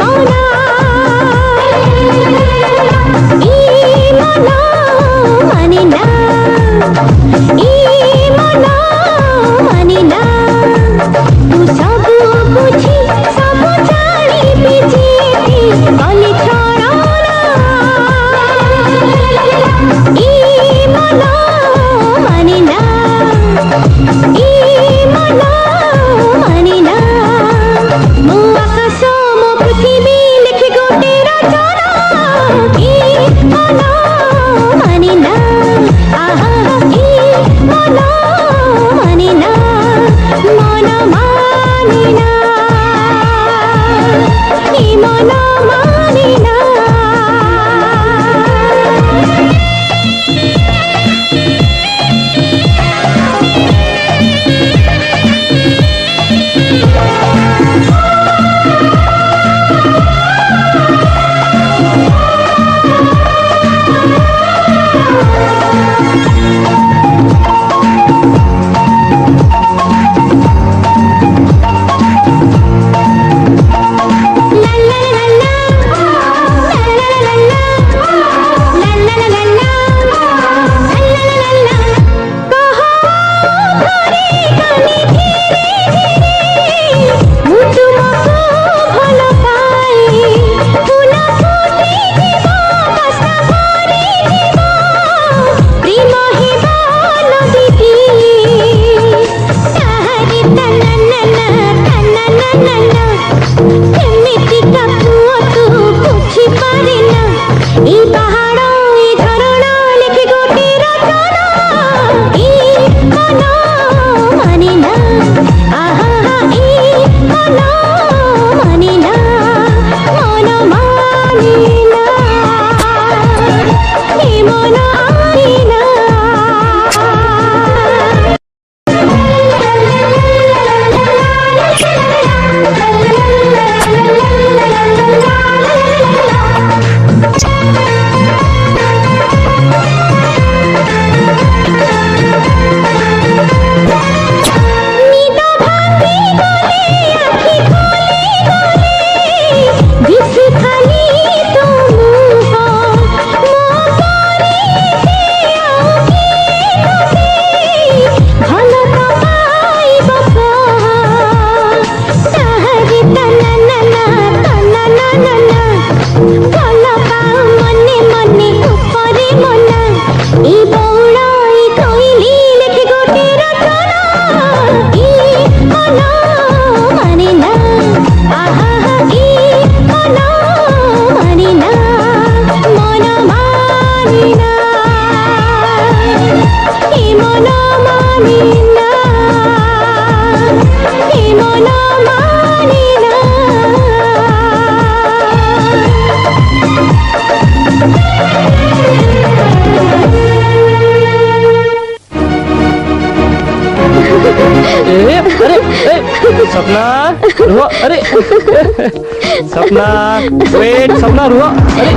[SPEAKER 3] अरे ए, सपना रुको, अरे सपना वेट, सपना रुको, अरे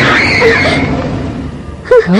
[SPEAKER 3] हाँ?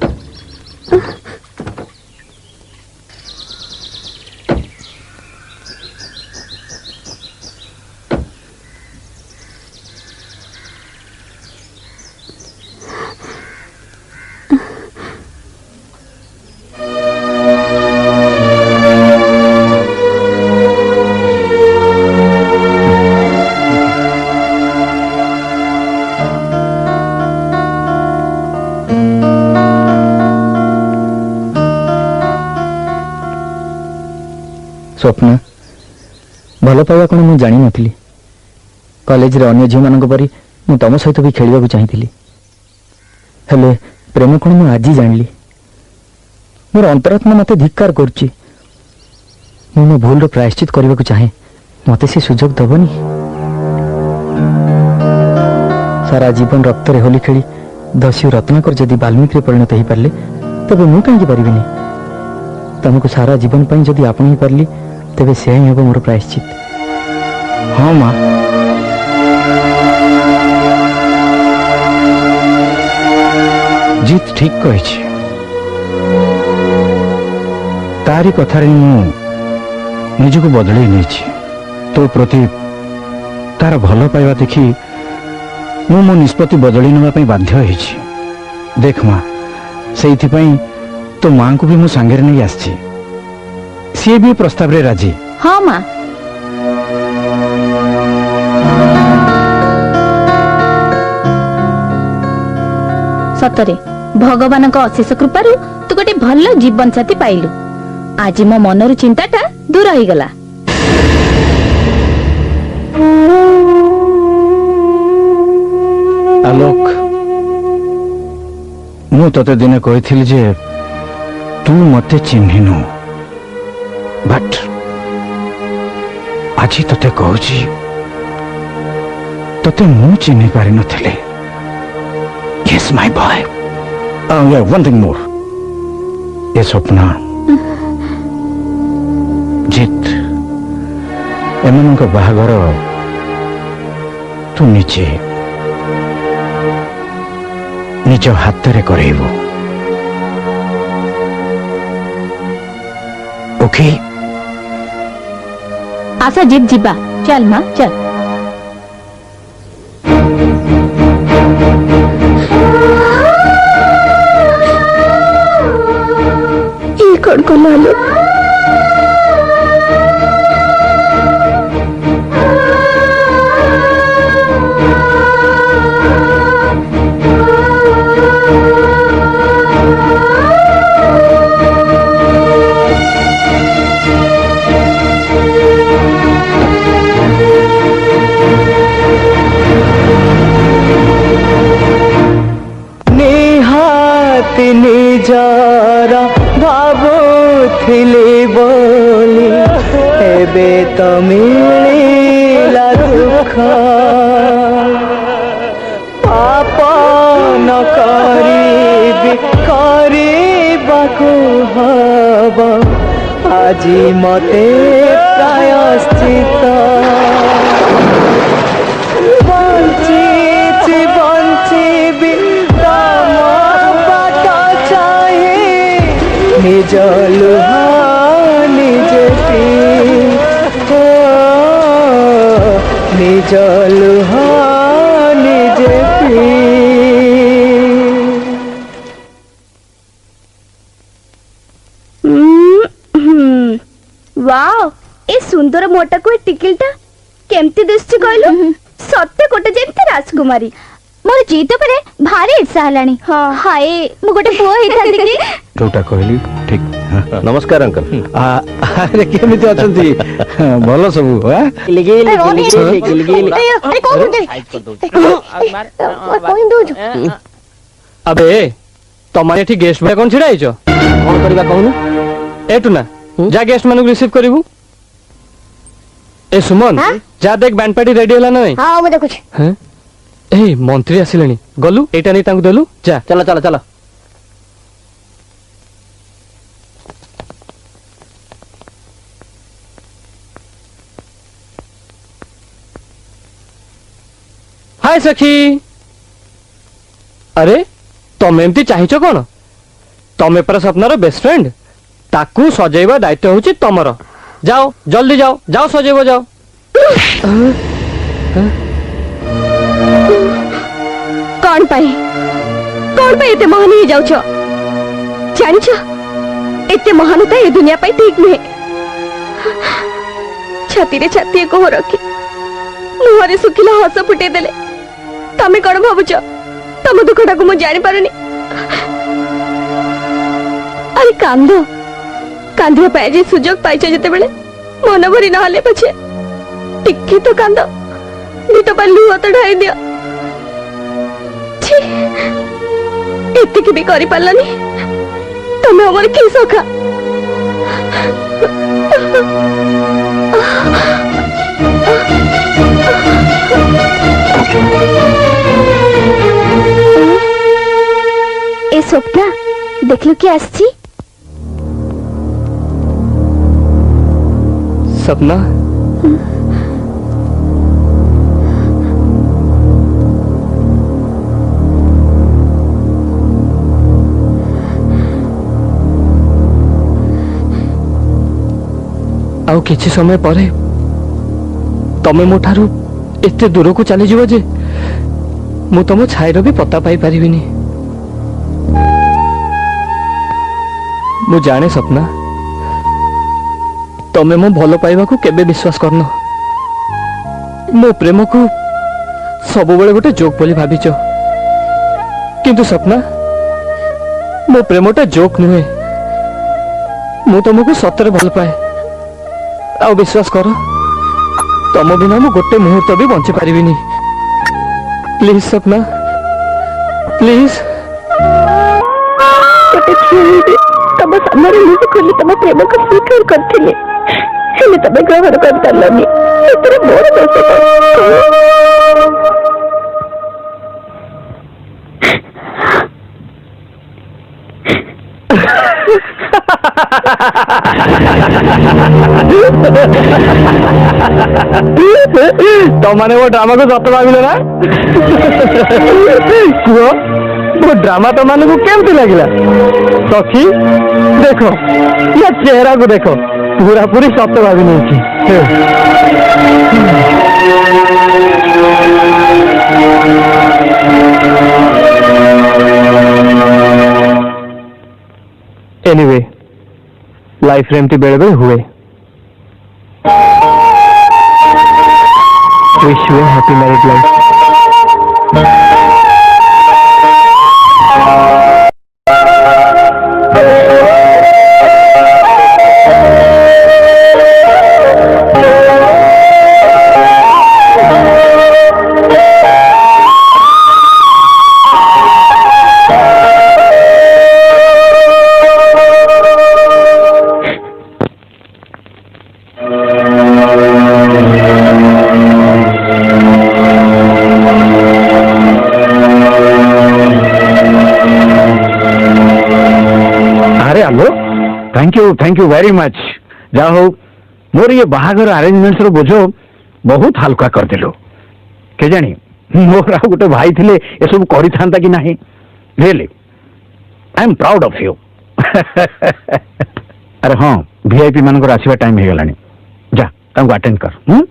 [SPEAKER 13] स्वप्न भल पाइबा कौन मुझे जानी नी कॉलेज रे अन्य झील मान परी मु तुम सहित भी खेल चाहती हेले प्रेम कौन मुझे आज जानी मोर अंतरात्मा मत धिक्कार कर मो भूल प्रायश्चित करने को चाहे मत से सुजोग दबनी सारा जीवन रक्त रे होली खेली दस्यु रत्नाकर जदि बाल्मीकि परिणत हो पारे तब मु कहीं पारि तुमको सारा जीवन पर जदि आपण ही पार्ली तेरे से ही हम मोर प्रायश्चित। हाँ माँ
[SPEAKER 10] जीत ठीक कही तारी कथारे मु निजको बदल नहीं तो प्रति तार भल पाइबा देखी मु मो निष्पत्ति बदल नापी बाध्य होइछि। देख माँ से तो माँ को भी मु सांगे नहीं आसी सी भी प्रस्ताव रे राजी।
[SPEAKER 2] हाँ माँ सतरे भगवान का अशेष कृपारू तू गोटे भल जीवन साथी पाइलु आज मो मनर चिंताटा दूर हो गला।
[SPEAKER 10] आलोक मु तते दिने कही जे तू मते चिन्हिनु बट आज तते कहूची तते मु चिन्हि पारि नथिले। Yes my boy yeah one thing more ये स्वप्न जीत एमनक बाहागर तू निजे निज हाथ रे करेबो ओके
[SPEAKER 2] आशा जीत जीबा चल माँ चल।
[SPEAKER 6] ये कौन को लालो
[SPEAKER 14] निजारा भावुथिली बोली एबे तो मिलिला दुख आपन करीबी करिबाकु हब आजी मते प्रायश्चित बंचिछि बंचिबि निज लुहा निजे पी निज लुहा निजे पी।
[SPEAKER 11] वाओ ए सुंदर मोटा को टिकिलटा केमती दिसछि कहलु सत्य कोटे जेमती राजकुमारी मोर जीत परे भारी इच्छा हलानी। हां हाय मु गोटे पुओ हेता देखि
[SPEAKER 10] जोटा कहली ठीक।
[SPEAKER 1] नमस्कार अंकल। अरे केमिति अछंती भलो सब हा
[SPEAKER 5] लिगी लिगी लिगी
[SPEAKER 11] अरे कोन दे कोन दोज
[SPEAKER 3] अबे तमाने ठीक गेस्ट भाई कोन छिड़ाई छ कोन करबा कहनु एटु ना जा गेस्ट मानु रिसीव करिवु। ए सुमन जा देख बैंड पार्टी रेडी होला नै।
[SPEAKER 11] हां मु देखुछ।
[SPEAKER 3] हैं ए मंत्री आसिलेनी गलु एटा नै तांकु देलु जा
[SPEAKER 5] चलो चलो चलो।
[SPEAKER 3] हाय सखी। अरे तमें एमती चाहिए कौन? तमें पर स्वप्नार बेस्ट फ्रेंड, ताकू सजेଇବା दायित्व होची तमर। जाओ जल्दी जाओ, जाओ सजेब जाओ।
[SPEAKER 11] कौन पाई कौन पाई एते महान ही जाउछ? जानिछ एते महानता ए दुनिया पाई ठीक नुहे। छाती रे छाती को रखी मुहरे सुखिला हस फुटे देले तमे कौन भाबुछ? तम दुखटा को मु जानि पारुनी। अरे कांदो कांदिया पाए जे सुजोग पाइछ जते बेले मन भरी नहले पछे टिके तो कांदो, दितो पर लुह तो ढाई दियो। छी एतिकी भी करि पालनी तमे हमर की सखा। ए स्वप्ना देखलो कि आसची?
[SPEAKER 3] सपना आउ किछि समय परे तमे मो ठारू एते दूर को चली जीव जे मु तम छाईर भी पता पाई परिबिनी। मु जाने सपना तमे मो भलो पाइबा को केबे विश्वास करनो। मो प्रेम को सब बेले गोटे जोक बोली भाबिच, किंतु सपना मो प्रेमटा जोक नुहे। मु तुमको सतरे भल पाए। आ विश्वास कर तम बिना मु गोटे मुहूर्त भी बंची पारिबिनी। Please Sapna please.
[SPEAKER 11] तम सामने मुझे खोली तम प्रेम को स्वीकार करथिले हेले तमे ग्रहण कर पारलनी। एतरे मोर दोष
[SPEAKER 3] तो माने वो ड्रामा को सत भाविले ना? कुह वो ड्रामा तो माने को केमती लगिला? सखी देखो या चेहरा को देखो पूरा पूरी सत भावी नहीं। एनीवे लाइफ रे एमती बेले बेले हुए। Wish you happy married life.
[SPEAKER 10] Thank you thank you very much. जा हो मोर ये बाहागर अरेंजमेंट्स रो बोझ बहुत हल्का कर दिलो। के जानी मोर आ गोटे भाई थिले ए सब करि थांता कि नाही। Really I am proud of you. अरे हाँ वीआईपी मान को आसीबा टाइम हे गलानी। जा तांको अटेंड कर। हम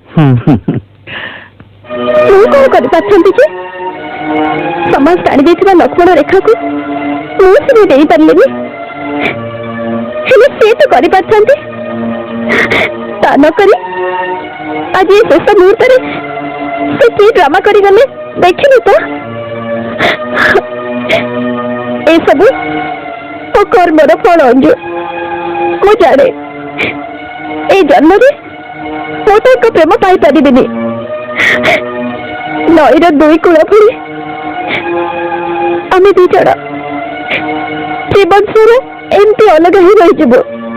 [SPEAKER 11] तू कोन कर पाछंती कि समाज टाणी देथिबा लक्ष्मण रेखा को मु से देई परलेनी। हेले से तो करि पाछंती ता न करी आज ये शेष मुहूर्त रे से की ड्रामा करी गले देखिनु तो। ए सब ओ कर्मर फल अंजु। मु जाने ए जन्म रे मु तो प्रेम पाई परिबिनी। नईर दुई कूल फुड़ी आम दी जण जीवन सारा एमती अलग ही रही।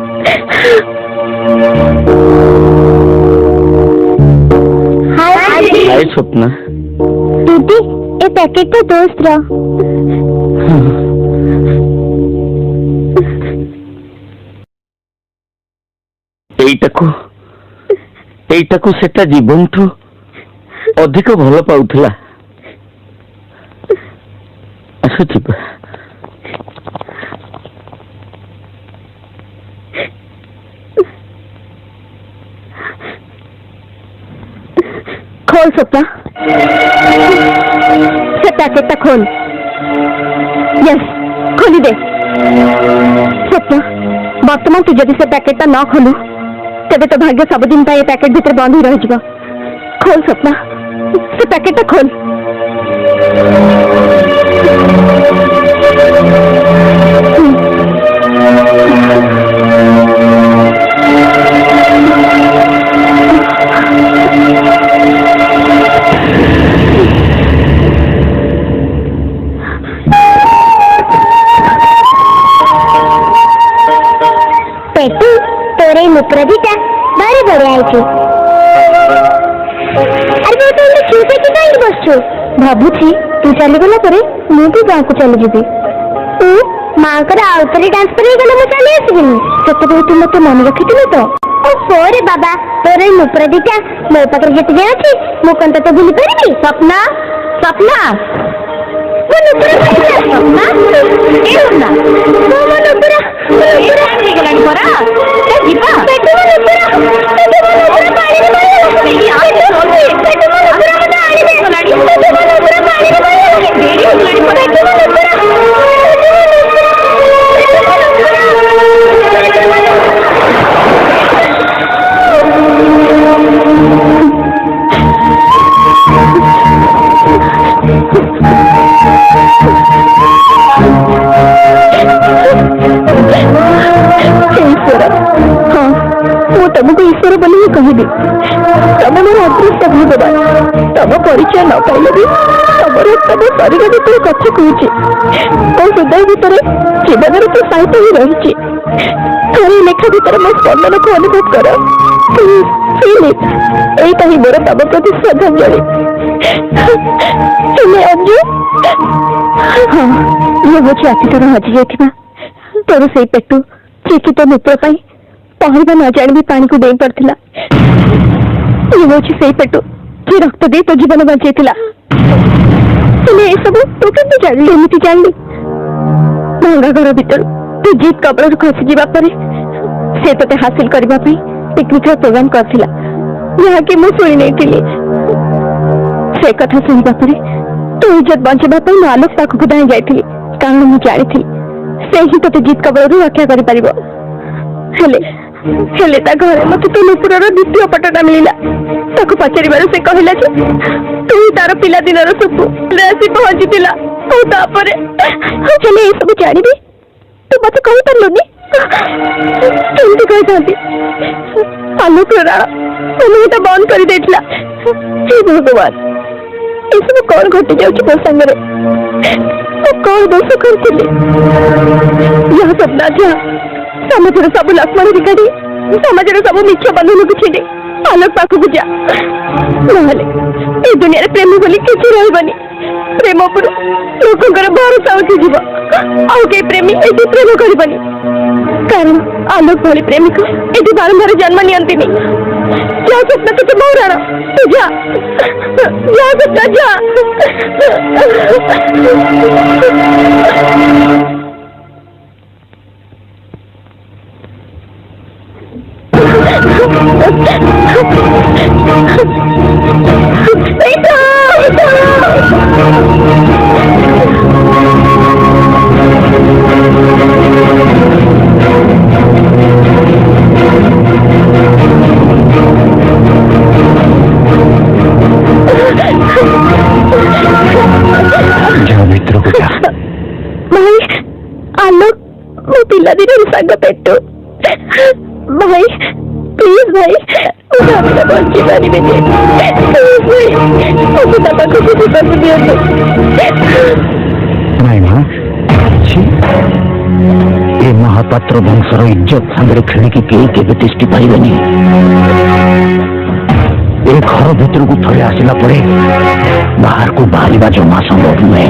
[SPEAKER 10] हाय स्वप्ना।
[SPEAKER 11] दीदी ए पैकेट तो दोस्त रा।
[SPEAKER 10] एइटाकू एइटाकू सेटा जीवन ठू अधिक भल पाउथिला
[SPEAKER 13] ଯିବା।
[SPEAKER 11] खोल स्वप्ना, से पैकेट खोल। यस, खोली दे। स्वप्ना, बर्तमान तू जदि से पैकेट न खोलु तेरे तो भाग्य सबुदिन ये पैकेट भीतर बंद ही रही। खोल स्वप्ना, से पैकेट खोल। पेटू तोरे मुप्रदिता भारी बड़े आई। अरे तो चुप है कहीं बसछु भाबुची तू चली गला परे मु भी गाँव को चली जीवी। माँ को आउथरे ट्रांसफर हो गला मु चली आसबिनी सेते तू मते मन रखिथिलु तो। ओ सोरे बाबा तोरे मुप्रदिता मो पाकर जेते जे अछि मु कंत तो भूली परिबी। सपना सपना वो नुपुरा सपना ए होना वो नुपुरा नुपुरा हे गलानी परा ए जीवा पेटू नुपुरा पेटू नुपुरा पानी रे मारे आ सोले पेटू नुपुरा मत आनी दे गलानी पेटू नुपुरा पानी रे मारे देरी हो गलानी परा पेटू नुपुरा हाँ वो तुमको ईश्वर बोली ही कहबी। तुम मोर अदृष्ट भगवान, तुम परिचय न पाइले भी तुमर तुम शरीर भीतर कथा कहूँ मो हृदय भीतर जीवन तो साहित्य ही रही। थोड़ी लेखा भीतर मो स्पंदन को अनुभव कर। यही ही मोर तुम प्रति श्रद्धांजलि। अंजू हाँ ये मुझे अतीतर हजि जाइथिबा तोर से पेटू चेकी तो मित्र पाई पहरवा न जान भी पानी को दे पड़ता। ये हूँ से पेटू कि रक्त दे तो जीवन बचाईला। सब तू केमती जानी एमती जानी भंगा घर भीतर तू जीत कबल खसी जावापर से ते हासिल करने पिकनिक प्रोग्राम करथिला जहाँकि मुझे शुणी नहीं से कथा शुणा पर तू इज्जत बचाई मु आलोक पाखक धाई जाइली कारण मुझे जानी से ही तो जीत कबल रक्षा कर हेले ता घरे मत तो नुपुर द्वितीय पटटा मिला ताको पचार से कहला कि तू तार पिला दिन सुखुरे आसी पहुंची हेले ये सब जानी तू मत कही पार्लुनि केमती कही आलोक राणा बंद कर देला। हे भगवान ये सब कौन घटी जाऊँ मो सांगे कौन दोष करी यह सपना जा समाज सब लक्ष्मण बिगाड़ी समाज सब मिछ बंधन को छीने आलोक पाखक जा ए दुनिया प्रेमी बोली किसी रही प्रेम पर लोकर भरोसा उठीज आउ प्रेमी ये प्रेम करनी कारण आलोक भाई प्रेमी को ये बारंबार जन्म नियंती जा सपना तुझे बहुराण तू जा जा सपना जा। भाई आलोक मो पिला दिन सांग पेटू भाई प्लीज भाई मुझे बची पारे
[SPEAKER 10] ए महापात्र वंशर इज्जत सांगे खेल की कई के तिष्टि पारे ए घर भीतर को थोड़े आसला पड़े बाहर को बाहर जमा संभव नुहे।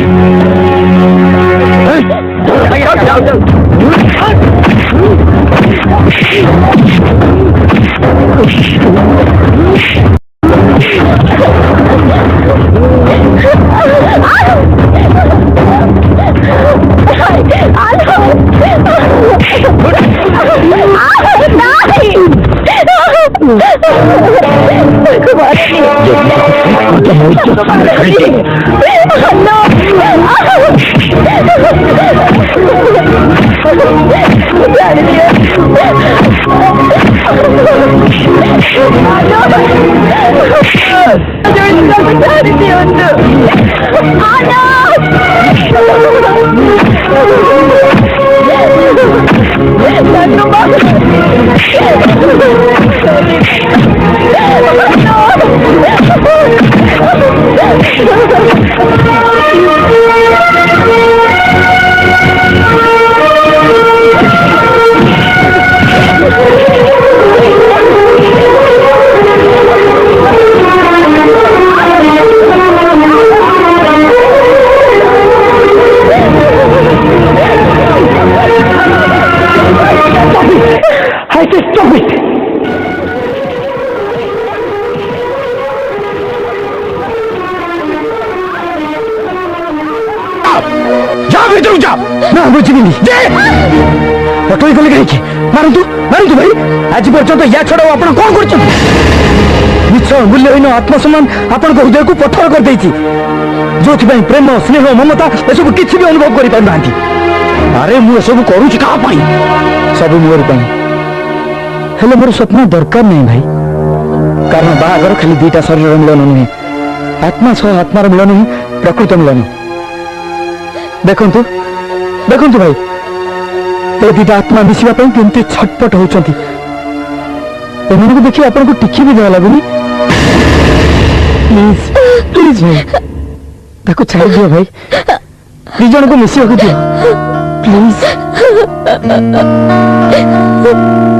[SPEAKER 4] पटोई गले कहीं मारतु मारतु भाई आज पर्यंत या छड़ा आप कौन कर मिछ मूल्यहीन आत्मसम्मान आपण हृदय को पत्थर कर देती जो प्रेम स्नेह ममता एसबू किसी भी अनुभव कर पार ना अरे मु सब करुच्ची क्या सब मोर हेले मोर स्वप्न दरकार नहीं भाई कारण बाहागर खाली दीटा शरीर मिलन नुहे आत्मा सह आत्मार मिलन ही प्रकृत मिलन देखु देखु भाई ये दीटा आत्मा मिशिया केमती छटपट होती देखिए आपको टिकी भी दया लगुनि प्लीज प्लीज भाई ताको छाड़ दियो भाई दिजन को मिशिया को दियो प्लीज